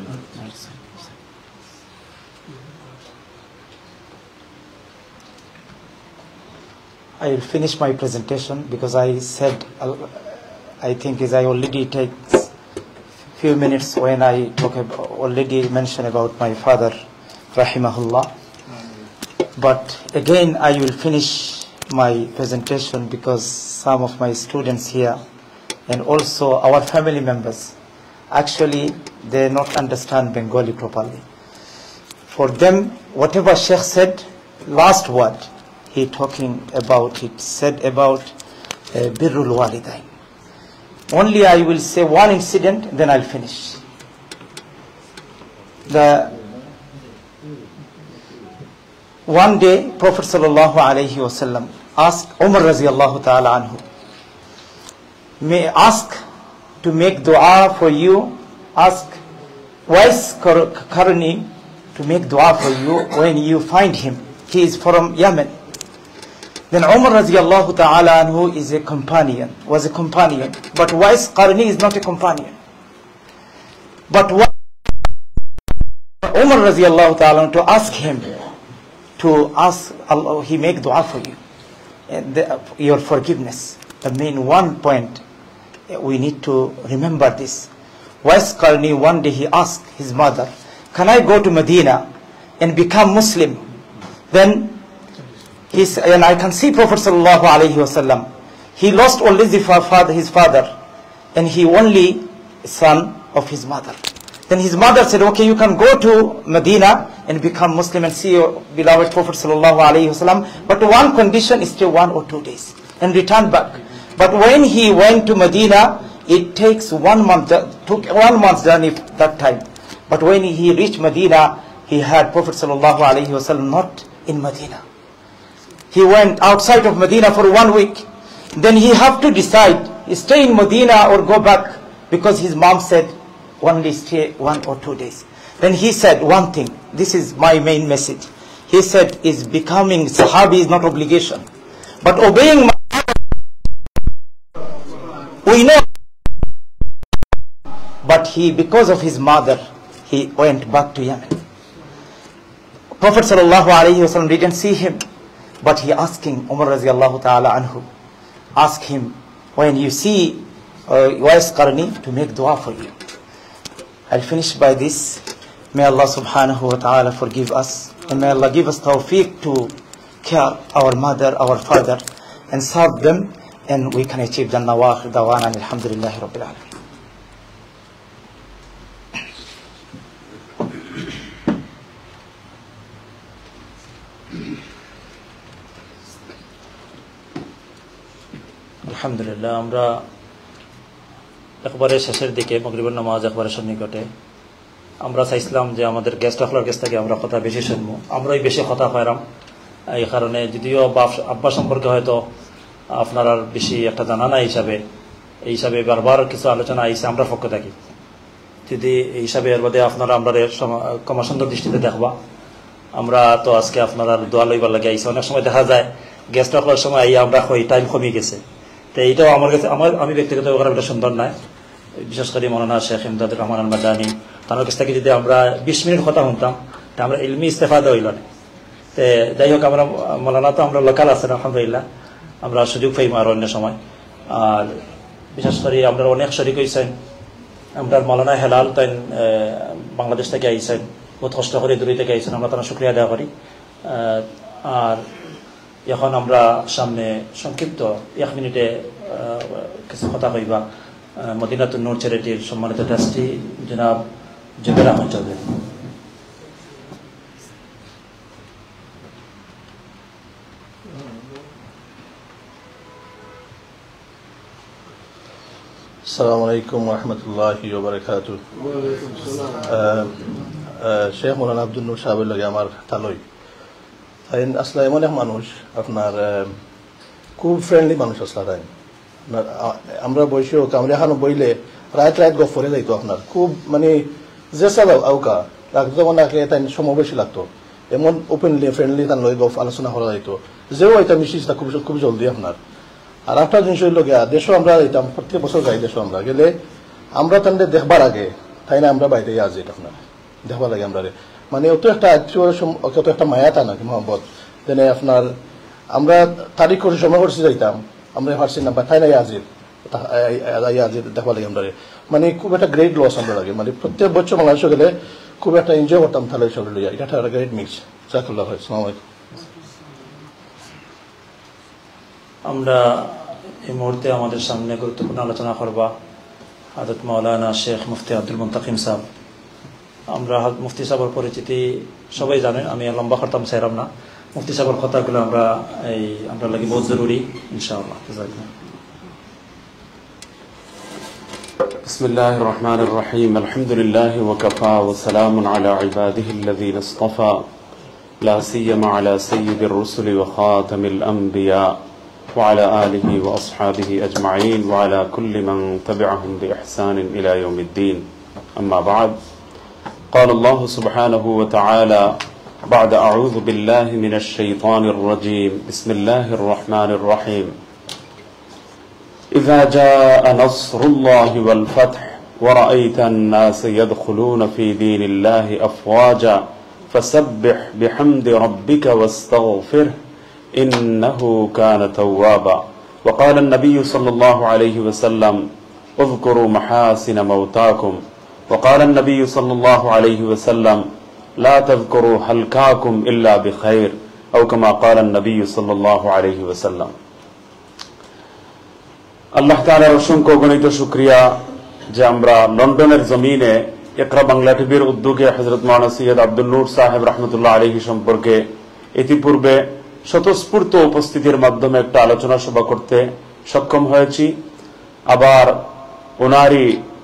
I will finish my presentation because I said, I think as I already take few minutes when I talk about, already mentioned about my father, rahimahullah. But again, I will finish my presentation because some of my students here and also our family members, actually they not understand Bengali properly. For them, whatever Sheikh said, last word, he talking about it, said about uh, birrul walidain. Only I will say one incident, then I'll finish. The one day, Prophet sallallahu alaihi wasallam asked Umar radiyallahu ta'ala anhu, may ask to make dua for you, ask Wais Qarni to make dua for you when you find him. He is from Yemen. Then Umar radiyallahu ta'ala anhu is a companion, was a companion, but Wais Qarni is not a companion. But what Umar radiyallahu ta'ala anhu to ask him to ask Allah, he make dua for you, and the, your forgiveness. The main one point we need to remember this. Wais Qarni one day he asked his mother, can I go to Medina and become Muslim? Then he and I can see Prophet sallallahu alaihi wasallam. He lost already father, his father, and he only son of his mother. Then his mother said, okay, you can go to Medina and become Muslim and see your beloved Prophet sallallahu alaihi wasallam, but one condition is stay one or two days and return back. But when he went to Medina, it takes one month, took one month's journey that time. But when he reached Medina, he had Prophet sallallahu alaihi wasallam not in Medina. He went outside of Medina for one week. Then he have to decide, stay in Medina or go back, because his mom said, only stay one or two days. Then he said one thing, this is my main message. He said, is becoming Sahabi is not obligation, but obeying my we know. But he, because of his mother, he went back to Yemen. Prophet sallallahu alaihi wasallam didn't see him, but he asking Umar radiyallahu ta'ala anhu, ask him, when you see uh, Wais Qarni, to make dua for you. I'll finish by this. May Allah subhanahu wa ta'ala forgive us, and may Allah give us tawfiq to care our mother, our father, and serve them, and we can achieve Jannah wa akhir dawana alhamdulillahi rabbil alamin. আলহামদুলিল্লাহ, আমরা একবারে শেষের দিকে মাগরিবের নামাজ একবারে সন্নিকটে আমরা চাইছিলাম যে আমাদের গেস্ট আখলার কাছ থেকে আমরা কথা বেশি শুনবো, আমরাই বেশি কথা পাইলাম। এই কারণে যদিও আব্বা সম্পর্কে হয়তো আপনার আর বেশি একটা জানা নাই হিসাবে, এই হিসাবে বারবার কিছু আলোচনা আইসে আমরা পক্ষ থাকি, যদি এই হিসাবে এর বাদে আপনারা আমরা কমা সুন্দর দৃষ্টিতে দেখবা। আমরা তো আজকে আপনারা দোয়া লইবার লাগে আইসে, অনেক সময় দেখা যায় গেস্ট আখলার সময় আইয়া আমরা হই টাইম কমে গেছে, তো এইটাও আমার কাছে আমার আমি ব্যক্তিগত এটা সুন্দর নয়। বিশেষ করে মৌলানা শেখ ইমদাদুর রহমান আল মাদানী তার কাছ থেকে যদি আমরা বিশ মিনিট কথা শুনতাম তা আমরা ইলমি ইস্তেফাদা হইল না। তো যাই হোক, আমরা মৌলানা তো আমরা লোকাল আছেন আলহামদুলিল্লাহ, আমরা সুযোগ পাইম আর অন্য সময়। আর বিশেষ করে আমরা অনেক শরিক হয়েছেন, আমরা মাওলানা হেলাল তাই বাংলাদেশ থেকে আইসেন, বহুত কষ্ট করে দূরে থেকে আইসেন, আমরা তারা শুক্রিয়া আদায় করি। আর এখন আমরা সামনে সংক্ষিপ্ত এক মিনিটে কিছু কথা কইবা মদিনাতুন নূর চ্যারিটির সম্মানিত ট্রাস্টি জনাব জুবের আহমদ চৌধুরী। আসসালামু আলাইকুম ওয়া রাহমাতুল্লাহি ওয়া বারাকাতুহু। শেখ মৌলানা আব্দুল নূর সাহেবের লগে আমার তালই তাই আসলে এমন এক মানুষ, আপনার খুব ফ্রেন্ডলি মানুষ আসলে। তাই আমরা বসেও আমরা এখন বইলে রাত রাত গপ করে যাইতো, আপনার খুব মানে যে সব আউকা লাগতো ওনাকে তাই সময় বেশি লাগতো, এমন ওপেনলি ফ্রেন্ডলি তার লগে গপ আলোচনা করা যাইতো, যেও এটা মিশিস খুব খুব জলদি আপনার। আর একটা জিনিস হইল গিয়া দেশও আমরা যাইতাম, প্রত্যেক বছর যাই দেশও আমরা গেলে আমরা তাহলে দেখবার আগে তাই না আমরা বাইরে আছি আপনার দেখবার লাগে আমরা মানে অত একটা আত্মীয় অত একটা মায়া টা নাকি মহব্বত যেন আপনার আমরা তারিখ করে সময় করছি যাইতাম আমরা পারছি না বা তাই নাই আজির আজির দেখবার লাগে আমরা মানে খুব একটা গ্রেট লস আমরা লাগে মানে প্রত্যেক বছর বাংলাদেশে গেলে খুব একটা এনজয় করতাম তাহলে সবাই লইয়া এটা একটা গ্রেট মিক্স জাকুল্লাহ হয়। আসসালামু আলাইকুম। আমরা এই মুহূর্তে আমাদের সামনে গুরুত্বপূর্ণ আলোচনা করবা হযরত মাওলানা শেখ মুফতি আব্দুল মুনতাকিম সাহেব। আমরা মুফতি সাহেবের পরিচিতি সবাই জানেন, আমি লম্বা করতাম চাইলাম না, মুফতি সাহেবের কথাগুলো আমরা এই আমরা লাগে বহুত জরুরি ইনশাআল্লাহ। بسم الله الرحمن الرحيم الحمد لله وكفى وسلام على عباده الذين اصطفى لا سيما على سيد الرسل وخاتم الأنبياء وعلى آله وأصحابه أجمعين وعلى كل من تبعهم بإحسان إلى يوم الدين. أما بعد، قال الله سبحانه وتعالى بعد أعوذ بالله من الشيطان الرجيم بسم الله الرحمن الرحيم إذا جاء نصر الله والفتح ورأيت الناس يدخلون في دين الله أفواجا فسبح بحمد ربك واستغفره إنه كان توابا. وقال النبي صلى الله عليه وسلم اذكروا محاسن موتاكم. وقال النبي صلى الله عليه وسلم لا تذكروا هلكاكم إلا بخير أو كما قال النبي صلى الله عليه وسلم. আল্লাহ তাআলার অসংখ্য গণিত শুকরিয়া যে আমরা লন্ডনের জমিনে ইকরা বাংলা টিভির উদ্যোগে হযরত মাওলানা সৈয়দ আব্দুল নূর সাহেব রাহমাতুল্লাহ আলাইহি সম্পর্কে ইতিপূর্বে স্বতঃস্ফূর্ত উপস্থিতির মাধ্যমে একটা আলোচনা সভা করতে সক্ষম হয়েছি। আবার ওনারই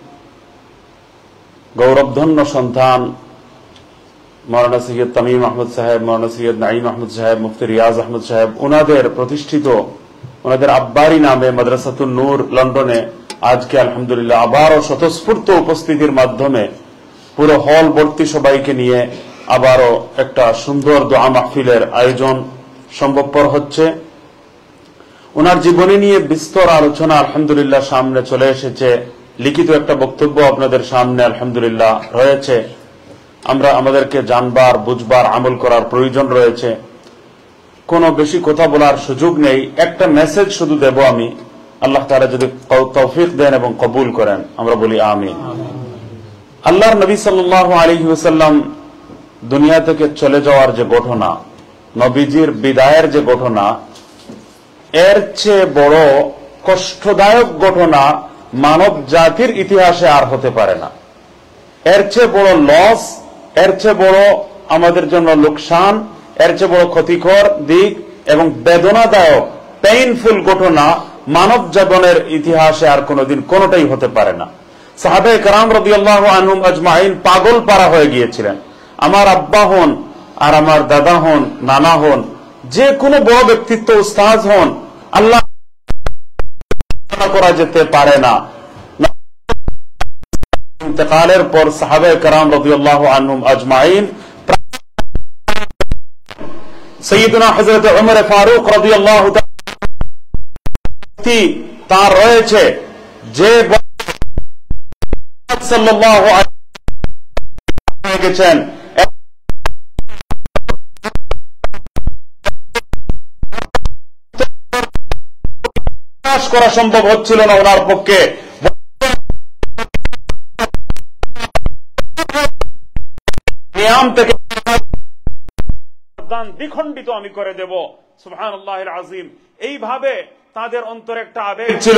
গৌরবধন্য সন্তান মাওলানা সৈয়দ তামিম আহমদ সাহেব, মাওলানা সৈয়দ নাঈম আহমদ সাহেব, মুফতি রিয়াজ আহমদ সাহেব, ওনাদের প্রতিষ্ঠিত ওনাদের আব্বারি নামে মাদ্রাসাতুন নূর লন্ডনে আজকে আলহামদুলিল্লাহ আবারও স্বতঃস্ফূর্ত উপস্থিতির মাধ্যমে পুরো হল ভর্তি সবাইকে নিয়ে আবারও একটা সুন্দর দোয়া মাহফিলের আয়োজন সম্ভবপর হচ্ছে। ওনার জীবনী নিয়ে বিস্তর আলোচনা আলহামদুলিল্লাহ সামনে চলে এসেছে, লিখিত একটা বক্তব্য আপনাদের সামনে আলহামদুলিল্লাহ রয়েছে। আমরা আমাদেরকে জানবার বুঝবার আমল করার প্রয়োজন রয়েছে। কোনো বেশি কথা বলার সুযোগ নেই, একটা মেসেজ শুধু দেব আমি, আল্লাহ তাআলা যদি তৌফিক দেন এবং কবুল করেন আমরা বলি আমিন। আল্লাহর নবী সাল্লাল্লাহু আলাইহি ওয়াসাল্লাম দুনিয়া থেকে চলে যাওয়ার যে ঘটনা, নবীজির বিদায়ের যে ঘটনা, এর চেয়ে বড় কষ্টদায়ক ঘটনা মানব জাতির ইতিহাসে আর হতে পারে না। এর চেয়ে বড় লস, এর চেয়ে বড় আমাদের জন্য লোকসান, এর চেয়ে বড় ক্ষতিকর দিক এবং বেদনাদায়ক পেইনফুল ঘটনা মানব জীবনের ইতিহাসে আর কোনোদিন কোনোটাই হতে পারে না। সাহাবায়ে কেরাম রাদিয়াল্লাহু আনহুম আজমাইন পাগল পারা হয়ে গিয়েছিলেন। আমার আব্বা হন আর আমার দাদা হন, নানা হন, যে কোনো বড় ব্যক্তিত্ব উস্তাদ হন, আল্লাহ করা যেতে পারে না। ইন্তেকালের পর সাহাবায়ে কেরাম রাদিয়াল্লাহু আনহুম আজমাইন সৈয়দনা হযরত উমর ফারুক রাদিয়াল্লাহু তাআলা তার রয়েছে যে সাল্লাল্লাহু আলাইহি গেছেন বরদাস্ত করা সম্ভব হচ্ছিল না ওনার পক্ষে। নিয়াম থেকে দ্বিখণ্ডিত আমি করে দেব, সুবহানাল্লাহিল আযীম। এইভাবে তাদের অন্তরে একটা আবেগ ছিল।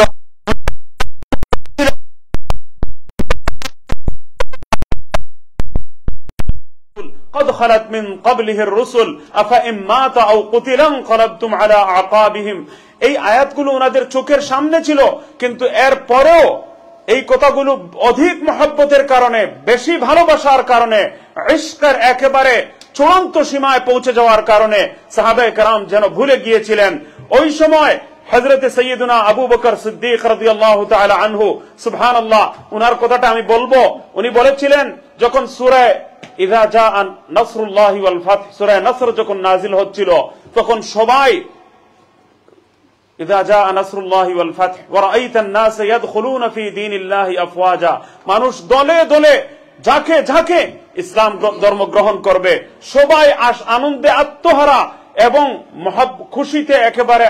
قد خلت من قبله الرسل أفإن مات أو قتل انقلبتم على أعقابهم। এই আয়াতগুলো ওনাদের চোখের সামনে ছিল, কিন্তু এর পরেও এই কথাগুলো অধিক মহব্বতের কারণে, বেশি ভালোবাসার কারণে, ইশকের একেবারে চূড়ান্ত সীমায় পৌঁছে যাওয়ার কারণে সাহাবায়ে কেরাম যেন ভুলে গিয়েছিলেন। ওই সময় হযরতে সাইয়্যিদুনা আবু বকর সিদ্দিক রাদিয়াল্লাহু তাআলা আনহু, সুবহানাল্লাহ, উনার কথাটা আমি বলবো। উনি বলেছিলেন যখন সূরা ইযা জাআ নাসরুল্লাহি ওয়াল ফাত, সূরা নসর যখন নাজিল হচ্ছিল, তখন সবাই ইযা জাআ নাসরুল্লাহি ওয়াল ফাত ওয়া রাআইতান নাস ইয়াদখুলুনা ফি দীনিল্লাহি আফওয়াজা, মানুষ দলে দলে ঝাঁকে ঝাঁকে ইসলাম ধর্ম গ্রহণ করবে। সবাই আনন্দে আত্মহারা এবং খুশিতে একেবারে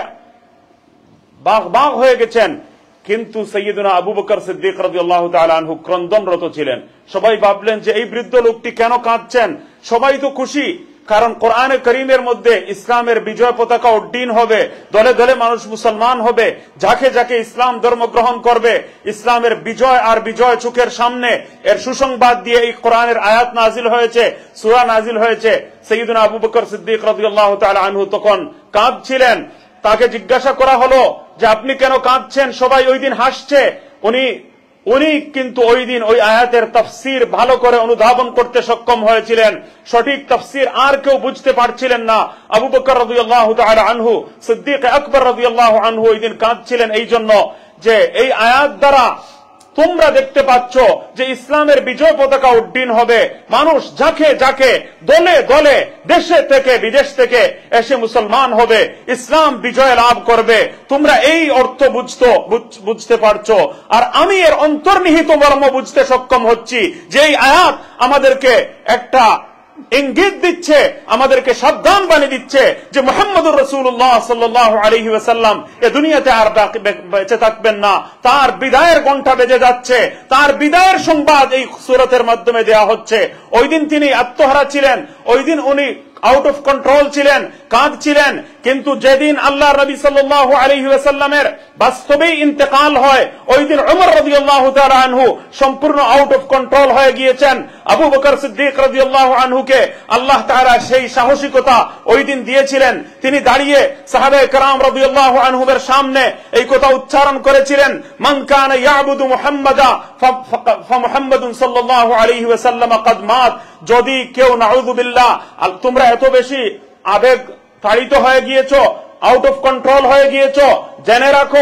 বাগ বাগ হয়ে গেছেন। কিন্তু সাইয়্যিদুনা আবু বকর সিদ্দিক রাদিয়াল্লাহু তাআলা আনহু ক্রন্দনরত ছিলেন। সবাই ভাবলেন যে এই বৃদ্ধ লোকটি কেন কাঁদছেন? সবাই তো খুশি, কারণ কোরআনে কারীমের মধ্যে ইসলামের বিজয় পতাকা উড্ডীন হবে, দলে দলে মানুষ মুসলমান হবে, ঝাঁকে ঝাঁকে ইসলাম ধর্ম গ্রহণ করবে। ইসলামের বিজয় আর বিজয় চোখের সামনে, এর সুসংবাদ দিয়ে এই কোরআনের আয়াত নাজিল হয়েছে, সূরা নাজিল হয়েছে। সাইয়্যিদুনা আবু বকর সিদ্দিক রাদিয়াল্লাহু তাআলা আনহু তখন কাঁদছিলেন। তাকে জিজ্ঞাসা করা হলো যে আপনি কেন কাঁদছেন? সবাই ওই দিন হাসছে। উনি উনি কিন্তু ওই দিন ওই আয়াতের তাফসীর ভালো করে অনুধাবন করতে সক্ষম হয়েছিলেন। সঠিক তাফসীর আর কেউ বুঝতে পারছিলেন না। আবু বকর রাদিয়াল্লাহু তাআলা আনহু, সিদ্দিক আকবর রাদিয়াল্লাহু আনহু ওই দিন কাঁদছিলেন এই জন্য যে এই আয়াত দ্বারা তোমরা দেখতে পাচ্ছ যে ইসলামের বিজয় পতাকা উড্ডীন হবে, মানুষ ঝাঁকে ঝাঁকে দলে দলে দেশে থেকে বিদেশ থেকে এসে মুসলমান হবে, ইসলাম বিজয় লাভ করবে। তোমরা এই অর্থ বুঝতো বুঝতে পারছো, আর আমি এর অন্তর্নিহিত মর্ম বুঝতে সক্ষম হচ্ছি যে এই আয়াত আমাদেরকে একটা ইঙ্গিত দিচ্ছে, আমাদেরকে সাবধান বানিয়ে দিচ্ছে যে মুহাম্মদুর রাসূলুল্লাহ সাল্লাল্লাহু আলাইহি ওয়াসাল্লাম এ দুনিয়াতে আর বেঁচে থাকবেন না, তার বিদায়ের ঘণ্টা বেজে যাচ্ছে, তার বিদায়ের সংবাদ এই সূরাতের মাধ্যমে দেয়া হচ্ছে। ওই দিন তিনি আত্মহারা ছিলেন, ওই দিন উনি আউট অফ কন্ট্রোল ছিলেন, কাঁদছিলেন। কিন্তু যেদিন আল্লাহর নবী সাল্লাল্লাহু আলাইহি ওয়াসাল্লামের বাস্তবেই ইন্তেকাল হয়, ওই দিন ওমর রাদিয়াল্লাহু তাআলা আনহু সম্পূর্ণ আউট অফ কন্ট্রোল হয়ে গিয়েছেন। আবু বকর সিদ্দিক রাদিয়াল্লাহু আনহুকে আল্লাহ তাআলা সেই সাহসিকতা ওই দিন দিয়েছিলেন। তিনি দাঁড়িয়ে সাহাবায়ে কেরাম রাদিয়াল্লাহু আনহুমের সামনে এই কথা উচ্চারণ করেছিলেন, মান কানা ইয়াবুদু মুহাম্মাদা ফামুহাম্মাদুন সাল্লাল্লাহু আলাইহি ওয়াসাল্লাম ক্বাদ মাত। যদি কেউ নাউযু বিল্লাহ, তোমরা এত বেশি আবেগ তাড়িত হয়ে গিয়েছো, আউট অফ কন্ট্রোল হয়ে গিয়েছো, জেনে রাখো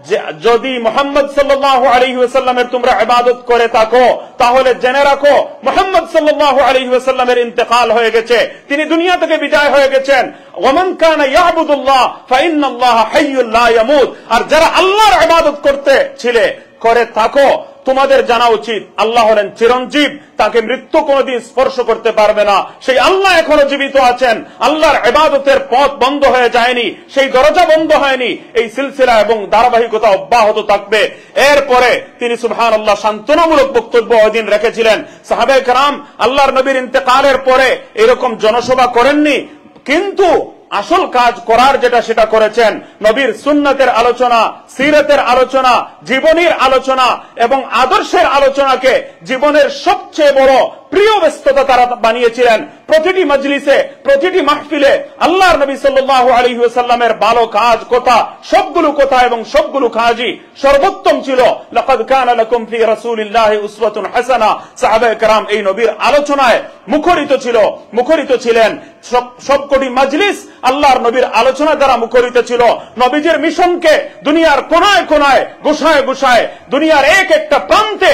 যদি মুহাম্মদ সাল্লাল্লাহু আলাইহি ওয়াসাল্লামের তোমরা ইবাদত করে থাকো, তাহলে জেনে রাখো মুহাম্মদ সাল্লাল্লাহু আলাইহি ওয়াসাল্লামের ইন্তেকাল হয়ে গেছে, তিনি দুনিয়া থেকে বিদায় হয়ে গেছেন। ওয়ামান কানা ইয়াবুদুল্লাহ ফাইন্নাল্লাহা হাইয়্যুল লা ইয়ামুত। আর যারা আল্লাহর ইবাদত করতে ছিলে করে থাকো, তোমাদের জানা উচিত আল্লাহ হলেন চিরঞ্জীব, তাকে মৃত্যু কোনদিন স্পর্শ করতে পারবে না। সেই আল্লাহ এখনো জীবিত আছেন, আল্লাহর ইবাদতের পথ বন্ধ হয়ে যায়নি, সেই দরজা বন্ধ হয়নি, এই সিলসিলা এবং ধারাবাহিকতা অব্যাহত থাকবে। এরপরে তিনি সুবহানাল্লাহ সান্ত্বনামূলক বক্তব্য ওই দিন রেখেছিলেন। সাহাবায়ে কেরাম আল্লাহর নবীর ইন্তেকালের পরে এরকম জনসভা করেননি, কিন্তু আসল কাজ করার যেটা সেটা করেছেন। নবীর সুন্নতের আলোচনা, সিরাতের আলোচনা, জীবনীর আলোচনা এবং আদর্শের আলোচনাকে জীবনের সবচেয়ে বড় প্রিয় ব্যস্ততা তারা বানিয়েছিলেন। প্রতিটি মজলিসে, প্রতিটি মাহফিলে আল্লাহর নবী সাল্লাল্লাহু আলাইহি ওয়াসাল্লামের ভালো কাজ কথা, সবগুলো কথা এবং সবগুলো কাজই সর্বোত্তম ছিল। লাকাদ কানা লাকুম ফি রাসূলিল্লাহি উসওয়াতুন হাসানাহ। সাহাবায়ে কেরাম এই নবীর আলোচনায় মুখরিত ছিল, মুখরিত ছিলেন। সবকটি মজলিস আল্লাহর নবীর আলোচনা দ্বারা মুখরিত ছিল। নবীজির মিশনকে দুনিয়ার কোনায় কোনায়, গোসায় গোসায়, দুনিয়ার এক একটা প্রান্তে সাহাবায়ে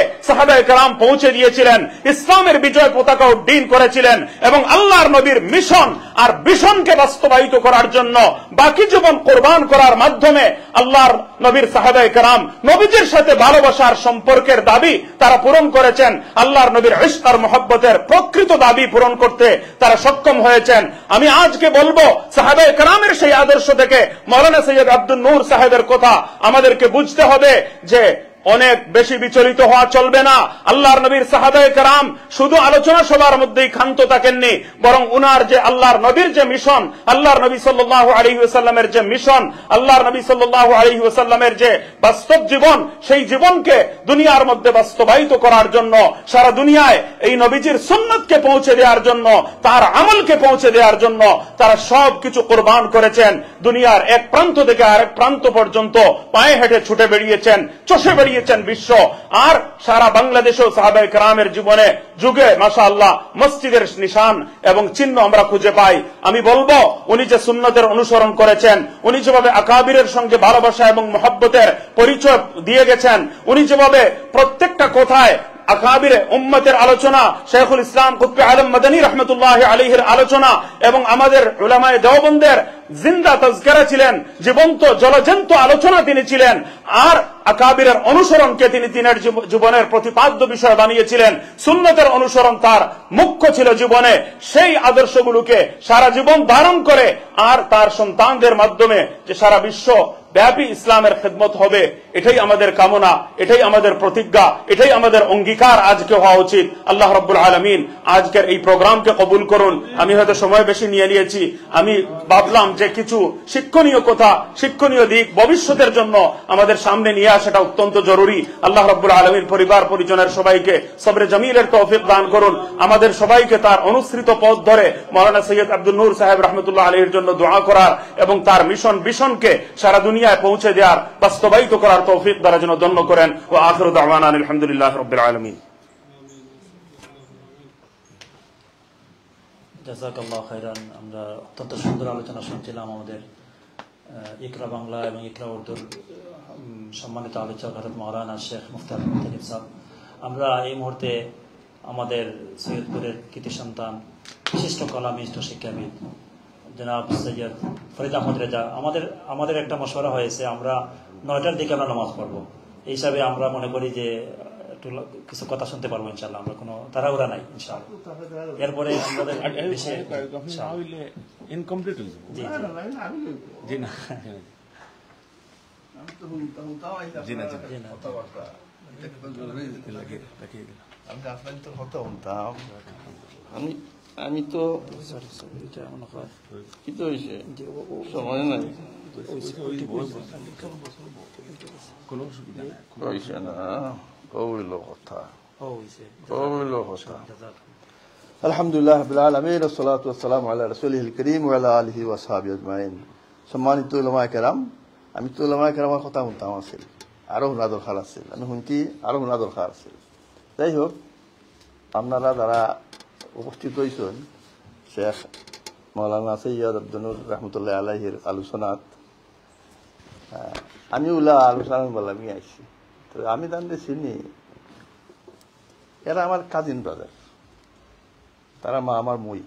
সাহাবায়ে কেরাম পৌঁছে দিয়েছিলেন, ইসলামের বিজয় পতাকা উড্ডীন করেছিলেন এবং আল্লাহর নবীর মিশন আর ভিশনকে বাস্তবায়িত করার জন্য বাকি জীবন কোরবান করার মাধ্যমে আল্লাহর নবীর সাহাবায়ে কেরাম নবীজির সাথে ভালোবাসার সম্পর্কের দাবি তারা পূরণ করেছেন। আল্লাহর নবীর ইশক আর মুহাব্বতের প্রকৃত দাবি পূরণ করতে তারা সক্ষম হয়েছেন। আমি আজকে বলবো সাহাবায়ে কেরামের সেই আদর্শ থেকে মাওলানা সৈয়দ আব্দুল নূর সাহেবের কথা আমাদেরকে বুঝতে হবে যে অনেক বেশি বিচলিত হওয়া চলবে না। আল্লাহর নবীর সাহাবায়ে কেরাম শুধু আলোচনা সভার মধ্যেই ক্ষান্ত থাকেননি, বরং উনার যে আল্লাহর নবীর যে মিশন, আল্লাহর নবী সাল্লাল্লাহু আলাইহি ওয়াসাল্লামের যে মিশন, আল্লাহর নবী সাল্লাল্লাহু আলাইহি ওয়াসাল্লামের যে বাস্তব জীবন, সেই জীবনকে দুনিয়ার মধ্যে বাস্তবায়িত করার জন্য, সারা দুনিয়ায় এই নবীজির সুন্নতকে পৌঁছে দেওয়ার জন্য, তার আমলকে পৌঁছে দেওয়ার জন্য তারা সব কিছু কোরবান করেছেন। দুনিয়ার এক প্রান্ত থেকে আরেক প্রান্ত পর্যন্ত পায়ে হেঁটে ছুটে বেরিয়েছেন, চষে বেরিয়ে বিশ্ব। আর সারা বাংলাদেশেও সাহাবায়ে কেরামের জীবনে যুগে মাশাআল্লাহ মসজিদের নিশান এবং চিহ্ন আমরা খুঁজে পাই। আমি বলবো উনি যে সুন্নতের অনুসরণ করেছেন, উনি যেভাবে আকাবিরের সঙ্গে ভালোবাসা এবং মুহাব্বতের পরিচয় দিয়ে গেছেন, উনি যেভাবে প্রত্যেকটা কথায় আকাবিরে উম্মতের আলোচনা, শেখুল ইসলাম কুতবে আলম মাদানী রহমতুল্লাহ আলাইহির আলোচনা এবং আমাদের উলামায়ে দেওবন্দের জিন্দা তাজকিরা ছিলেন, জীবন্ত জলজন্ত আলোচনা তিনি ছিলেন। আর আকাবিরের অনুসরণকে তিনি তিনের জীবনের প্রতিপাদ্য বিষয় বানিয়েছিলেন। সুন্নতের অনুসরণ তার মুখ্য ছিল জীবনে। সেই আদর্শগুলোকে সারা জীবন ধারণ করে আর তার সন্তানদের মাধ্যমে যে সারা বিশ্ব ব্যাপী ইসলামের খেদমত হবে, এটাই আমাদের কামনা, এটাই আমাদের প্রতিজ্ঞা, এটাই আমাদের অঙ্গীকার আজকে হওয়া উচিত। আল্লাহ রাব্বুল আলামিন আজকের এই প্রোগ্রামকে কবুল করুন। আমি হয়তো সময় বেশি নিয়ে নিয়েছি, আমি ভাবলাম যে কিছু শিক্ষণীয় কথা, শিক্ষণীয় দিক ভবিষ্যতের জন্য আমাদের সামনে নিয়ে আসাটা অত্যন্ত জরুরি। আল্লাহ রাব্বুল আলামিন পরিবার পরিজনের সবাইকে সবরে জামিলের তৌফিক দান করুন। আমাদের সবাইকে তার অনুসৃত পথ ধরে মাওলানা সৈয়দ আব্দুল নূর সাহেব রহমতুল্লাহ আলাইহির জন্য দোয়া করার এবং তার মিশন ভিশনকে সারা দুনিয়ায় পৌঁছে দেওয়ার, বাস্তবায়িত করার তৌফিক দ্বারা যেন ধন্য করেন। ওয়া আখিরু দাওয়ানা আলহামদুলিল্লাহি রাব্বিল আলামিন। জাযাকাল্লাহু খাইরান। আমরা অত্যন্ত সুন্দর আলোচনা শুনছিলাম আমাদের ইকরা বাংলা এবং ইকরা উর্দুর সম্মানিত আলোচক হযরত মাওলানা শেখ মুফতি আব্দুল মুত্তালিব সাহেব। আমরা এই মুহূর্তে আমাদের সৈয়দপুরের কৃতি সন্তান, বিশিষ্ট কলামিস্ট ও শিক্ষাবিদ জনাব সৈয়দ ফরিদ আহমদ রেজা, আমাদের আমাদের একটা মশওয়ারা হয়েছে, আমরা নয়টার দিকে আমরা নামাজ পড়বো। এই হিসাবে আমরা মনে করি যে একটু কিছু কথা শুনতে পারবো ইনশাল্লাহ। আমরা কোনো তাড়াহুড়া নাই ইনশাআল্লাহ। এরপরে আমাদের ইনকমপ্লিট হয়ে যাবে। জি জি না জি না জি না আমি আমি তো কি তো হয়েছে সময় নাই, কোনো অসুবিধা হয়েছে না, কইল কথা কইল কথা। আলহামদুলিল্লাহ রাব্বিল আলামিন ওয়া সলাতু ওয়া সালামু আলা রাসূলিল কারীম ওয়া আলা আলিহি ওয়া সাহবিহি আজমাইন। সম্মানিত উলামায়ে কেরাম, আমি তো উলামায়ে কেরামের কথা শুনতাম আছিল, আরো শোনা দরকার আছিল, আমি শুনছি আরো শোনা দরকার আছিল। যাই হোক, আপনারা যারা উপস্থিত হয়েছেন শেখ মাওলানা সৈয়দ আব্দুল নূর রহমতুল্লাহ আলাইহির আলোচনাত, আমি ওলা আলোচনা বলে আমি আসছি। তো আমি জানতে চিনি এরা আমার কাজিন ব্রাদার, তারা মা আমার মই।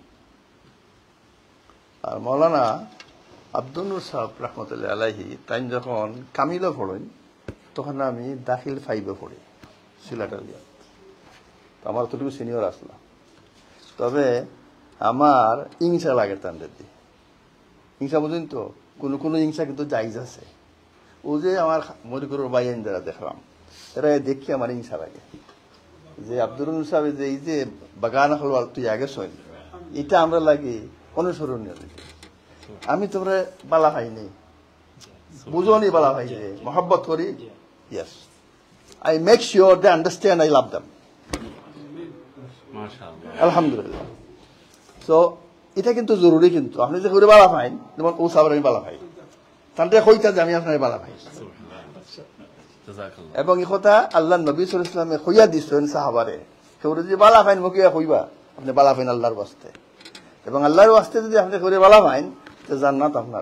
আর মাওলানা আব্দুল নূর সাহেব রহমতুল্লাহ আলাইহি তাই যখন কামিলে পড়েন তখন আমি দাখিল ফাইভে পড়ি সিলেটার। আমার অতটুকু সিনিয়র আসলাম, তবে আমার ইংসা লাগে তাদের দিয়ে। ইংসা বুঝেন তো, কোনো কোনো ইংসা কিন্তু জাইজ আছে। ও যে আমার মরিকুরের বাইন যারা দেখলাম, এরা দেখি আমার ইংসা লাগে যে আব্দুল সাহেব যে এই যে বাগান হল তুই আগে শোন, এটা আমরা লাগে অনুসরণীয়। আমি তোমরা বালা পাইনি, বুঝনি বালা পাই যে মহব্বত করি। Yes, I make sure they understand I love them. আলহামদুলিল্লাহ। তো এটা কিন্তু জরুরি, কিন্তু আপনি যে করে বালা পাইন, যেমন ও সাহেব আমি বালা পাই, তাদের কইতা যে আমি আপনার বালা পাই। এবং এই কথা আল্লাহ নবী সাল্লাল্লাহু আলাইহি ওয়াসাল্লামে কইয়া দিছেন সাহাবারে, কেউ যদি বালা পাইন মুখিয়া কইবা আপনি বালা পাইন আল্লাহর ওয়াস্তে, এবং আল্লাহর ওয়াস্তে যদি আপনি করে বালা পাইন তো জান্নাত আপনার।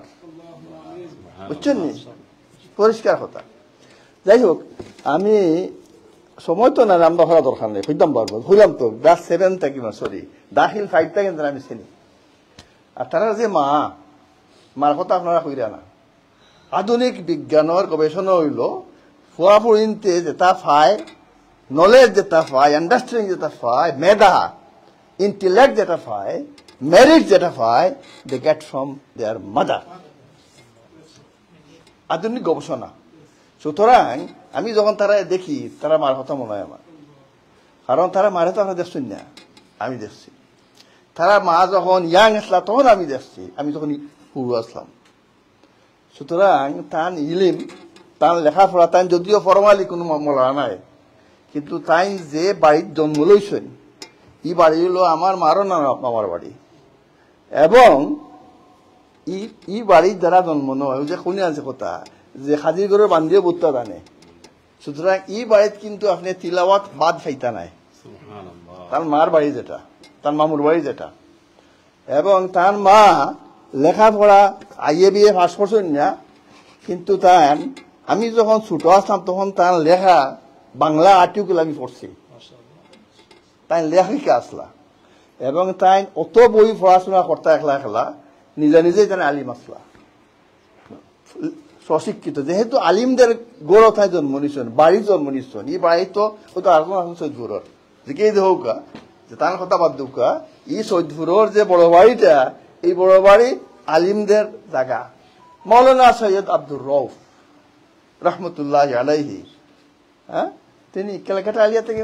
বুঝছেন নি? পরিষ্কার কথা। যাই হোক, আমি সময় তো না আমরা হওয়া দরকার নেই হইতাম পারবো হইলাম তো ক্লাস সেভেন থাকি না সরি দাখিল ফাইভ থাকি আমি চিনি আর তারা যে মা মার কথা আপনারা কইরা না আধুনিক বিজ্ঞানের গবেষণা হইল ফুয়াফুরিনতে যেটা পায় নলেজ যেটা পায় আন্ডারস্ট্যান্ডিং যেটা পায় মেধা ইন্টেলেক্ট যেটা পায় মেরিট যেটা পায় they get from their mother আধুনিক গবেষণা সুতরাং আমি যখন তারা দেখি তারা মার কথা মনে হয় আমার কারণ তারা মারে তো আমরা দেখছেন না আমি দেখছি তারা মা যখন ইয়াং আসলা তখন আমি দেখছি আমি যখন পুরো আসলাম সুতরাং তান ইলিম তান লেখাপড়া তাই যদিও ফরমালি কোনো মলা নাই কিন্তু তাই যে বাড়ির জন্ম লইছেন ই বাড়ি হলো আমার মারও না আমার বাড়ি এবং ই বাড়ির যারা জন্ম নয় যে কোনে আছে কথা যে হাজির করে বান্ধিও বুঝতে জানে সুতরাং ই বাড়িত কিন্তু আপনি তিলাওয়াত বাদ খাইতা নাই তার মার বাড়ি যেটা তার মামুর বাড়ি যেটা এবং তার মা লেখাপড়া আইএ বিএ পাস করছেন না কিন্তু তার আমি যখন ছোট আসলাম তখন তার লেখা বাংলা আর্টিকেল আমি পড়ছি তাই লেখিকা আসলা এবং তাই অত বই পড়াশোনা করতে একলা একলা নিজে নিজেই তাই আলিম আসলা অশিক্ষিত যেহেতু আলিমদের গৌরব তাই জন্ম নিচ্ছেন বাড়ির জন্ম নিচ্ছেন এই বাড়ি তো হয়তো আর কোনো সৈদপুরের যেকেই দেহকা যে তার কথা বাদ দুকা এই সৈদপুরের যে বড় বাড়িটা এই বড় বাড়ি আলিমদের জায়গা মৌলানা সৈয়দ আব্দুর রউফ রহমতুল্লাহ আলাইহি হ্যাঁ তিনি ক্যালকাটা আলিয়া থেকে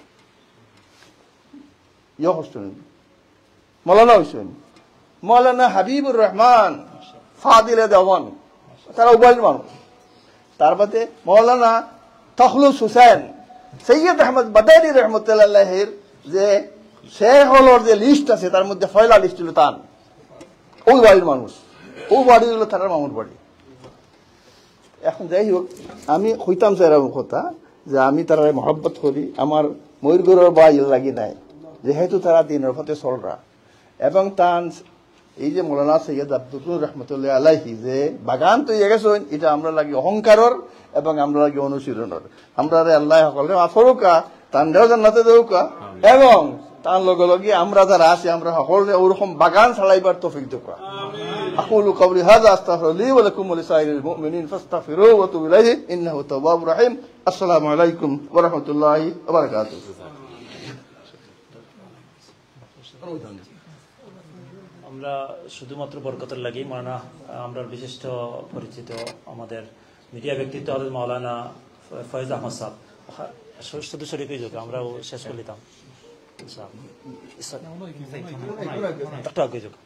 ইয়ে হচ্ছেন মৌলানা হইছেন মৌলানা হাবিবুর রহমান ফাদিলে দেওয়ান তারা উভয় মানুষ তার বাদে মৌলানা তখলুস হুসেন সৈয়দ আহমদ বাদারি রহমতুল্লাহের যে শেখ হলর যে লিস্ট আছে তার মধ্যে ফয়লা লিস্ট হলো তান ওই বাড়ির মানুষ ওই বাড়ি হলো তার মামুর বাড়ি এখন যাই হোক আমি হইতাম স্যার এরকম কথা যে আমি তারা মহব্বত করি আমার ময়ূরগড়ের বা ইয়ে লাগি নাই যেহেতু তারা দিনের পথে চলরা এবং তান এই যে মৌলানা সৈয়দ আব্দুল রহমতুল্লাহ আলাইহি যে বাগান তৈরি গেছেন এটা আমরা লাগি অহংকারর এবং আমরা লাগি অনুশীলনের আমরা আল্লাহ সকলকে মাফরুকা তান দেও জান্নাতে দেউকা এবং তার লগে লগে আমরা যারা আছি আমরা সকলে ওরকম বাগান চালাইবার তৌফিক দেওয়া أقول قولي هذا أستغفر لي ولكم ولسائر المؤمنين فاستغفروه وتوبوا إليه إنه تواب رحيم السلام عليكم ورحمة الله وبركاته আমরা শুধুমাত্র বরকতের লাগি মানা আমরা বিশিষ্ট পরিচিত আমাদের মিডিয়া ব্যক্তিত্ব হলেন মাওলানা ফয়েজ আহমদ সাহেব শুধু শরীফই যোগ আমরাও শেষ করে নিতাম একটু আগে যোগ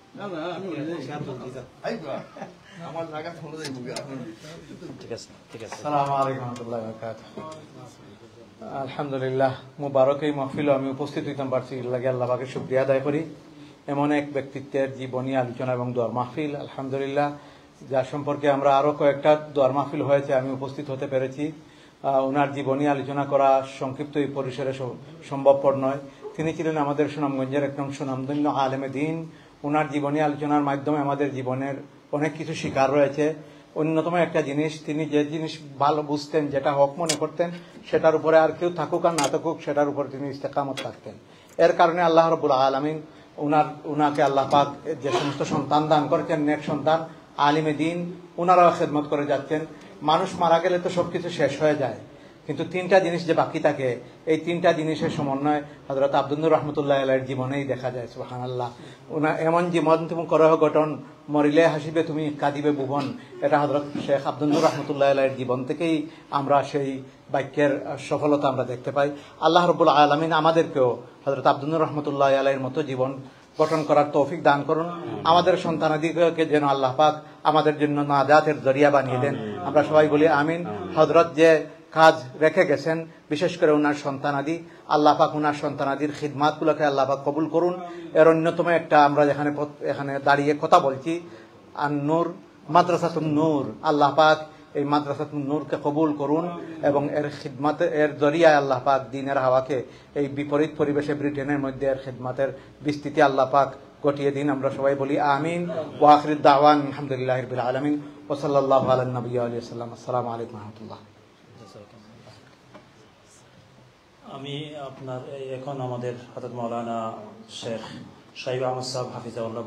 ঠিক আছে ঠিক আছে আসসালামু আলাইকুম ওয়া রাহমাতুল্লাহি ওয়া বারাকাতুহু আলহামদুলিল্লাহ মুবারক এই মাহফিলে আমি উপস্থিত হইতাম পারছি লাগে আল্লাহ পাকের শুকরিয়া আদায় করি এমন এক ব্যক্তিত্বের জীবনী আলোচনা এবং দোয়ার মাহফিল আলহামদুলিল্লাহ যার সম্পর্কে আমরা আরো কয়েকটা দোয়ার মাহফিল হয়েছে আমি উপস্থিত হতে পেরেছি ওনার জীবনী আলোচনা করা সংক্ষিপ্ত এই পরিসরে সম্ভবপর নয় তিনি ছিলেন আমাদের সুনামগঞ্জের একদম সুনামধন্য আলেমে দ্বীন ওনার জীবনী আলোচনার মাধ্যমে আমাদের জীবনের অনেক কিছু শিকার রয়েছে অন্যতম একটা জিনিস তিনি যে জিনিস ভালো বুঝতেন যেটা হক মনে করতেন সেটার উপরে আর কেউ থাকুক আর না থাকুক সেটার উপর তিনি ইস্তেকামত থাকতেন এর কারণে আল্লাহ রাব্বুল আলামিন উনার উনাকে আল্লাহ পাক যে সমস্ত সন্তান দান করেছেন নেক সন্তান আলিমে দ্বীন উনারাও খেদমত করে যাচ্ছেন মানুষ মারা গেলে তো সবকিছু শেষ হয়ে যায় কিন্তু তিনটা জিনিস যে বাকি থাকে এই তিনটা জিনিসের সমন্বয় হযরত আব্দুল রহমতুল্লাহ আলাইহির জীবনেই দেখা যায় সুবহানাল্লাহ উনা এমন জীবন তুমি করহ গঠন মরিলে হাসিবে তুমি কাঁদিবে ভুবন এটা হযরত শেখ আব্দুল রহমতুল্লাহ আলাইহির জীবন থেকেই আমরা সেই বাক্যের সফলতা আমরা দেখতে পাই আল্লাহ রাব্বুল আলামিন আমাদেরকেও হযরত আব্দুল রহমতুল্লাহ আলাইহির মতো জীবন গঠন করার তৌফিক দান করুন আমাদের সন্তানাদিকে যেন আল্লাহ পাক আমাদের জন্য নাজাতের জরিয়া বানিয়ে দেন আমরা সবাই বলি আমিন হযরত যে কাজ রেখে গেছেন বিশেষ করে ওনার সন্তানাদি আল্লাহ পাক ওনার সন্তানাদির খিদমাতগুলোকে আল্লাহ পাক কবুল করুন এর অন্যতম একটা আমরা যেখানে এখানে দাঁড়িয়ে কথা বলছি আর নূর মাদ্রাসাতুন নূর আল্লাহ পাক এই মাদ্রাসাতুন নূরকে কবুল করুন এবং এর খিদমত এর জরিয়ায় আল্লাহ পাক দ্বীনের হাওয়াকে এই বিপরীত পরিবেশে ব্রিটেনের মধ্যে এর খিদমতের বিস্তৃতি আল্লাহ পাক ঘটিয়ে দিন আমরা সবাই বলি আমিন ওয়া আখিরুদ দাওয়ান আলহামদুলিল্লাহি রাব্বিল আলামিন ওয়া সাল্লাল্লাহু আলা নবিয়্যি ওয়া সাল্লাম আসসালামু আলাইকুম ওয়া রাহমাতুল্লাহ আমি আপনার এই এখন আমাদের হযরত মাওলানা শেখ শাহিব আহমদ সাহেব হাফিজাহুল্লাহ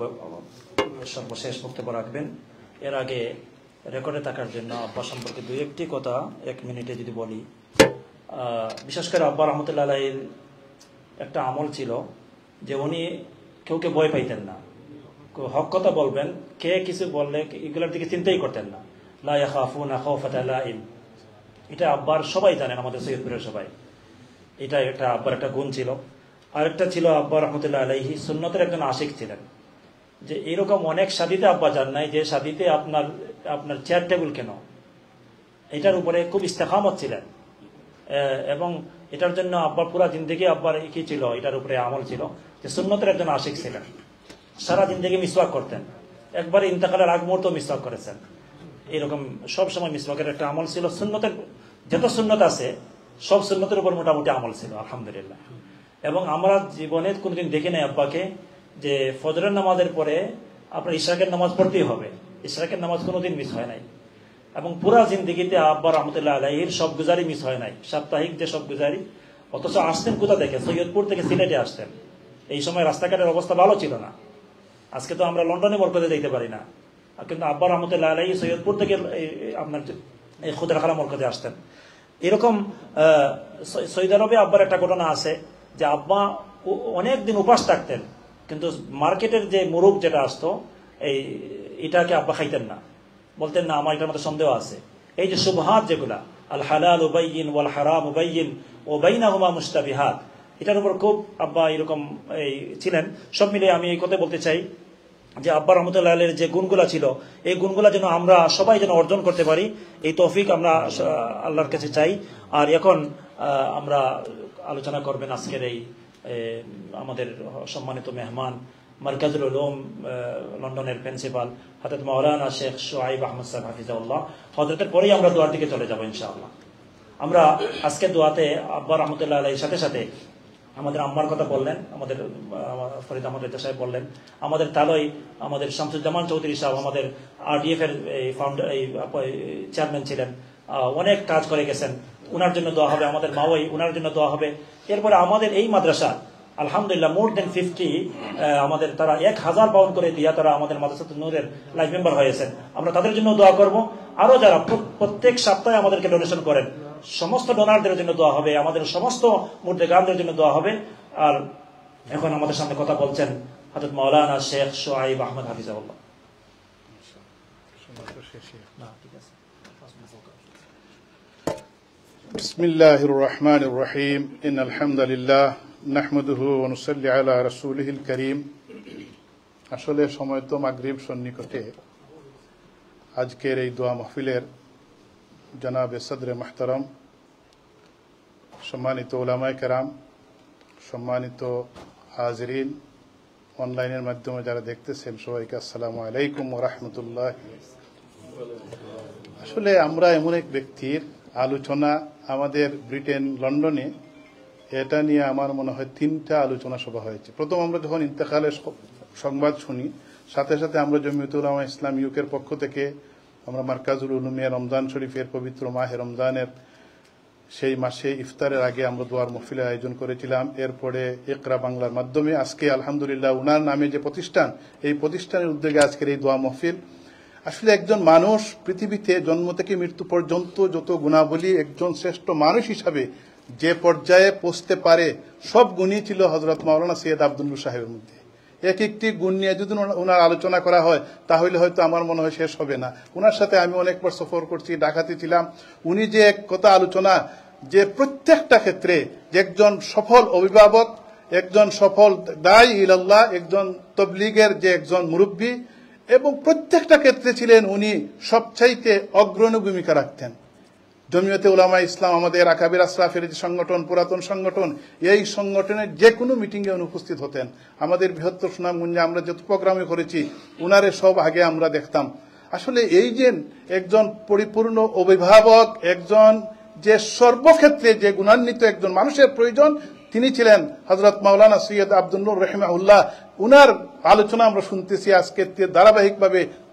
সর্বশেষ বক্তব্য রাখবেন। এর আগে রেকর্ডে থাকার জন্য আব্বা সম্পর্কে দুই একটি কথা এক মিনিটে যদি বলি। বিশেষ করে আব্বা রহমতুল্লাহ আলাইহির একটা আমল ছিল যে উনি কেউকে ভয় পাইতেন না, হক কথা বলবেন, কে কিছু বললে এগুলোর দিকে চিন্তাই করতেন না। লা ইয়াখাফুনা খাওফাতা লাইম, এটা আব্বার সবাই জানেন, আমাদের সৈয়দপুরের সবাই। এটা একটা আব্বার একটা গুণ ছিল। আরেকটা ছিল আব্বা রহমতুল্লাহ আলাইহি সুন্নতের একজন আশিক ছিলেন, যে এরকম অনেক শাদীতে আব্বা জান নাই যে শাদীতে আপনার আপনার চেয়ার টেবিল কেন, এটার উপরে খুব ইস্তেকামত ছিলেন। এবং এটার জন্য আব্বার পুরা জিন্দেগি আব্বার কি ছিল, এটার উপরে আমল ছিল যে সুন্নতের একজন আশিক ছিলেন। সারা জিন্দেগি মিসওয়াক করতেন, একবারে ইন্তেকালের আগ মুহূর্ত মিসওয়াক করেছেন। এরকম সবসময় মিসওয়াকের একটা আমল ছিল। সুন্নতের যত সুন্নত আছে সব সুন্নতের উপর মোটামুটি আমল ছিল, আলহামদুলিল্লাহ। এবং আমরা জীবনে কোনোদিন দেখি নাই আব্বাকে যে ফজরের নামাজের পরে আপনার ইশরাকের নামাজ পড়তেই হবে, ইশরাকের নামাজ কোনোদিন মিস হয় নাই। এবং পুরা জিন্দিগিতে আব্বা রহমতুল্লাহ আলাইহির সব গুজারি মিস হয় নাই, সাপ্তাহিক যে সব গুজারি। অথচ আসতেন কোথা থেকে? সৈয়দপুর থেকে সিলেটে আসতেন। এই সময় রাস্তাঘাটের অবস্থা ভালো ছিল না। আজকে তো আমরা লন্ডনে মরকজে যেতে পারি না, কিন্তু আব্বা রহমতুল্লাহ আলাইহি সৈয়দপুর থেকে আপনার এই খুদরাখানা মরকজে আসতেন। এরকম সৌদি আরবে আব্বার একটা ঘটনা আছে যে আব্বা অনেক দিন উপাস থাকতেন, কিন্তু মার্কেটের যে মুরগ যেটা আসতো এই এটাকে আব্বা খাইতেন না, বলতেন না আমার এটার মধ্যে সন্দেহ আছে। এই যে শুবহাত যেগুলা, আল হালাল বাইয়িন ওয়াল হারাম বাইয়িন ওয়া বাইনাহুমা মুশতাবিহাত, এটার উপর খুব আব্বা এরকম এই ছিলেন। সব মিলে আমি এই কথা বলতে চাই যে আব্বা রহমতুল্লাহ আলাইহির যে গুণগুলা ছিল, এই গুণগুলা যেন আমরা সবাই যেন অর্জন করতে পারি, এই তৌফিক আমরা আল্লাহর কাছে চাই। আর এখন আমরা আলোচনা করবেন আজকের এই আমাদের সম্মানিত মেহমান, মারকাজুল উলুম লন্ডনের প্রিন্সিপাল হযরত মাওলানা শেখ শুআইব আহমদ সাহেব হাফিজাহুল্লাহ। হযরতের পরেই আমরা দোয়ার দিকে চলে যাব ইনশাআল্লাহ। আমরা আজকে দোয়াতে আব্বা রহমতুল্লাহ আলাইহির সাথে সাথে আমাদের আম্মার কথা বললেন, আমাদের ফরিদ আহমদ রেজা সাহেব বললেন, আমাদের তালই আমাদের শামসুজ্জামান চৌধুরী সাহেব আমাদের আরডিএফ এর এই ফাউন্ডার এই চেয়ারম্যান ছিলেন, অনেক কাজ করে গেছেন, উনার জন্য দোয়া হবে। আমাদের মাওয়াই, উনার জন্য দোয়া হবে। এরপরে আমাদের এই মাদ্রাসা আলহামদুলিল্লাহ মোর দেন ফিফটি আমাদের তারা এক হাজার পাউন্ড করে দিয়া তারা আমাদের মাদ্রাসাতুন নূরের লাইফ মেম্বার হয়েছেন। আমরা তাদের জন্য দোয়া করব। আরো যারা প্রত্যেক সপ্তাহে আমাদেরকে ডোনেশন করেন সমস্ত ডোনারদের জন্য দোয়া হবে, আমাদের সমস্ত মুর্দেগানদের জন্য দোয়া হবে। আর এখন আমাদের সামনে কথা বলছেন হযরত মাওলানা শেখ শুআইব আহমদ হাফিজাহুল্লাহ। বিসমিল্লাহির রহমানির রহিম, ইন্নাল হামদালিল্লাহ নাহমাদুহু ওয়া নুসাল্লি আলা রাসূলিহিল কারীম। আসলে সময় তো মাগরিব সন্নিকটে। আজকের এই দোয়া মাহফিলের জনাবে সদরে মাহতারাম, সম্মানিত উলামায়ে কেরাম, সম্মানিত হাজিরিন, অনলাইনের মাধ্যমে যারা দেখতেছেন সবাইকে আসসালামু আলাইকুম ওয়া রাহমাতুল্লাহ। আসলে আমরা এমন এক ব্যক্তির আলোচনা আমাদের ব্রিটেন লন্ডনে এটা নিয়ে আমার মনে হয় তিনটা আলোচনা সভা হয়েছে। প্রথম আমরা যখন ইন্তেকালের সংবাদ শুনি, সাথে সাথে আমরা জমিয়তুল উলামা ইসলাম ইউকের পক্ষ থেকে আমরা মারকাজুল উলুমে রমজান শরীফের পবিত্র মাহে রমজানের সেই মাসে ইফতারের আগে আমরা দোয়ার মাহফিলের আয়োজন করেছিলাম। এরপরে ইকরা বাংলার মাধ্যমে আজকে আলহামদুলিল্লাহ উনার নামে যে প্রতিষ্ঠান, এই প্রতিষ্ঠানের উদ্যোগে আজকের এই দোয়া মাহফিল। আসলে একজন মানুষ পৃথিবীতে জন্ম থেকে মৃত্যু পর্যন্ত যত গুণাবলী একজন শ্রেষ্ঠ মানুষ হিসাবে যে পর্যায়ে পৌঁছতে পারে সব গুণই ছিল হযরত মাওলানা সৈয়দ আব্দুল নূর সাহেবের মধ্যে। এক একটি গুণ নিয়ে যদি ওনার আলোচনা করা হয় তাহলে হয়তো আমার মনে হয় শেষ হবে না। ওনার সাথে আমি অনেকবার সফর করছি, ঢাকাতে ছিলাম। উনি যে এক কথা আলোচনা যে প্রত্যেকটা ক্ষেত্রে যে একজন সফল অভিভাবক, একজন সফল দায়ী ইলাল্লাহ, একজন তবলিগের যে একজন মুরব্বী, এবং প্রত্যেকটা ক্ষেত্রে ছিলেন উনি সবচাইতে অগ্রণী ভূমিকা রাখতেন। জমিয়তে উলামা ইসলাম আমাদের আকাবির আশরাফের যে সংগঠন, পুরাতন সংগঠন, এই সংগঠনের যে কোনো মিটিংয়ে উনি উপস্থিত হতেন। আমাদের বৃহত্তর সুনামগঞ্জে আমরা যত প্রোগ্রামে করেছি উনারে সব আগে আমরা দেখতাম। আসলে এই যে একজন পরিপূর্ণ অভিভাবক, একজন যে সর্বক্ষেত্রে যে গুণান্বিত একজন মানুষের প্রয়োজন, তিনি ছিলেন হযরত মাওলানা সৈয়দ আব্দুল নূর রাহিমাহুল্লাহ। উনার আলোচনা আমরা শুনতেছি আজকে ধারাবাহিকভাবে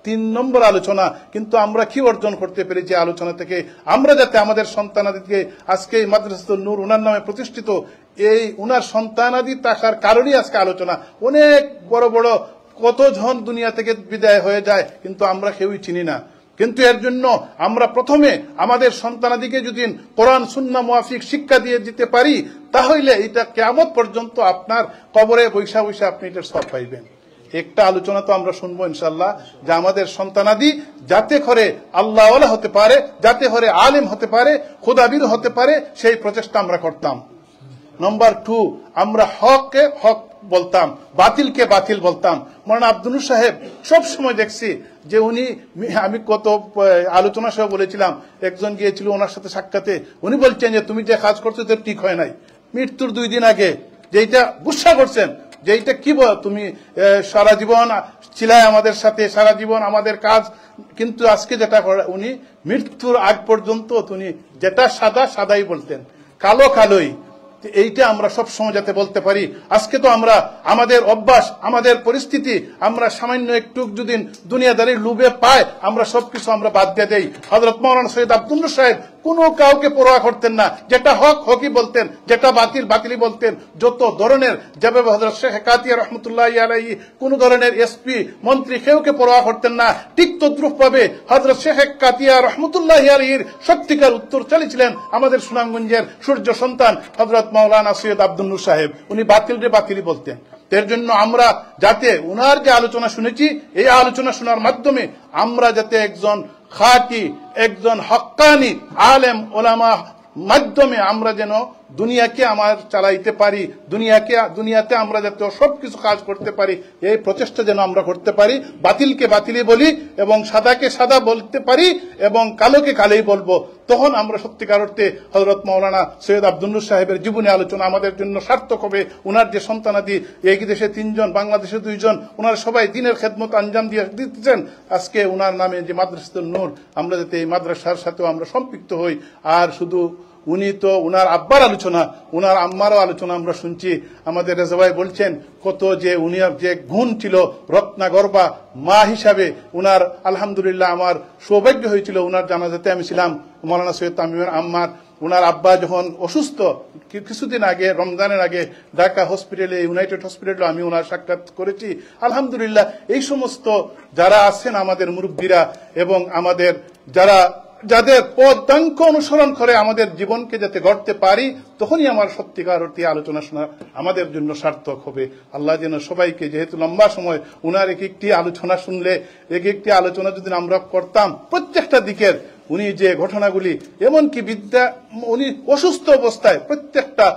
তিন নম্বর আলোচনা। কিন্তু আমরা কি অর্জন করতে পেরেছি আলোচনা থেকে? আমরা যাতে আমাদের সন্তানাদিকে আজকে এই মাদ্রাসাতুন নূর উনার নামে প্রতিষ্ঠিত, এই উনার সন্তানাদি থাকার কারণেই আজকে আলোচনা। অনেক বড় বড় কতজন দুনিয়া থেকে বিদায় হয়ে যায়, কিন্তু আমরা কেউই চিনি না। কিন্তু এর জন্য আমরা প্রথমে আমাদের সন্তানাদিকে যদি কোরআন সুন্নাহ মুআফিক শিক্ষা দিয়ে দিতে পারি, তাহলে এটা কিয়ামত পর্যন্ত আপনার কবরে বৈশা বৈশা আপনি এটার সওয়াব পাইবেন। একটা আলোচনা তো আমরা শুনবো ইনশাআল্লাহ, যে আমাদের সন্তানাদি যাতে করে আল্লাহওয়ালা হতে পারে, যাতে করে আলেম হতে পারে, খোদাবীর হতে পারে, সেই প্রচেষ্টা আমরা করতাম। নম্বর টু, আমরা হককে হক বলতাম, বাতিলকে বাতিল বলতাম। মাওলানা আব্দুল সাহেব সব সময় দেখছি যে উনি, আমি কত আলোচনা সহ বলেছিলাম, একজন গিয়েছিল ওনার সাথে সাক্ষাতে, উনি বলছেন যে তুমি যে কাজ করছো তো ঠিক হয় নাই। মৃত্যুর দুই দিন আগে যেইটা গুসা করছেন, যেইটা কি বল তুমি সারা জীবন ছিলায় আমাদের সাথে, সারা জীবন আমাদের কাজ, কিন্তু আজকে যেটা উনি মৃত্যুর আগ পর্যন্ত উনি যেটা সাদা সাদাই বলতেন, কালো কালোই। এইটা আমরা সব সময় যাতে বলতে পারি। আজকে তো আমরা আমাদের অভ্যাস, আমাদের পরিস্থিতি, আমরা সামান্য একটু যদি দুনিয়াদারির লুবে পাই, আমরা সবকিছু আমরা বাদ দিয়ে দেই। হযরত মাওলানা সৈয়দ আব্দুল নূর সাহেব কোনো কাউকে পরোয়া করতেন না, যেটা হক হকই বলতেন, যেটা বাতিল বাতিলই বলতেন। যত ধরনের, যেভাবে হযরত শেখ কাতিয়া রহমতুল্লাহি আলাইহি কোন ধরনের এসপি মন্ত্রী কেউকে পরোয়া করতেন না, ঠিক তদ্রুপ ভাবে হযরত শেখ কাতিয়া রহমতুল্লাহি আলাইহির সত্যিকার উত্তর চালিয়েছিলেন আমাদের সুনামগঞ্জের সূর্য সন্তান হযরত মাওলানা সৈয়দ আব্দুল নূর সাহেব। উনি বাতিল রে বাতিলই বলতেন। এর জন্য আমরা যাতে উনার যে আলোচনা শুনেছি, এই আলোচনা শোনার মাধ্যমে আমরা যাতে একজন খাঁটি, একজন হক্কানি আলেম ওলামা মাধ্যমে আমরা যেন দুনিয়াকে আমার চালাইতে পারি, দুনিয়াকে দুনিয়াতে আমরা যাতে সবকিছু কাজ করতে পারি, এই প্রচেষ্টা যেন আমরা করতে পারি। বাতিলকে বাতিলই বলি এবং সাদাকে সাদা বলতে পারি এবং কালোকে কালোই বলবো। তখন আমরা সত্যিকার অর্থে হযরত মাওলানা সৈয়দ আব্দুল নূর সাহেবের জীবনী আলোচনা আমাদের জন্য সার্থক হবে। উনার যে সন্তানাদি, এই দেশে তিনজন, বাংলাদেশে দুইজন, উনার সবাই দিনের খেদমত আঞ্জাম দিয়ে দিচ্ছেন। আজকে উনার নামে যে মাদ্রাসাতুন নূর, আমরা যাতে এই মাদ্রাসার সাথেও আমরা সম্পৃক্ত হই। আর শুধু উনি তো উনার আব্বার আলোচনা, উনার আম্মারও আলোচনা আমরা শুনছি। আমাদের রেজা ভাই বলছেন কত যে উনার যে গুণ ছিল, রত্নাগর্বা মা হিসাবে উনার, আলহামদুলিল্লাহ আমার সৌভাগ্য হয়েছিল উনার জানাজাতে আমি ছিলাম। মাওলানা সৈয়দ তামিমের আম্মার, উনার আব্বা যখন অসুস্থ, কিছুদিন আগে রমজানের আগে ঢাকা হসপিটালে, ইউনাইটেড হসপিটালে আমি ওনার সাক্ষাৎ করেছি। আলহামদুলিল্লাহ এই সমস্ত যারা আছেন আমাদের মুরব্বীরা এবং আমাদের যারা যাদের পদাঙ্ক অনুসরণ করে আমাদের জীবনকে যাতে গড়তে পারি, তখনই আমার সত্যিকার অর্থে আলোচনা শোনা আমাদের জন্য সার্থক হবে। আল্লাহ যেন সবাইকে, যেহেতু লম্বা সময় উনার এক একটি আলোচনা শুনলে, এক একটি আলোচনা যদি আমরা করতাম প্রত্যেকটা দিকের, উনি যে ঘটনাগুলি, এমনকি বিদ্যা, উনি অসুস্থ অবস্থায় প্রত্যেকটা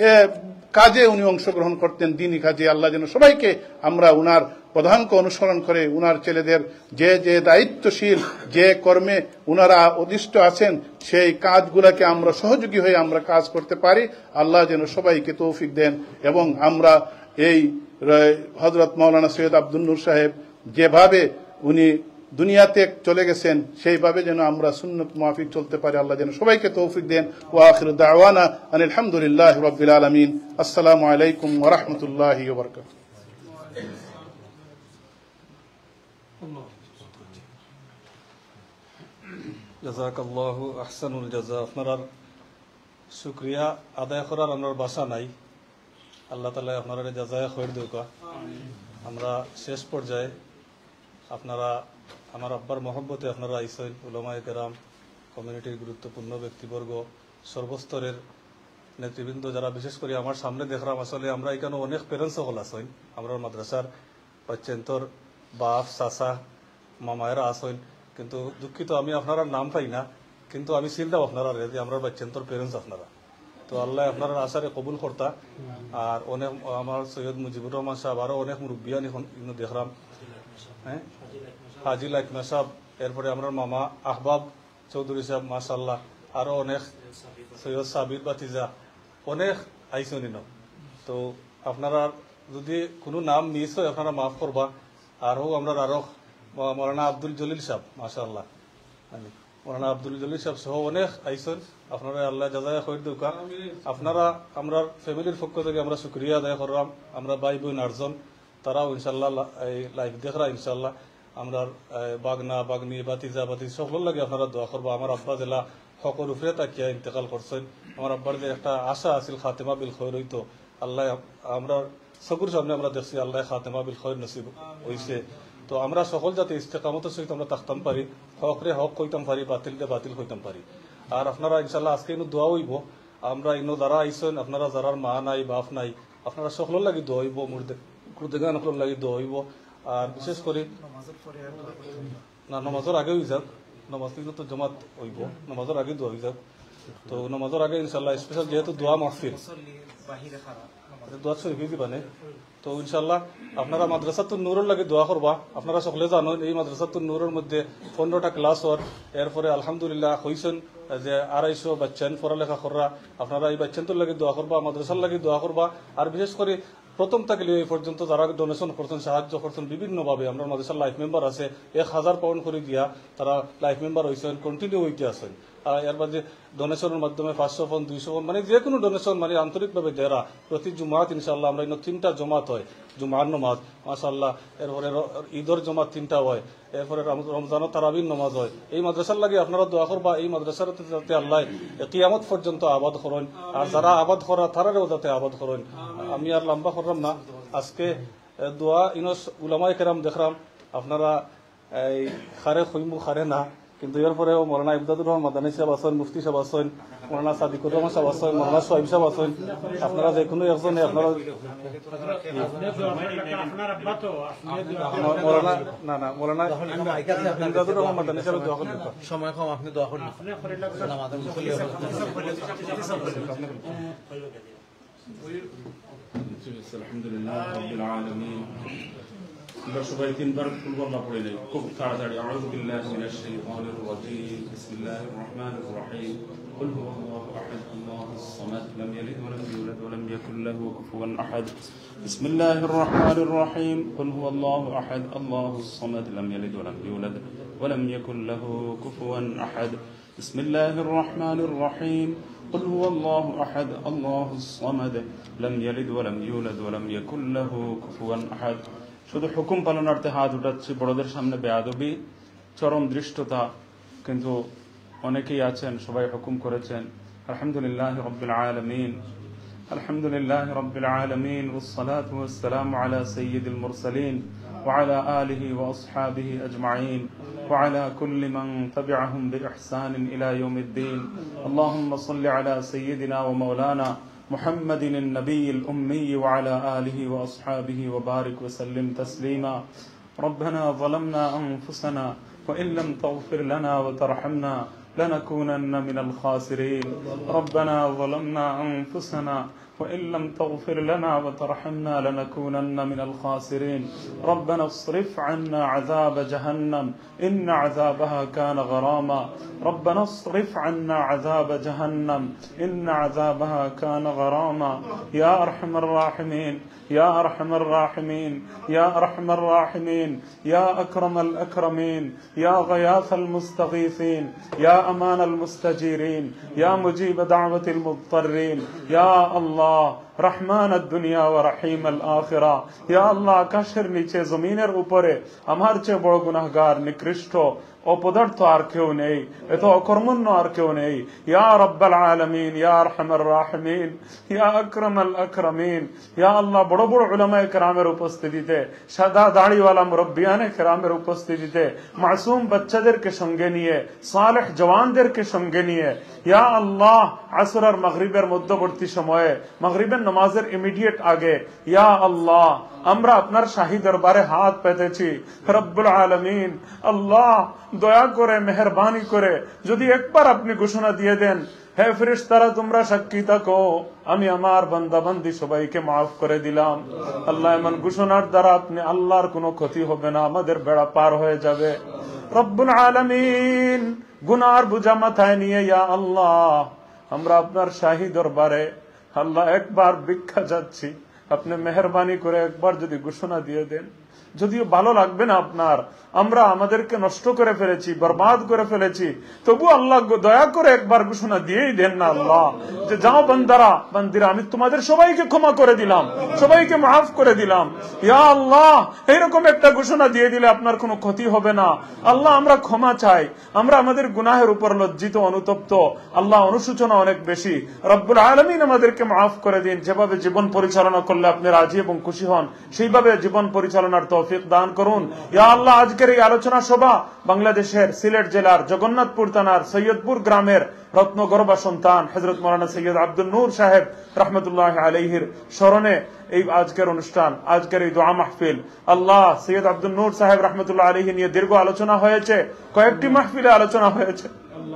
কাজে উনি অংশগ্রহণ করতেন, দিনই কাজে। আল্লাহ যেন সবাইকে আমরা উনার পদাঙ্ক অনুসরণ করে উনার ছেলেদের যে যে দায়িত্বশীল, যে কর্মে উনারা অধিষ্ঠ আছেন, সেই কাজগুলোকে আমরা সহযোগী হয়ে আমরা কাজ করতে পারি। আল্লাহ যেন সবাইকে তৌফিক দেন এবং আমরা এই হযরত মাওলানা সৈয়দ আব্দুল নূর সাহেব যেভাবে উনি দুনিয়াতে চলে গেছেন, সেইভাবে যেন আমরা সুন্নত মুআফিক চলতে পারি। আল্লাহ যেন সবাইকে তৌফিক দেন। ওয়া আখিরু দাওয়ানা আনিল হামদুলিল্লাহি রাব্বিল আলামিন। আসসালামু আলাইকুম ওয়া রাহমাতুল্লাহি ওয়া বারাকাতুহু। জাযাকাল্লাহু আহসানুল জাযা। আপনার শুকরিয়া আদায় করার আমার ভাষা নাই। আল্লাহ তাআলা আপনারা জাযায়ে খৈর দেউকা। আমরা শেষ পর্যায়ে আপনারা আমার আব্বার মহব্বতে আপনারা আইসেন, উলামায়ে কেরাম, কমিউনিটির গুরুত্বপূর্ণ ব্যক্তিবর্গ, সর্বস্তরের নেতৃবৃন্দ যারা, বিশেষ করে আমার সামনে দেখলাম, আসলে আমরা এখানে অনেক প্যারেন্টস সকল আসেন, আমরা মাদ্রাসার বাচ্চেন্তর বাপ, চাচা, মামায়েরা আসেন, কিন্তু দুঃখিত আমি আপনারা নাম পাই না, কিন্তু আমি চিন্তা আপনারা যে আমরা বাচ্চেন্তর প্যারেন্টস আপনারা, তো আল্লাহ আপনারা আশারে কবুল করতা। আর অনেক আমার সৈয়দ মুজিবুর রহমান সাহেব, আরো অনেক মুরব্বিয়ান দেখলাম, হ্যাঁ, হাজি লাকমা সাহেব, এরপরে আমার মামা আহবাব চৌধুরী সাহেব, মাশাল্লাহ, আরো অনেক সৈয়দ সাবির বাতিজা অনেক আইসনিন। তো আপনারা যদি কোনো নাম মিস হয় আপনারা মাফ করবা। আর হোক আমরা আরো মৌলানা আব্দুল জলিল সাহেব, মাশাল্লাহ, মৌলানা আব্দুল জলিল সাহেব সহ অনেক আইসন। আপনারা আল্লাহ জাযায়ে খৈর দেউকা। আপনারা আমরা ফ্যামিলির পক্ষ থেকে আমরা শুকরিয়া আদায় করলাম। আমরা ভাই বোন আটজন, তারাও ইনশাল্লাহ এই লাইভ দেখরা ইনশাল্লাহ। আমরা বাগনা বাগনি বাতিজা বাতি সকল লাগে আপনারা দোয়া করবো। আমার আব্বা জেলা হকর উপরে তাকিয়া ইন্তেকাল করছেন। আমার আব্বার যে একটা আশা আছিল খাতেমা বিল খৈর হইতো, আল্লাহ আমরা চকুর সামনে আমরা দেখছি আল্লাহ খাতেমা বিল খৈর নসিব হয়েছে। তো আমরা সকল যাতে ইস্তেকামতের সহিত আমরা থাকতাম পারি, হকরে হক কইতাম পারি, বাতিলরে বাতিল কইতাম পারি। আর আপনারা ইনশাল্লাহ আজকে ইনো দোয়া হইব, আমরা ইনো যারা আইসেন আপনারা যারার মা নাই বাপ নাই আপনারা সকলের লাগি দোয়া হইব, মুর্দেগান সকলের লাগি দোয়া হইব। আর বিশেষ করে না নমাজের আগে হয়ে যাক, নমাজ তো জমাত হইব, নমাজের আগে দোয়া হয়ে যাক। তো নমাজের আগে ইনশাল্লাহ স্পেশাল যেহেতু দোয়া মাহফিল দোয়া শরীফ দিবানে, তো ইনশাল্লাহ আপনারা মাদ্রাসাতুন নূরের লাগে দোয়া করবা। আপনারা সকলে জানেন এই মাদ্রাসাতুন নূরের মধ্যে পনেরোটা ক্লাস হর, এরপরে আলহামদুলিল্লাহ হইছেন যে আড়াইশো বাচ্চান পড়ালেখা করা। আপনারা এই বাচ্চানটোর লাগে দোয়া করবা, মাদ্রাসার লাগে দোয়া করবা। আর বিশেষ করে প্রথম থাকলে এই পর্যন্ত যারা ডোনেশন করছেন, সাহায্য করছেন বিভিন্নভাবে, আমরা মাদ্রাসার লাইফ মেম্বার আছে এক হাজার পাউন্ড করে দিয়া তারা লাইফ মেম্বার হয়েছেন, কন্টিনিউ হইতে আছেন। এর বাদে ডোনেশনের মাধ্যমে পাঁচশো পাউন্ড দুইশো পাউন্ড মানে যে কোনো ডোনেশন মানে আন্তরিকভাবে দেরা। প্রতি জুমাত ইনশাল্লাহ আমরা ইনো তিনটা জমাত হয়, জুমার নমাজ মাশাআল্লাহ, এরপরে ঈদর জমাত তিনটা হয়, এরপরে রমজানের তারাবির নমাজ হয়। এই মাদ্রাসার লাগে আপনারা দোয়া করবা, এই মাদ্রাসার যাতে আল্লাহ কিয়ামত পর্যন্ত আবাদ করেন, আর যারা আবাদ করা তারাও যাতে আবাদ করেন। আমি আর লম্বা করলাম না, আজকে দোয়া ইনস উলামায়ে কেরাম দেখলাম আপনারা এই খারে খইমু খারে না, কিন্তু এরপরেও মৌলানা ইমদাদুর রহমান মাদানী সাহেব আছেন, মুফতি সাহেব আছেন, মৌলানা সাদিকুর রহমান সাহেব আছেন, মৌলানা সোহাইব সাহেব আছেন। আপনারা যে কোনো একজনে আপনারা মৌলানা না না মৌলানা ইমদাদুর রহমান মাদানী সাহেব দোয়া করবেন। সময় কম, আপনি দোয়া করবেন। আলহামদুলিল্লাহ রাব্বিল আলামিন। আমরা সবাই তিনবার কুলহুয়াল্লাহ পড়ে নেই খুব তাড়াতাড়ি। আউযু বিল্লাহি মিনাশ শাইতানির রাজীম। বিসমিল্লাহির রহমানির রহিম। কুল হুয়াল্লাহু আহাদ আল্লাহুস সামাদ লাম ইয়ালিদ ওয়া লাম ইউলাদ ওয়া লাম ইয়াকুল লাহু কুফুওয়ান আহাদ। বিসমিল্লাহির রহমানির রহিম। কুল হুয়াল্লাহু আহাদ আল্লাহুস সামাদ লাম ইয়ালিদ ওয়া লাম ইউলাদ ওয়া লাম ইয়াকুল লাহু কুফুওয়ান আহাদ। বিসমিল্লাহির রহমানির রহিম। قل هو الله أحد الله الصمد لم يلد ولم يولد ولم يكن له كفوا أحد। শুধু হুকুম পালনার্থে হাত উঠাচ্ছি, বড়দের সামনে বেয়াদবি, চরম দৃষ্টতা, কিন্তু অনেকেই আছেন সবাই হুকুম করেছেন। আলহামদুলিল্লাহ রাব্বিল আলামিন, আলহামদুলিল্লাহ রাব্বিল আলামিন, والصلاة والسلام على سيد المرسلين وعلى آله وأصحابه أجمعين وعلى كل من تبعهم بإحسان إلى يوم الدين. اللهم صل على سيدنا ومولانا محمد النبي الأمي وعلى آله وأصحابه وبارك وسلم تسليما. ربنا ظلمنا أنفسنا وإن لم تغفر لنا وترحمنا لنكونن من الخاسرين. ربنا ظلمنا أنفسنا وإن لم تغفر لنا وترحمنا لنكونن من الخاسرين. ربنا اصرف عنا عذاب جهنم إن عذابها كان غراما. ربنا اصرف عنا عذاب جهنم إن عذابها كان غراما. يا أرحم الراحمين يا أرحم الراحمين يا أرحم الراحمين يا أكرم الأكرمين يا غياث المستغيثين يا أمان المستجيرين يا مجيب دعوة المضطرين يا الله رحمان الدنيا ورحيم الآخرة. يا الله আকাশের নিচে জমিনের উপরে আমার চেয়ে বড় গুনাহগার নিকৃষ্ট অপদার্থ আর কেউ নেই, এত অকর্মণ্য আর কেউ নেই। ইয়া রাব্বাল আলামিন ইয়া আরহামার রাহিমিন ইয়া আকরামাল আকরামিন। ইয়া আল্লাহ বড় বড় উলামায়ে কেরামের উপস্থিতিতে, সাদা দাড়িওয়ালা মুরব্বিয়ানে কেরামের উপস্থিতিতে, মাসুম বাচ্চাদেরকে সঙ্গে নিয়ে, সালেহ জওয়ানদেরকে সঙ্গে নিয়ে, ইয়া আল্লাহ আসর আর মাগরিবের মধ্যবর্তী সময়ে, মাগরিবের নামাজের ইমিডিয়েট আগে, ইয়া আল্লাহ আমরা আপনার শাহী দরবারে হাত পেতেছি। রব্বুল আলামিন আল্লাহ দয়া করে মেহরবানি করে যদি একবার আপনি ঘোষণা দিয়ে দেন, হে ফেরেশতারা তোমরা সাক্ষী থাকো আমি আমার বান্দা বান্দি সবাইকে মাফ করে দিলাম। আল্লাহ এমন ঘোষণার দ্বারা আপনি আল্লাহর কোনো ক্ষতি হবে না, আমাদের বেড়া পার হয়ে যাবে। রব্বুল আলামিন গুনার বোঝা মাথায় নিয়ে ইয়া আল্লাহ আমরা আপনার শাহী দরবারে আল্লাহ একবার ভিক্ষা যাচ্ছি, আপনি মেহরবানি করে একবার যদি ঘোষণা দিয়ে দেন যদিও ভালো লাগবে না আপনার, আমরা আমাদেরকে নষ্ট করে ফেলেছি, বরবাদ করে ফেলেছি, তবু আল্লাহ দয়া করে একবার ঘোষণা দিয়েই দেন না আল্লাহ যে যাও বান্দারা বান্দিরা, আমি তোমাদের সবাইকে ক্ষমা করে দিলাম, সবাইকে মাফ করে দিলাম। ইয়া আল্লাহ, এইরকম একটা ঘোষণা দিয়ে দিলে আপনার কোনো ক্ষতি হবে না। আল্লাহ, আমরা ক্ষমা চাই, আমরা আমাদের গুনাহের উপর লজ্জিত, অনুতপ্ত। আল্লাহ, অনুশোচনা অনেক বেশি। রব্বুল আলামিন আমাদেরকে মাফ করে দিন। যেভাবে জীবন পরিচালনা করলে আপনি রাজি এবং খুশি হন, সেইভাবে জীবন পরিচালনার তৌফিক দান করুন। ইয়া আল্লাহ, আজকের এই আলোচনা সভা বাংলাদেশের সিলেট জেলার জগন্নাথপুর থানার সৈয়দপুর গ্রামের রত্নগর্ভা সন্তান হযরত মাওলানা সৈয়দ আব্দুল নূর সাহেব রহমতুল্লাহ আলাইহির স্মরণে এই আজকের অনুষ্ঠান, আজকের এই দোয়া মাহফিল। আল্লাহ, সৈয়দ আব্দুল নূর সাহেব রহমতুল্লাহ আলাইহি নিয়ে দীর্ঘ আলোচনা হয়েছে, কয়েকটি মাহফিলে আলোচনা হয়েছে।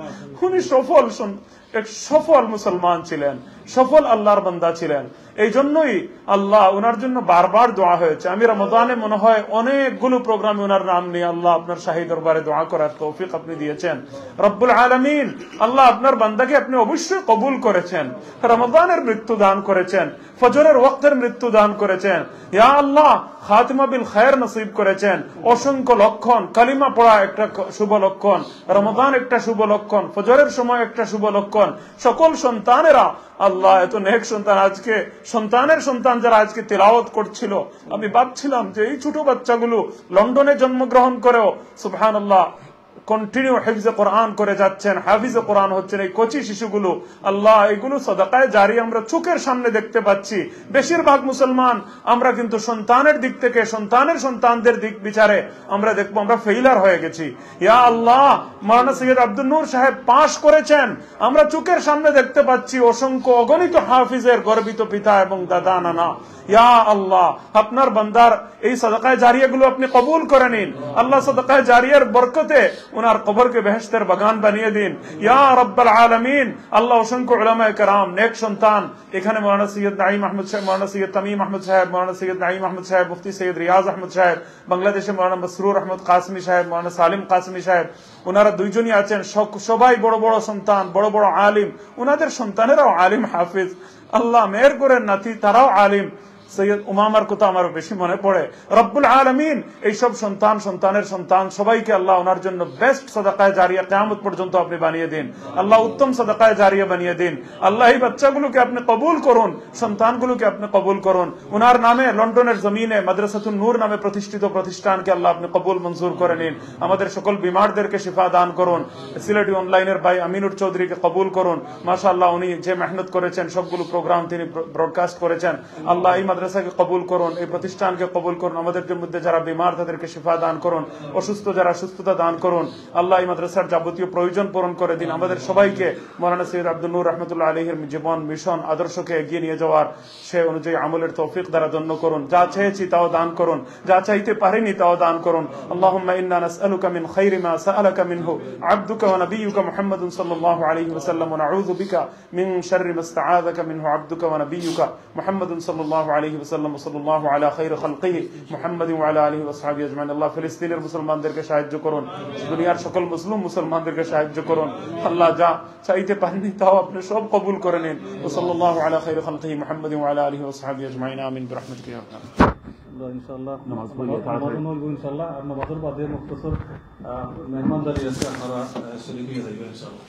উনি সফল এক সফল মুসলমান ছিলেন, সফল আল্লাহর বান্দা ছিলেন। এই জন্যই আল্লাহ ওনার জন্য বারবার দোয়া হয়েছে। আমি রমজানে মনে হয় অনেকগুলো প্রোগ্রামে ওনার নাম নিয়ে আল্লাহ আপনার শাহী দরবারে দোয়া করার তৌফিক আপনি দিয়েছেন। রব্বুল আলামিন, আল্লাহ আপনার বান্দাকে আপনি অবশ্যই কবুল করেছেন। রমজানের মৃত্যু দান করেছেন, ফজরের ওয়াক্তের মৃত্যু দান করেছেন। ইয়া আল্লাহ, খাতিমা বিল খায়ের নসিব করেছেন। অসংখ্য লক্ষণ, কালিমা পড়া একটা শুভ লক্ষণ, রমজান একটা শুভ লক্ষণ, ফজরের সময় একটা শুভ লক্ষণ। সকল সন্তানেরা আল্লাহ, এত নেক সন্তান, আজকে সন্তানের সন্তান যারা আজকে তিলাওয়াত করছিল, আমি ভাবছিলাম যে এই ছোট বাচ্চাগুলো লন্ডনে জন্মগ্রহণ করেও সুবহানাল্লাহ কন্টিনিউ হিফজে কোরআন করে যাচ্ছেন, হাফিজে কোরআন হচ্ছেন এই কচি শিশুগুলো। আল্লাহ, এগুলো সাদাকায়ে জারি আমরা চোখের সামনে দেখতে পাচ্ছি। বেশিরভাগ মুসলমান আমরা কিন্তু সন্তানের দিক থেকে, সন্তানের সন্তানদের দিক বিচারে আমরা দেখবো আমরা ফেইলার হয়ে গেছি। ইয়া আল্লাহ, মাওলানা সৈয়দ আব্দুল নূর সাহেব পাশ করেছেন, আমরা চোখের সামনে দেখতে পাচ্ছি। অসংখ্য অগণিত হাফিজের গর্বিত পিতা এবং দাদা নানা। ইয়া আল্লাহ, আপনার বান্দার এই সাদাকায়ে জারিয়াগুলো আপনি কবুল করে নিন। আল্লাহ, সাদাকায়ে জারিয়ার বরকতে উনার কবরকে বেহেশতের বাগান বানিয়ে দিন। ইয়া রাব্বাল আলামিন, আল্লাহ অসংখ্য উলামায়ে কেরাম, নেক সন্তান, এখানে মাওলানা সৈয়দ নাঈম আহমদ সাহেব, মাওলানা সৈয়দ তামিম আহমদ সাহেব, মাওলানা সৈয়দ নাঈম আহমদ সাহেব, মুফতি সৈয়দ রিয়াজ আহমদ সাহেব, বাংলাদেশে মাওলানা মসরুর আহমদ কাসমি সাহেব, মাওলানা সালিম কাসমি সাহেব, ওনারা দুইজনই আছেন। সবাই বড় বড় সন্তান, বড় বড় আলিম, ওনাদের সন্তানেরাও আলিম হাফিজ। আল্লাহ মেহের করেন নাতি, তারাও আলিম। সৈয়দ উমামার কথা আমার বেশি মনে পড়ে। রব্বুল আলামিন, এইসব সন্তান, সন্তানের সন্তান সবাইকে আল্লাহ ওনার জন্য বেস্ট সাদাকায়ে জারিয়া কিয়ামত পর্যন্ত আপনি বানিয়ে দিন। আল্লাহ উত্তম সাদাকায়ে জারিয়া বানিয়ে দিন। আল্লাহ এই বাচ্চাগুলোকে আপনি কবুল করুন, সন্তানগুলোকে আপনি কবুল করুন। ওনার নামে লন্ডনের জমিনে মাদ্রাসাতুন নূর নামে প্রতিষ্ঠিত প্রতিষ্ঠানকে আল্লাহ আপনি কবুল মঞ্জুর করে নিন। আমাদের সকল বিমারদেরকে শিফা দান করুন। সিলেটি অনলাইনের ভাই আমিনুর চৌধুরীকে কবুল করুন। মাশাআল্লাহ, উনি যে মেহনত করেছেন, সবগুলো প্রোগ্রাম তিনি ব্রডকাস্ট করেছেন। আল্লাহ এই মাদ্রাসাকে কবুল করুন, এই প্রতিষ্ঠানকে কবুল করুন। আমাদের মধ্যে যারা বিমার তাদেরকে শিফা দান করুন, অসুস্থ যারা সুস্থতা দান করুন। আল্লাহ এই মাদ্রাসার যাবতীয় প্রয়োজন পূরণ করে দিন। আমাদের সবাইকে মাওলানা সৈয়দ আব্দুল নূর রহমতুল্লাহ আলাইহির জীবন, মিশন, আদর্শকে এগিয়ে নিয়ে যাওয়ার সে অনুযায়ী আমলের তৌফিক দ্বারা ধন্য করুন। যা চেয়েছি তাও দান করুন, যা চাইতে পারিনি তাও দান করুন। আল্লাহুম্মা ইন্না নাসআলুকা মিন খাইরি মা সাআলাকা মিনহু আবদুকা ওয়া নাবিয়্যুকা মুহাম্মাদুন সাল্লাল্লাহু আলাইহি ওয়াসাল্লাম ওয়া নাউযু বিকা মিন শাররি মা ইসতাআযাকা মিনহু আবদুকা ওয়া নাবিয়্যুকা মুহাম্মাদুন সাল্লাল্লাহু আলাইহি ওয়াসাল্লাম ওয়া সাল্লাল্লাহু আলা খাইরি খালকিহি মুহাম্মাদিন ওয়া আলা আলিহি ওয়া সাহবিহি আজমাইন। আল্লাহ ফিলিস্তিনের মুসলমানদেরকে সাহায্য করুন, দুনিয়ার সকল মুসলিম মুসলমানদেরকে সাহায্য করুন। আল্লাহ যা চাইতে পারেননি তাও আপনি সব কবুল করে নিন। ওয়া সাল্লাল্লাহু আলা খাইরি খালকিহি মুহাম্মাদিন ওয়া আলা আলিহি ওয়া সাহবিহি আজমাইন। আমিন বিরহমাতিকা ইয়া আরহাম। ইনশাআল্লাহ নামাজ পড়ব, ইনশাআল্লাহ আর নামাজের বাদে মুখতাসর মেহমানদারি আছে, আপনারা শরীক হয়ে যাবেন ইনশাআল্লাহ।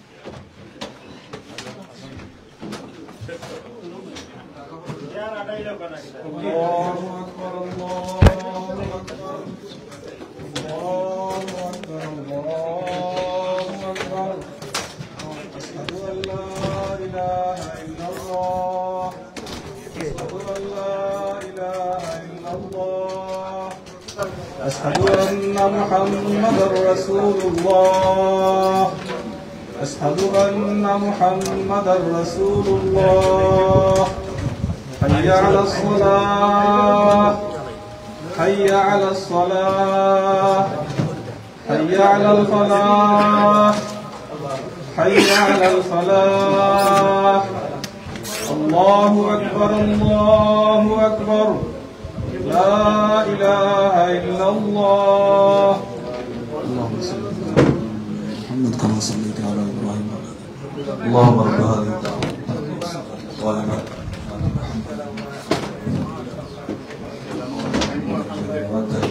أشهد أن محمدا رسول الله. أشهد أن محمدا رسول الله. حي على الصلاة، حي على الصلاة، حي على الفلاح، حي على الفلاح. الله أكبر، الله أكبر، لا إله إلا الله. اللهم صل على محمد كما صليت على إبراهيم اللهم رب هذه الدعوة وعلى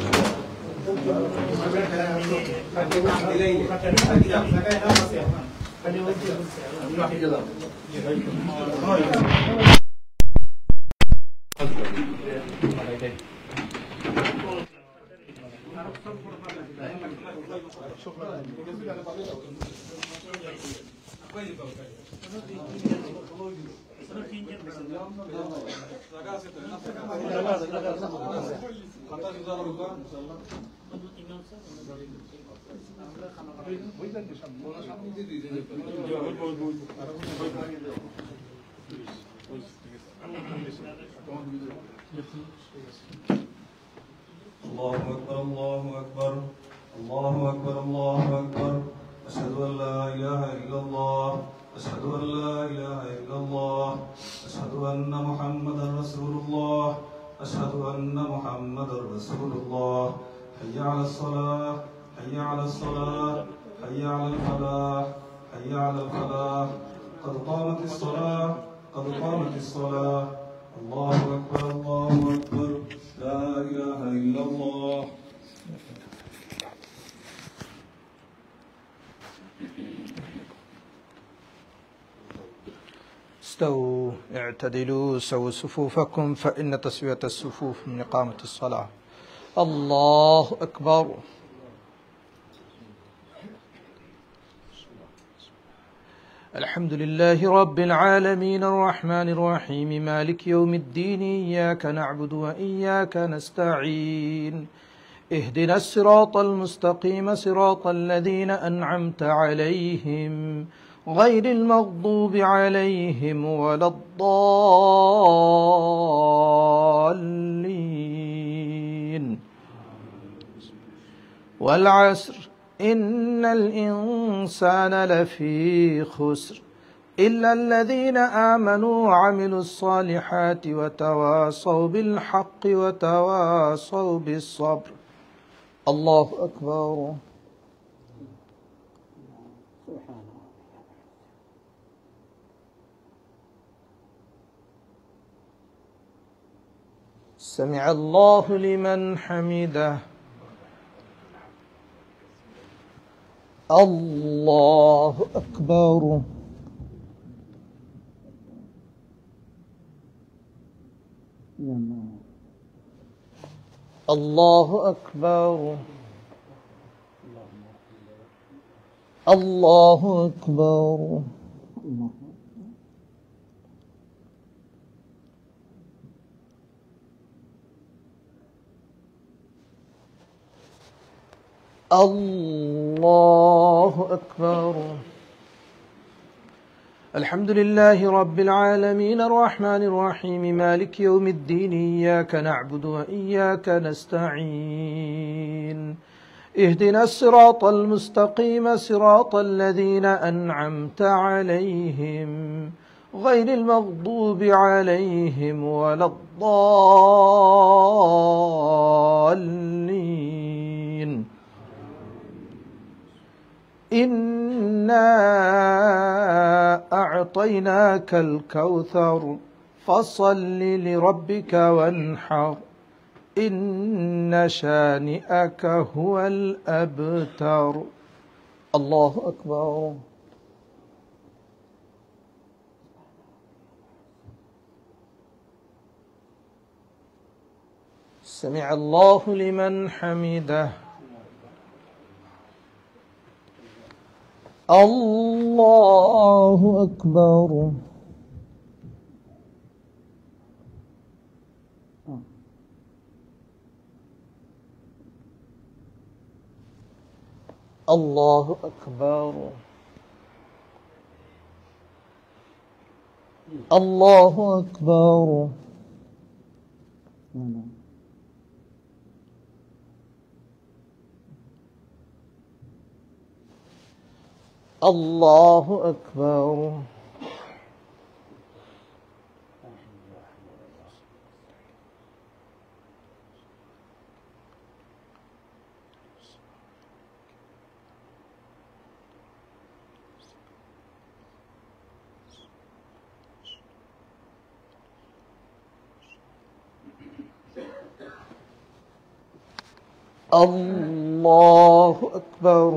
الله أكبر الله أكبر الله أكبر الله أكبر أشهد أن لا إله إلا الله أشهد أن لا إله إلا الله أشهد أن محمدا رسول الله أشهد أن محمدا رسول الله حي على الصلاة حي على الصلاة حي على الفلاح حي على الفلاح قد قامت الصلاة قد قامت الصلاة الله أكبر الله أكبر لا إله إلا الله. استووا اعتدلوا سووا صفوفكم فإن تسوية الصفوف من إقامة الصلاة. الله أكبر. الحمد لله رب العالمين الرحمن الرحيم مالك يوم الدين إياك نعبد وإياك نستعين اهدنا الصراط المستقيم صراط الذين أنعمت عليهم غير المغضوب عليهم ولا الضالين. والعصر إن الإنسان لفي خسر إلا الذين آمنوا وعملوا الصالحات وتواصوا بالحق وتواصوا بالصبر. الله أكبر. سمع الله لمن حمده. الله أكبر. الله أكبر. الله أكبر. الله أكبر. الحمد لله رب العالمين الرحمن الرحيم مالك يوم الدين إياك نعبد وإياك نستعين اهدنا الصراط المستقيم صراط الذين أنعمت عليهم غير المغضوب عليهم ولا الضالين. إنا أعطيناك الكوثر فصل لربك وانحر إن شانئك هو الأبتر. الله أكبر. سمع الله لمن حمده. الله أكبر. الله أكبر. الله أكبر. الله أكبر. الله أكبر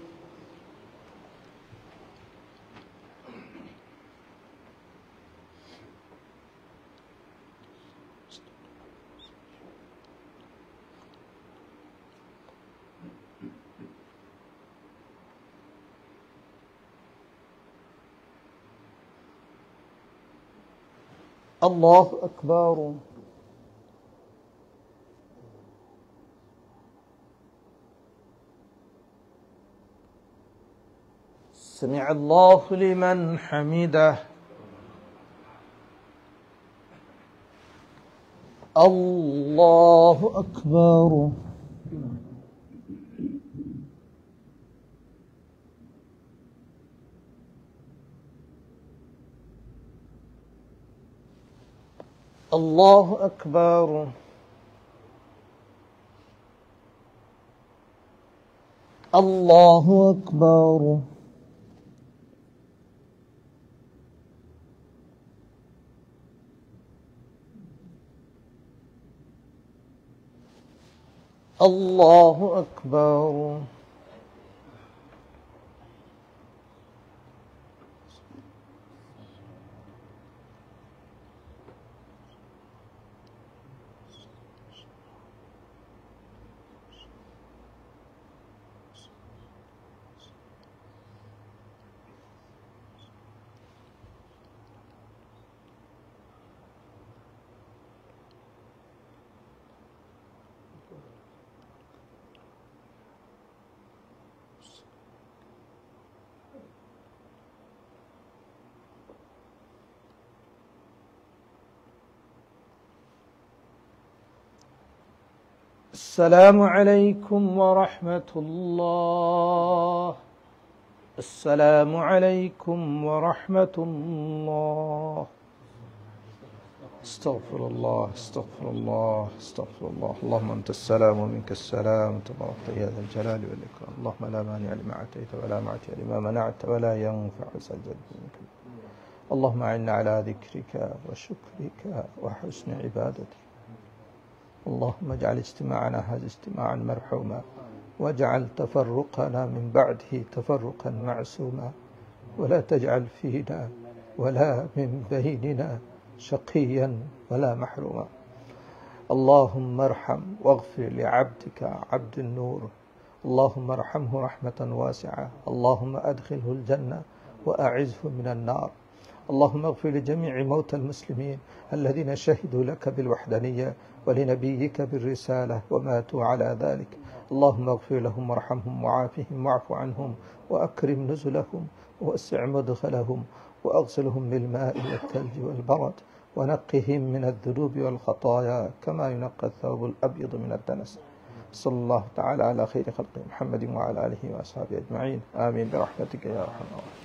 الله أكبر سمع الله لمن حمده الله أكبر الله أكبر الله أكبر الله أكبر السلام عليكم ورحمة الله السلام عليكم ورحمة الله استغفر الله استغفر الله استغفر الله اللهم أنت السلام ومنك السلام تبارك يا ذا الجلال والإكرام اللهم لا مانع لما أعطيت ولا معطي لما منعت ولا ينفع ذا الجد منك اللهم أعنا على ذكرك وشكرك وحسن عبادتك اللهم اجعل اجتماعنا هذا اجتماعا مرحوما واجعل تفرقنا من بعده تفرقا معصوما ولا تجعل فينا ولا من بيننا شقيا ولا محروما اللهم ارحم واغفر لعبدك عبد النور اللهم ارحمه رحمة واسعة اللهم أدخله الجنة وأعزه من النار اللهم اغفر لجميع موتى المسلمين الذين شهدوا لك بالوحدانية ولنبيك بالرسالة وماتوا على ذلك اللهم اغفر لهم وارحمهم وعافهم واعف عنهم وأكرم نزلهم ووسع مدخلهم وأغسلهم بالماء والثلج والبرد ونقهم من الذنوب والخطايا كما ينقى الثوب الأبيض من الدنس صلى الله تعالى على خير خلقه محمد وعلى آله وأصحابه أجمعين آمين برحمتك يا أرحم الراحمين.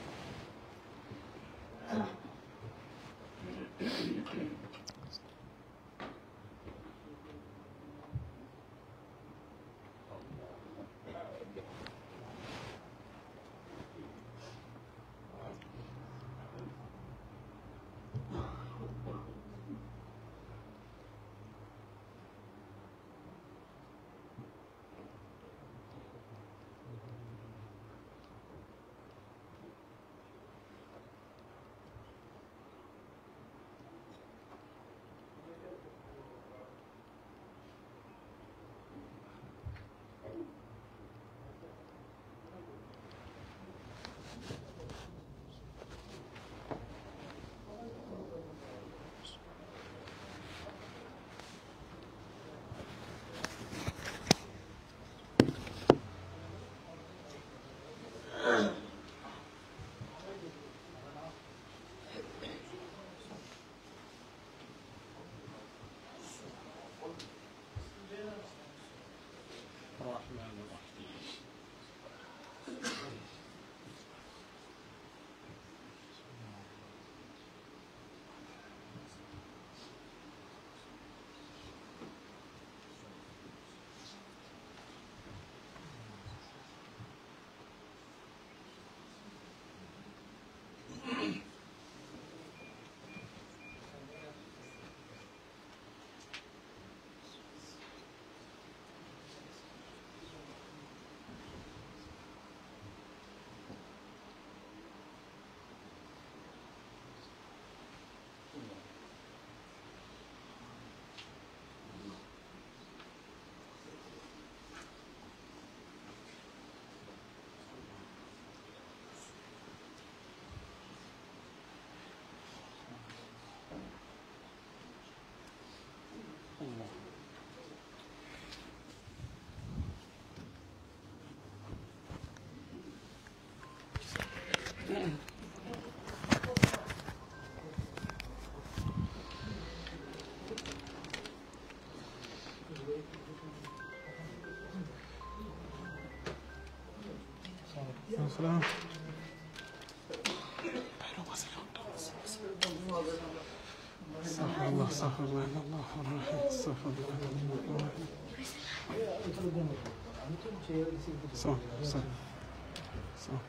السلام استغفر الله استغفر الله الله الرحيم استغفر الله صح صح صح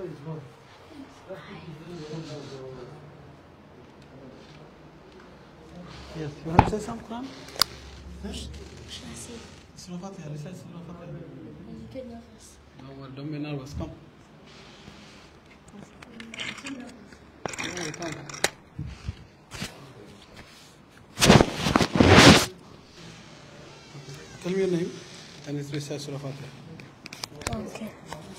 Yes, you want to say some Quran? Yes. Surah Fatiha, recite Surah Fatiha. You get nervous. No, well, don't be nervous, come. Oh, come. Tell me your name and it's recite Surah Fatiha. Okay.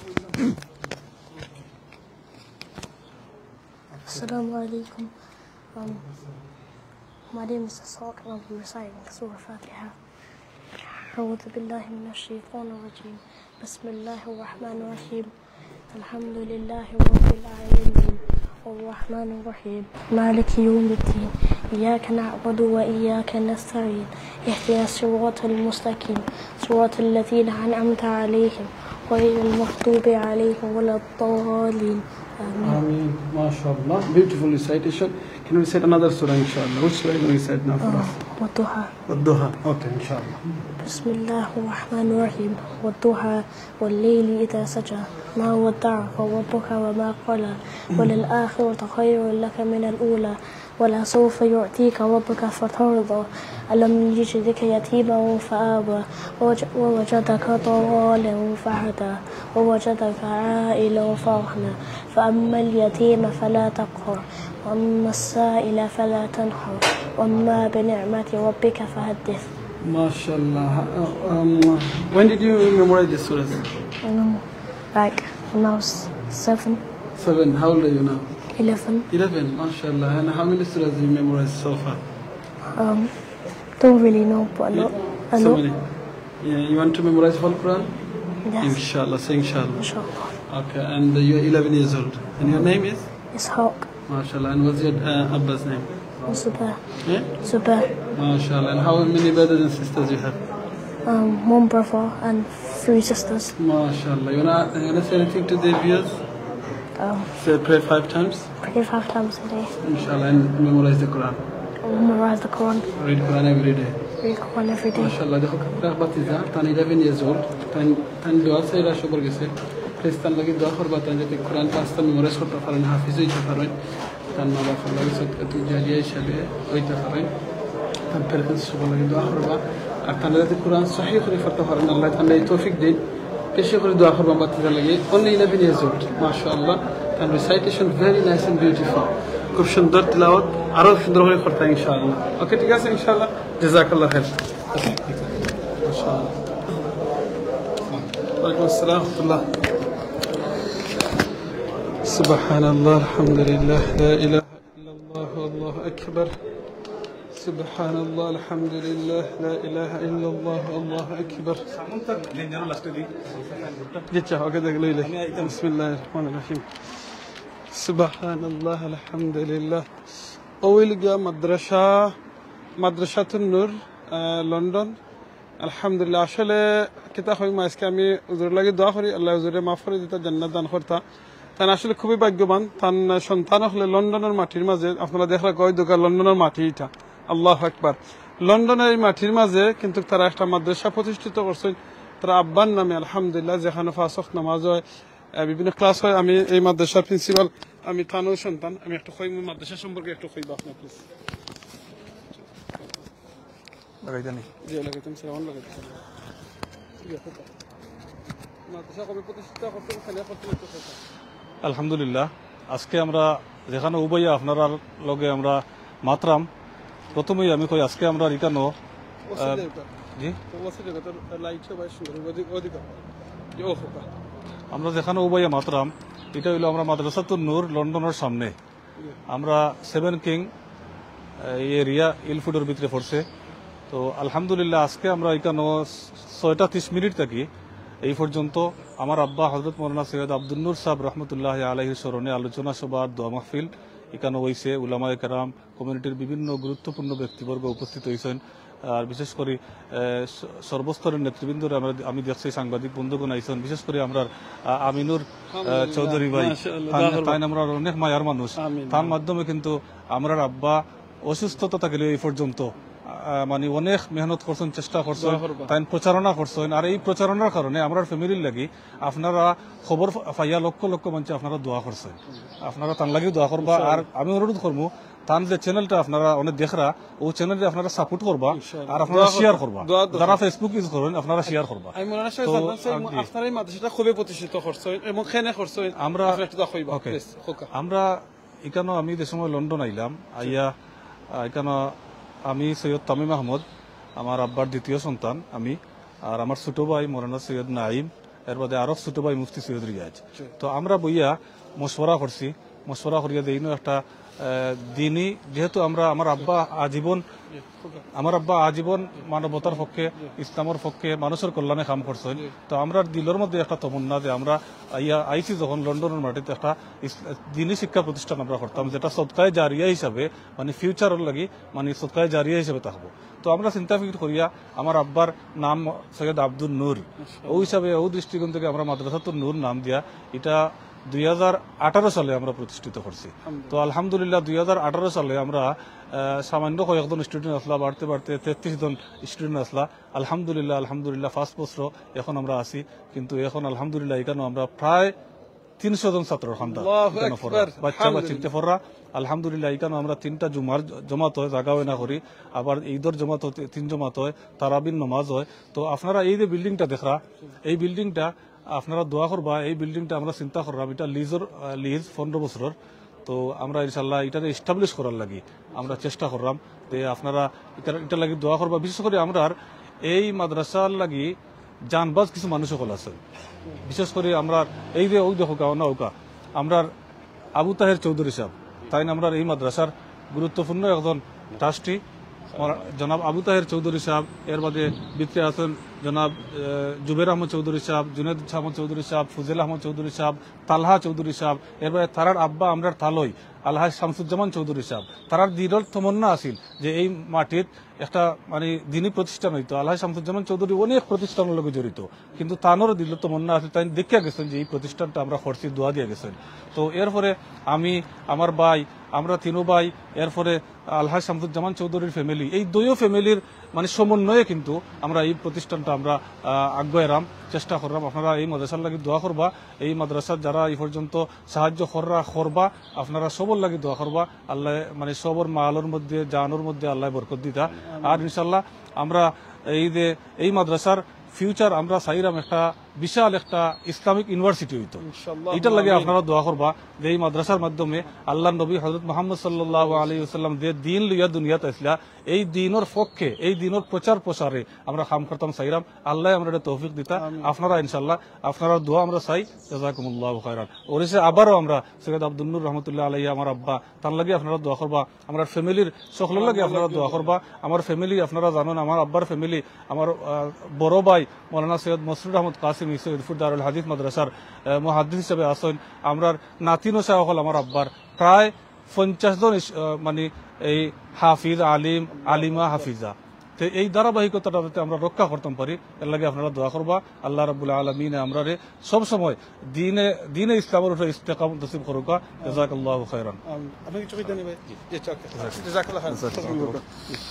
Assalamu alaikum. Um, my name is Asad and I'll be reciting Surah Fatiha. أعوذ بالله من الشيطان الرجيم بسم الله الرحمن الرحيم الحمد لله رب العالمين الرحمن الرحيم مالك يوم الدين إياك نعبد وإياك نستعين اهدنا الصراط المستقيم صراط الذين أنعمت عليهم غير المغضوب عليهم ولا الضالين آمين. Ameen. MashaAllah. Beautiful recitation. Can you recite another surah, inshallah? Which surah can you recite now for us? والضحى. والضحى. Okay, inshallah. بسم الله الرحمن الرحيم والضحى والليل إذا سجى ما ودعك ربك وما قلى وللآخرة خير لك من الأولى ولسوف يعطيك ربك فترضى ألم يجدك يتيما فآوى ووجدك ضالا فهدى ووجدك عائلا فأغنى فأما اليتيم فلا تقهر وأما السائل فلا تنحر وأما بنعمة ربك فحدث. MashaAllah. Um, when did you memorize this surah? Um, like when I was seven. Seven. How old are you now? Eleven. Eleven. MashaAllah. And how many surahs have you memorized so far? Um, don't really know, but a lot. A So lot. many. Yeah, you want to memorize whole Quran? Yes. Inshallah. Say inshallah. Inshallah. Okay. And uh, you're eleven years old. And your name is? Ishaq. MashaAllah. And what's your uh, Abba's name? Zubair. Yeah? Zubair. MashaAllah. And how many brothers and sisters you have? Um, one brother and three sisters. MashaAllah. You wanna, you wanna say anything to the viewers? Um, Say pray five times. pray five times a day. Inshallah. And memorize the Quran. Memorize the Quran. Read Quran every day. Read Quran every day. MashaAllah. দেখো কাপড় বাতিজা তান eleven years old. তান তান দোয়া চাইরা সবর গেছে। খ্রিস্টান লাগি দোয়া করবা তান যাতে কোরআন পাঁচটা মেমোরাইজ করতে পারেন হাফিজ হইতে পারেন। তান মা বাবার লাগি সদকাতু জারিয়া হিসাবে হইতে পারেন। তান প্যারেন্টস সবার লাগি দোয়া করবা। আর তান যাতে কোরআন সহিহ করে পড়তে পারেন আল্লাহ তাআলা এই তৌফিক দিন। বেশি করে দোয়া করবা বাতিজা লাগি। Only eleven years old. MashaAllah. And recitation very nice and beautiful. খুব সুন্দর তিলাওয়াত আরো সুন্দর করে করতে ইনশাআল্লাহ। ওকে ঠিক আছে ইনশাআল্লাহ। জাযাকাল্লাহ খাইর। ওকে মাশাআল্লাহ। ওয়ালাইকুম আসসালাম ওয়া রাহমাতুল্লাহ। সুবহানাল্লাহ আলহামদুলিল্লাহ লা ইলাহা ইল্লাল্লাহ আল্লাহু আকবার। সুবহানাল্লাহ আলহামদুলিল্লাহ লা ইলাহা ইল্লাল্লাহ আল্লাহু আকবার। সামন তক জানো লাস্টে দি। জিচ্ছা ওকে দেখ লইলে। বিসমিল্লাহির রহমানির রহিম। সুবহানাল্লাহ আলহামদুলিল্লাহ। ওইলগা মাদ্রাসা মাদ্রাসাতুন নূর লন্ডন। আলহামদুলিল্লাহ আসলে কিতা হই মা আজকে আমি হুজুর লাগি দোয়া করি আল্লাহ হুজুরে মাফ করে দিতা জান্নাত দান করতা। তান আসলে খুবই ভাগ্যবান তান সন্তান হলে লন্ডনের মাটির মাঝে আপনারা দেখলা কয় দোকা লন্ডনের মাটি এটা আল্লাহু আকবার। লন্ডনের এই মাটির মাঝে কিন্তু তারা একটা মাদ্রাসা প্রতিষ্ঠিত করছেন তারা আব্বার নামে আলহামদুলিল্লাহ যেখানে পাঁচ ওয়াক্ত নামাজ হয় বিভিন্ন ক্লাস হয়। আমি এই মাদ্রাসার প্রিন্সিপাল আমি তানোর সন্তান আমি একটা কই মাদ্রাসা সম্পর্কে একটু কইবা আপনার প্লিজ লাগাইতানি জি লাগাইতাম সেমন লাগাইতাম মাদ্রাসা কবে প্রতিষ্ঠিত করতে খেলা করতে করতে আলহামদুলিল্লাহ আজকে আমরা যেখানে উবাইয়া আপনারা লগে আমরা মাতরাম প্রথমেই আমি কই আজকে আমরা রিটানো জি আমরা যেখানে উবাইয়া মাতরাম এটা হইলো আমরা মাদ্রাসাতুন নূর লন্ডনের সামনে আমরা সেভেন কিং এই এরিয়া ইলফুডের ভিতরে পড়ছে। তো আলহামদুলিল্লাহ আজকে আমরা এখানে ছয়টা ত্রিশ মিনিট থাকি এই পর্যন্ত আমার আব্বা হযরত মাওলানা সৈয়দ আব্দুল নূর সাহেব রহমতুল্লাহ আলাইহির স্মরণে আলোচনা সভা দোয়া মাহফিল এখানে হয়েছে উলামায়ে কেরাম কমিউনিটির বিভিন্ন গুরুত্বপূর্ণ ব্যক্তিবর্গ উপস্থিত হয়েছেন আর বিশেষ করে সর্বস্তরের নেতৃবৃন্দরে আমরা আমি দেখছি সাংবাদিক বন্ধুগণ আইছেন বিশেষ করে আমরা আমিনুর চৌধুরী ভাই তাই আমরা অনেক মায়ার মানুষ তার মাধ্যমে কিন্তু আমরা আব্বা অসুস্থতা থাকলে এই পর্যন্ত মানে অনেক মেহনত করছেন চেষ্টা করছেন তাই প্রচারণা করছেন আর এই প্রচারণার কারণে আমরা ফ্যামিলির লাগি আপনারা খবর পাইয়া লক্ষ লক্ষ মানুষ আপনারা দোয়া করছেন আপনারা তার লাগি দোয়া করবা আর আমি অনুরোধ করবো তার যে চ্যানেলটা আপনারা অনেক দেখরা ও চ্যানেলে আপনারা সাপোর্ট করবা আর আপনারা শেয়ার করবা যারা ফেসবুক ইউজ করেন আপনারা শেয়ার করবা আমি মনে হয় আপনারা এই মাদ্রাসাটা খুবই প্রতিষ্ঠিত করছেন এবং খেনে করছেন আমরা আমরা এখানে আমি যে সময় লন্ডন আইলাম আইয়া এখানে আমি সৈয়দ তামিম আহমদ আমার আব্বার দ্বিতীয় সন্তান আমি আর আমার ছোট ভাই মৌলানা সৈয়দ নাইম এর বাদে আরো ছোট ভাই মুফতি সৈয়দ রিয়াজ তো আমরা বইয়া মশওয়ারা করছি মশওয়ারা করিয়া দেই একটা দিনই যেহেতু আমরা আমার আব্বা আজীবন আমার আব্বা আজীবন মানবতার পক্ষে ইসলামের পক্ষে মানুষের কল্যাণে কাম করছেন তো আমরা দিলের মধ্যে একটা তমন্না যে আমরা ইয়া আইসি যখন লন্ডনের মাটিতে একটা দিনী শিক্ষা প্রতিষ্ঠান আমরা করতাম যেটা সদকায়ে জারিয়া হিসাবে মানে ফিউচারের লাগি মানে সদকায়ে জারিয়া হিসাবে থাকবো তো আমরা চিন্তা ফিকির করিয়া আমার আব্বার নাম সৈয়দ আব্দুল নূর ও হিসাবে ও দৃষ্টিকোণ থেকে আমরা মাদ্রাসাতুন নূর নাম দিয়া এটা দুই হাজার আঠারো সালে আমরা প্রতিষ্ঠিত করছি তো আলহামদুলিল্লাহ দুই হাজার আঠারো সালে আমরা সামান্য কয়েকজন স্টুডেন্ট আসলা বাড়তে বাড়তে তেত্রিশ জন স্টুডেন্ট আসলা আলহামদুলিল্লাহ আলহামদুলিল্লাহ ফার্স্ট বছর এখন আমরা আছি কিন্তু এখন আলহামদুলিল্লাহ এখানে আমরা প্রায় তিনশো জন ছাত্র বাচ্চা বা চিনতে ফররা আলহামদুলিল্লাহ এখানে আমরা তিনটা জুমার জমাত হয় জাগা না করি আবার ঈদের জমাত তিন জমাত হয় তারাবিন নমাজ হয় তো আপনারা এই যে বিল্ডিংটা দেখরা এই বিল্ডিংটা আপনারা দোয়া করবা এই বিল্ডিংটা আমরা চিন্তা করলাম এটা লিজর লিজ পনেরো বছরের তো আমরা ইনশাল্লাহ এটা এস্টাবলিশ করার লাগি আমরা চেষ্টা করলাম যে আপনারা এটা লাগি দোয়া করবা বিশেষ করে আমরা এই মাদ্রাসার লাগি জানবাজ কিছু মানুষ সকল আছে বিশেষ করে আমরা এই যে ওই দেখো গাও নৌকা আমরা আবু তাহের চৌধুরী সাহেব তাই আমরা এই মাদ্রাসার গুরুত্বপূর্ণ একজন ট্রাস্টি জনাব আবু তাহের চৌধুরী সাহেব এর বাদে বিক্রি আছেন জনাব জুবের আহমদ চৌধুরী সাহেব জুনেদ আহমদ চৌধুরী সাহেব ফুজেল আহমদ চৌধুরী সাহেব তালহা চৌধুরী সাহেব এর বাদে তারার আব্বা আমরা তালই আলহাজ শামসুজ্জামান চৌধুরী সাহেব তারার দৃঢ় তমন্না আছিল যে এই মাটির একটা মানে দিনী প্রতিষ্ঠান হইতো আলহাজ শামসুজ্জামান চৌধুরী অনেক প্রতিষ্ঠানের লগে জড়িত কিন্তু তানোর দৃঢ় তমন্না আছিল তাই দেখিয়া গেছেন যে এই প্রতিষ্ঠানটা আমরা খরচি দোয়া দিয়ে গেছেন তো এরপরে আমি আমার ভাই আমরা তিনও ভাই এরপরে আলহাজ শামসুজ্জামান চৌধুরীর ফ্যামিলি এই দুইও ফ্যামিলির মানে সমন্বয়ে কিন্তু আমরা এই প্রতিষ্ঠানটা আমরা আগ্রহেরাম চেষ্টা করলাম আপনারা এই মাদ্রাসার লাগি দোয়া করবা এই মাদ্রাসার যারা এই পর্যন্ত সাহায্য কররা করবা আপনারা সবর লাগি দোয়া করবা আল্লাহ মানে সবর মালের মধ্যে জানোর মধ্যে আল্লাহ বরকত দিতা আর ইনশাল্লাহ আমরা এই যে এই মাদ্রাসার ফিউচার আমরা চাইরাম একটা বিশাল একটা ইসলামিক ইউনিভার্সিটি হইতো এটার লাগে আপনারা দোয়া করবা যে এই মাদ্রাসার মাধ্যমে আল্লাহ নবী হযরত মুহাম্মদ সাল্লাল্লাহু আলাইহি ওয়াসাল্লাম যে দিন লইয়া দুনিয়াতে আসলা এই দিনের পক্ষে এই দিনের প্রচার প্রসারে আমরা কাম করতাম চাইরাম আল্লাহ আমরা এটা তৌফিক দিতা আপনারা ইনশাআল্লাহ আপনারা দোয়া আমরা চাই জাযাকুমুল্লাহু খাইরান ওরেসে আবারও আমরা সৈয়দ আব্দুল নূর রহমাতুল্লাহ আলাইহি আমার আব্বা তার লাগে আপনারা দোয়া করবা আমার ফ্যামিলির সকলের লাগে আপনারা দোয়া করবা আমার ফ্যামিলি আপনারা জানেন আমার আব্বার ফ্যামিলি আমার বড় ভাই মাওলানা সৈয়দ মসরুর আহমদ কাসিম সৈয়দপুর দারুল হাদিস মাদ্রাসার মুহাদ্দিস হিসেবে আসেন আমরার নাতিনো সাহেব হল আমার আব্বার প্রায় পঞ্চাশ জন মানে এই হাফিজ আলিম আলিমা হাফিজা তো এই ধারাবাহিকতাটা যাতে আমরা রক্ষা করতে পারি এর লাগে আপনারা দোয়া করবা আল্লাহ রাব্বুল আলামিন আমরা সব সময় দিনে দিনে ইসলামের উপরে ইস্তেকামত নসিব করুকা জাযাকাল্লাহু খাইরান আপনি কিছু জানি ভাই জাযাকাল্লাহু খাইরান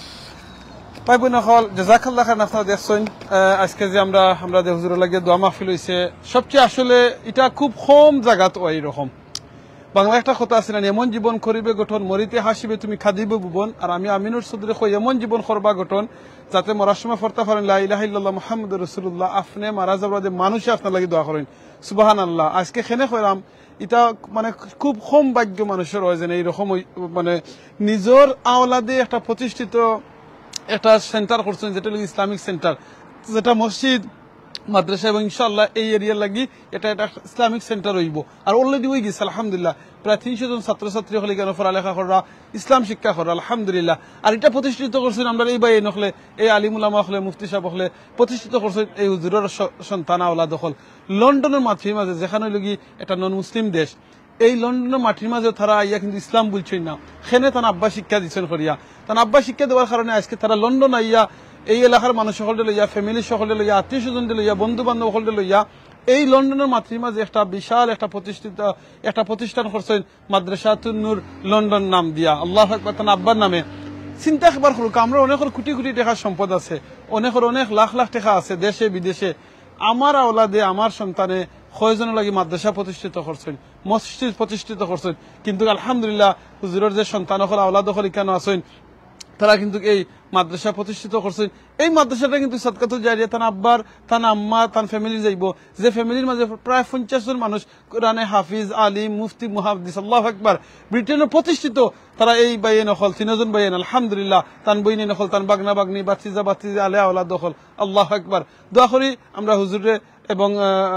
ভাই বোন হল জাযাকাল্লাহ খান আপনারা দেখছেন আজকে যে আমরা আমরা যে হুজুরের লাগে দোয়া মাহফিল হইছে সবচেয়ে আসলে এটা খুব কম জায়গাত ওই রকম বাংলা একটা কথা আছে না এমন জীবন করিবে গঠন মরিতে হাসিবে তুমি খাদিবে ভুবন আর আমি আমিনুর চৌধুরী কই এমন জীবন করবা গঠন যাতে মরার সময় ফরতা পারেন লা ইলাহা ইল্লাল্লাহ মুহাম্মাদুর রাসূলুল্লাহ আপনি মারা যাবার যে মানুষ আপনার লাগি দোয়া করেন সুবহানাল্লাহ আজকে খেনে কইরাম এটা মানে খুব কম ভাগ্য মানুষের হয় যে এইরকম মানে নিজের আওলাদে একটা প্রতিষ্ঠিত একটা সেন্টার করছেন যেটা হলো ইসলামিক সেন্টার যেটা মসজিদ মাদ্রাসা এবং ইনশাআল্লাহ এই এরিয়ার লাগি এটা একটা ইসলামিক সেন্টার হইব আর অলরেডি হয়ে গেছে আলহামদুলিল্লাহ প্রায় তিনশো জন ছাত্রছাত্রী হলে কেন পড়ালেখা করা ইসলাম শিক্ষা করা আলহামদুলিল্লাহ আর এটা প্রতিষ্ঠিত করছেন আমরা এই ভাই নকলে এই আলিমুলামা হলে মুফতি সাহেব হলে প্রতিষ্ঠিত করছেন এই হুজুরের সন্তান আওলাদ হল লন্ডনের মাতৃ মাঝে যেখানে লগি একটা নন মুসলিম দেশ এই লন্ডনের মাটির মাঝে তারা আইয়া কিন্তু ইসলাম বলছেন না, সেনে তার আব্বা শিক্ষা দিচ্ছেন করিয়া, তার আব্বা শিক্ষা দেওয়ার কারণে আজকে তারা লন্ডন আইয়া এই এলাকার মানুষ সকলে লইয়া, ফ্যামিলি সকলে লইয়া, আত্মীয় স্বজন লইয়া, বন্ধু বান্ধব সকলে লইয়া এই লন্ডনের মাতৃ মাঝে একটা বিশাল একটা প্রতিষ্ঠিত একটা প্রতিষ্ঠান করছেন মাদ্রাসাতুন নূর লন্ডন নাম দিয়া, আল্লাহু আকবার, তার আব্বার নামে। চিন্তা একবার করুক, আমরা অনেকের কোটি কোটি টাকার সম্পদ আছে, অনেকের অনেক লাখ লাখ টাকা আছে দেশে বিদেশে, আমার আওলাদে আমার সন্তানে কয়জন লাগি মাদ্রাসা প্রতিষ্ঠিত করছেন, মসজিদ প্রতিষ্ঠিত করছেন, কিন্তু আলহামদুলিল্লাহ হুজুরের যে সন্তান হল আওলাদ হল কেন আছেন তারা কিন্তু এই মাদ্রাসা প্রতিষ্ঠিত করছেন। এই মাদ্রাসাটা কিন্তু সাদকাতুল জারিয়া তান আব্বার তান আম্মা তান ফ্যামিলি যাইব, যে ফ্যামিলির মাঝে প্রায় পঞ্চাশ জন মানুষ কোরআনে হাফিজ, আলিম, মুফতি, মুহাদ্দিস, আল্লাহু আকবার, ব্রিটেনের প্রতিষ্ঠিত তারা এই বাইয়ে নকল তিনজন বাইয়েন আলহামদুলিল্লাহ, তান বইনে নকল, তান বাগনা বাগনি, বাতিজা বাতিজা, আলে আওলাদ দখল, আল্লাহু আকবার। দোয়া করি আমরা হুজুরে এবং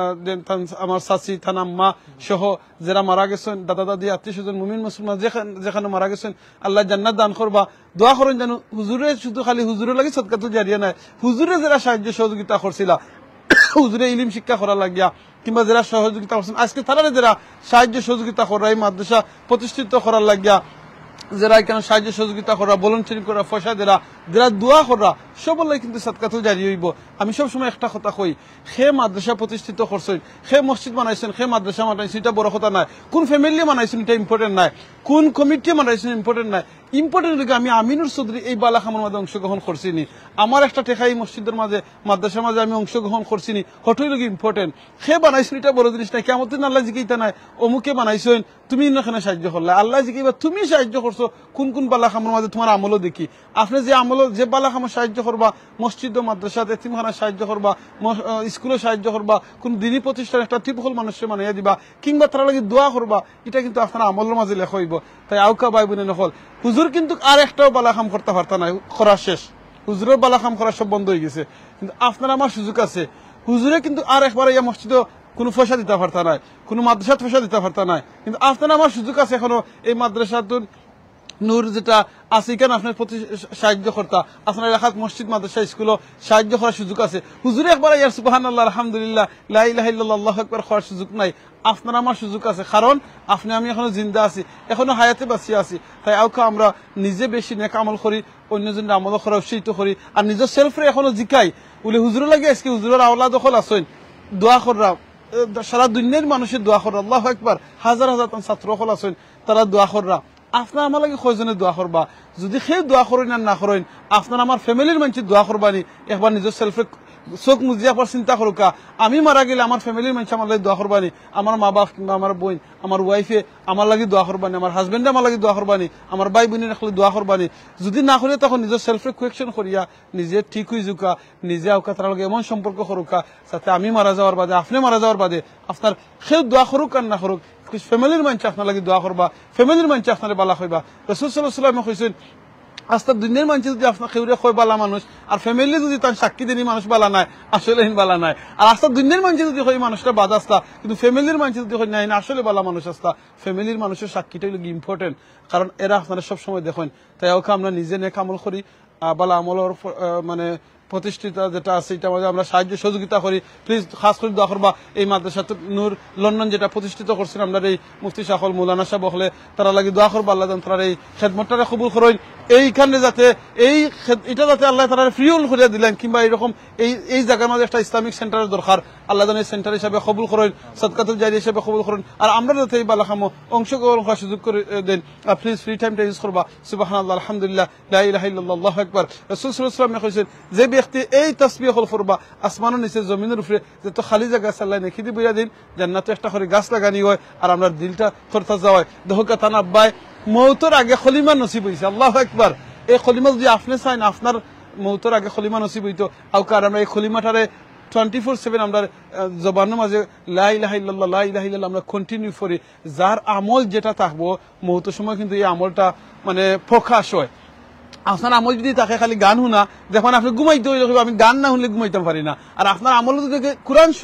আমার চাচি থান আম্মা সহ যারা মারা গেছেন, দাদা দাদি, আত্মীয় স্বজন, মুমিন মুসলমান যেখানে মারা গেছেন, আল্লাহ জান্নাত দান করবা। দোয়া করেন যেন হুজুরে শুধু খালি হুজুরে লাগে সাদকাতুল জারিয়া নাই, হুজুরে যারা সাহায্য সহযোগিতা করছিলা, হুজুরে ইলিম শিক্ষা করা লাগিয়া কিংবা যারা সহযোগিতা করছেন, আজকে তারা যারা সাহায্য সহযোগিতা করা, এই মাদ্রাসা প্রতিষ্ঠিত করার লাগিয়া যারা এখানে সাহায্য সহযোগিতা করা, ভলান্টিয়ারিং করা, পয়সা দেরা, যারা দোয়া করা, সবলাই কিন্তু সাদকাতুল জারিয়া হইব। আমি সবসময় একটা কথা কই, সে মাদ্রাসা প্রতিষ্ঠিত করছেন, সে মসজিদ বানাইছেন, সে মাদ্রাসা বানাইছেন, এটা বড় কথা নাই, কোন ফ্যামিলি বানাইছেন এটা ইম্পর্টেন্ট নাই, কোন কমিটি বানাইছেন ইম্পর্টেন্ট নাই, ইম্পর্টেন্ট হলে আমি আমিনুর চৌধুরী এই বালাখামার মাঝে অংশগ্রহণ করছিনি, আমার একটা টেকা এই মসজিদের মাঝে মাদ্রাসার মাঝে আমি অংশগ্রহণ করছিনি, হঠাৎ লোক ইম্পর্টেন্ট, সে বানাইছেন এটা বড় জিনিস নাই। কেমন দিন আল্লাহ জিকিতা নাই অমুকে বানাইছেন তুমি এখানে সাহায্য করলে, আল্লাহ জিকিবা তুমি সাহায্য করছো কোন কোন বালাখামার মাঝে তোমার আমলও দেখি, আপনি যে আমল যে বালাখামার সাহায্য করবা, মসজিদ ও মাদ্রাসাতে এতিমখানা সাহায্য করবা, স্কুলে সাহায্য করবা, কোন দিনী প্রতিষ্ঠান একটা টিপহল মানুষের বানাইয়া দিবা, কিংবা তারা লাগে দোয়া করবা, এটা কিন্তু আপনার আমলের মাঝে লেখা হইব। তাই আউকা ভাই বোনে নকল হুজুর কিন্তু আর একটাও বালাখাম করতে পারত না, করা শেষ, হুজুরের বালাখাম করা সব বন্ধ হয়ে গেছে, কিন্তু আপনার আমার সুযোগ আছে, হুজুরে কিন্তু আর একবার ইয়া মসজিদে কোনো পয়সা দিতে পারত না, কোনো মাদ্রাসাত পয়সা দিতে পারত না, কিন্তু আপনার আমার সুযোগ আছে এখনো এই মাদ্রাসাতুন নূর যেটা আছে কেন আপনার প্রতি সাহায্য কর্তা, আপনার এলাকাত মসজিদ মাদ্রাসা স্কুলও সাহায্য করার সুযোগ আছে। হুজুরে একবার ইয়ার সুবহানাল্লাহ আলহামদুলিল্লাহ লা ইলাহা ইল্লাল্লাহ আল্লাহু আকবার করার সুযোগ নাই, আপনার আমার সুযোগ আছে, কারণ আপনি আমি এখনো জিন্দা আছি, এখনো হায়াতে বাঁচিয়ে আছি। তাই আউকা আমরা নিজে বেশি নেক আমল করি, অন্যজনের আমল করা উৎসাহিত করি, আর নিজের সেলফরে এখনো জিকাই বলে হুজুরে লাগে আজকে হুজুরের আওলাদ দখল আসেন, দোয়া করা সারা দুনিয়ার মানুষের দোয়া করা, আল্লাহু আকবার, হাজার হাজার ছাত্র হল আছেন তারা দোয়া করা, আপনার আমার লাগে কয়জনে দোয়া করবা, যদি সেই দোয়া করেন আর না করেন আপনার আমার ফ্যামিলির মানুষের দোয়া করবানি, একবার নিজের সেলফে চোখ মুজি একবার চিন্তা করুকা, আমি মারা গেলে আমার ফ্যামিলির মানুষ আমার লাগে দোয়া করবানি, আমার মা বাপ কিংবা আমার বোন আমার ওয়াইফে আমার লাগে দোয়া করবানি, আমার হাজবেন্ডে আমার লাগে দোয়া করবানি, আমার ভাই বোনের রাখলে দোয়া করবানি, যদি না করে তখন নিজের সেলফে কোয়েকশন করিয়া নিজে ঠিক হয়ে যুকা, নিজে আউকা তার লগে এমন সম্পর্ক করুকা যাতে আমি মারা যাওয়ার বাদে আপনি মারা যাওয়ার বাদে আপনার সেই দোয়া করুক আর না করুক ফ্যামিলির মানুষ আপনার লাগে দোয়া করবা, ফ্যামিলির মানুষ আপনার বালা হইবা। রাসূল সাল্লাল্লাহু আলাইহি ওয়াসাল্লাম কইছেন আস্তা দুনিয়ার মানুষ যদি আপনার কেউরে কয় বালা মানুষ আর ফ্যামিলি যদি তার সাক্ষী দেনি মানুষ বালা নাই, আসলে বালা নাই, আর আস্তা দুনিয়ার মানুষ যদি কই মানুষটা বাদ আসতা, কিন্তু ফ্যামিলির মানুষ যদি কই নাই না আসলে বালা মানুষ আসতা, ফ্যামিলির মানুষের সাক্ষীটা হলো ইম্পর্টেন্ট, কারণ এরা আপনারা সবসময় দেখেন। তাই ওকে আমরা নিজে নেক আমল করি, বালা আমলের মানে প্রতিষ্ঠিত যেটা আছে এটা আমরা সাহায্য সহযোগিতা করি। প্লিজ খাস করে দোয়া করবা এই মাদ্রাসাতুন নূর লন্ডন যেটা প্রতিষ্ঠিত করছেন আমরা এই মুফতি শাহল মৌলানা সাহেব হলে তারা লাগে দোয়া করবা, আল্লাহ তারা এই খেদমতটা কবুল করেন, এইখানে যাতে এই এটা যাতে আল্লাহ তারা ফ্রিউল করে দিলেন, কিংবা এরকম এই এই জায়গার মাঝে একটা ইসলামিক সেন্টারের দরকার, আল্লাহ এই সেন্টার হিসাবে কবুল করেন, সাদকাতুল জারিয়া হিসাবে কবুল করেন, আর আমরা যাতে এই বালাখামো অংশগ্রহণ করার সুযোগ করে দেন। আর প্লিজ ফ্রি টাইমটা ইউজ করবা। সুবহানাল্লাহ আলহামদুলিল্লাহ লা ইলাহা ইল্লাল্লাহ আল্লাহু আকবার। রাসূল সাল্লাল্লাহু আলাইহি ওয়াসাল্লাম কইছেন যে ব্যক্তি এই তাসবিহ হল করবা আসমানের নিচে জমিনের উপরে যত খালি জায়গা আছে আল্লাহ নেকি দি বইয়া দিন, জান্নাতে একটা করে গাছ লাগানি হয় আর আমরা দিলটা করতে যাওয়ায় দহকা তান আব্বাই মৌতের আগে খলিমা নসিব হইছে, আল্লাহু আকবার। এই খলিমা যদি আপনি চাইন আপনার মৌতের আগে খলিমা নসিব হইতো, আউকার আমরা এই খলিমাটারে টোয়েন্টি ফোর সেভেন আমরা জবানের মাঝে লা ইলাহা ইল্লাল্লাহ লা ইলাহা ইল্লাল্লাহ আমরা কন্টিনিউ করি, যার আমল যেটা থাকবো মৌতের সময় কিন্তু এই আমলটা মানে প্রকাশ হয়। আপনার আমল যদি তাকে খালি গান শুনা দেখুন আপনি ঘুমাইতে হইলে আমি গান না শুনলে ঘুমাইতে পারি না, আর আপনার আমল যদি কোরআন শোনা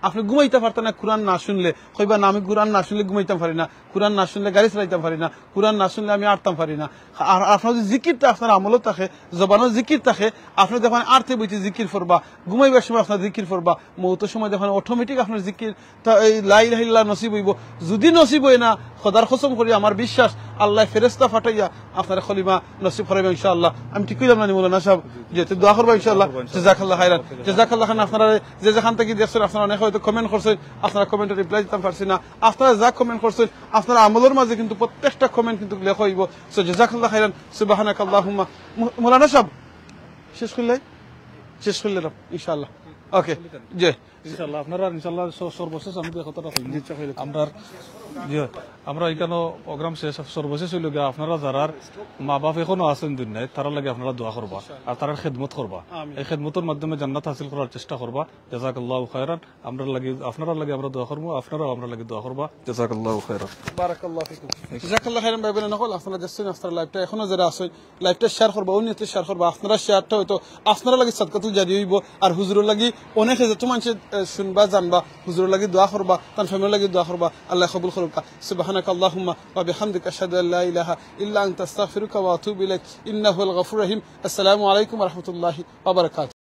আপনি ঘুমাইতে পারতেন না কোরআন না শুনলে, কইবা না আমি কোরআন না শুনলে ঘুমাইতাম পারি না, কোরআন না শুনলে গাড়ি চালাইতাম পারি না, কোরআন না শুনলে আমি আটতাম পারি না। আর আপনার যদি জিকিরটা আপনার আমলও থাকে, জবানও জিকির থাকে, আপনি যখন আর্থে বইতে জিকির করবা, ঘুমাইবার সময় আপনার জিকির করবা, মৌতের সময় যখন অটোমেটিক আপনার জিকির লা ইলাহা ইল্লাল্লাহ নসিব হইব। যদি নসিব হয় না, খোদার কসম করি আমার বিশ্বাস আল্লাহ ফেরেশতা ফাটাইয়া আপনার খলিমা নসিব করাইবে ইনশাআল্লাহ। আমি ঠিক কইলাম না মৌলানা সাহেব? যেহেতু দোয়া করবা ইনশাআল্লাহ। জাযাকাল্লাহ খাইরান, জাযাকাল্লাহ খান। আপনারা যে যেখান থেকে দেখছেন, আপনারা অনেক হয়তো কমেন্ট করছেন, আপনারা কমেন্টে রিপ্লাই দিতে পারছি না, আপনারা যা কমেন্ট করছেন আপনারা আমলের মাঝে কিন্তু প্রত্যেকটা কমেন্ট কিন্তু লেখা হইব। সো জাযাকাল্লাহ খাইরান, সুবহানাকাল্লাহুম্মা। মৌলানা সাহেব শেষ করলে শেষ করলে ইনশাআল্লাহ। ওকে জি ইনশাআল্লাহ আপনারা ইনশাআল্লাহ সর্বশেষ আমি কথাটা আমরা জি আমরা এখানে প্রোগ্রাম শেষ সর্বশেষ হইল গিয়া আপনারা যারা মা বাপ এখনো আছেন দুনিয়ায় তারা লাগে আপনারা দোয়া করবা আর তারা খেদমত করবা, এই খেদমতের মাধ্যমে জান্নাত হাসিল করার চেষ্টা করবা। জাযাকাল্লাহু খায়রান। আমরা লাগে আপনারা লাগে আমরা দোয়া করবো, আপনারাও আমরা লাগে দোয়া করবা। জাযাকাল্লাহু খায়রান। বারাকাল্লাহু ফিকুম। জাযাকাল্লাহু খায়রান। ভাই বোনেরা নকল আপনারা দেখছেন, আপনারা লাইভটা এখনো যারা আছেন লাইভটা শেয়ার করবা, অন্যতে শেয়ার করবা। আপনারা শেয়ারটা হয়তো আপনারা লাগে সাদকাতুল জারি হইব, আর হুজুরের লাগি অনেকে যত মানুষ শুনবা জানবা, হুজুরের লাগি দোয়া করবা, তার ফ্যামিলির লাগি দোয়া করবা। আল্লাহ কবুল করুক। সুবহানাকাল্লাহুম্মা ওয়া বিহামদিকা আশহাদু আল্লা ইলাহা ইল্লা আনতা আস্তাগফিরুকা ওয়া আতুবু ইলাইক ইন্নাহুল গফুরুর রহিম। আসসালামু আলাইকুম ওয়া রাহমাতুল্লাহি ওয়া বারাকাতুহু।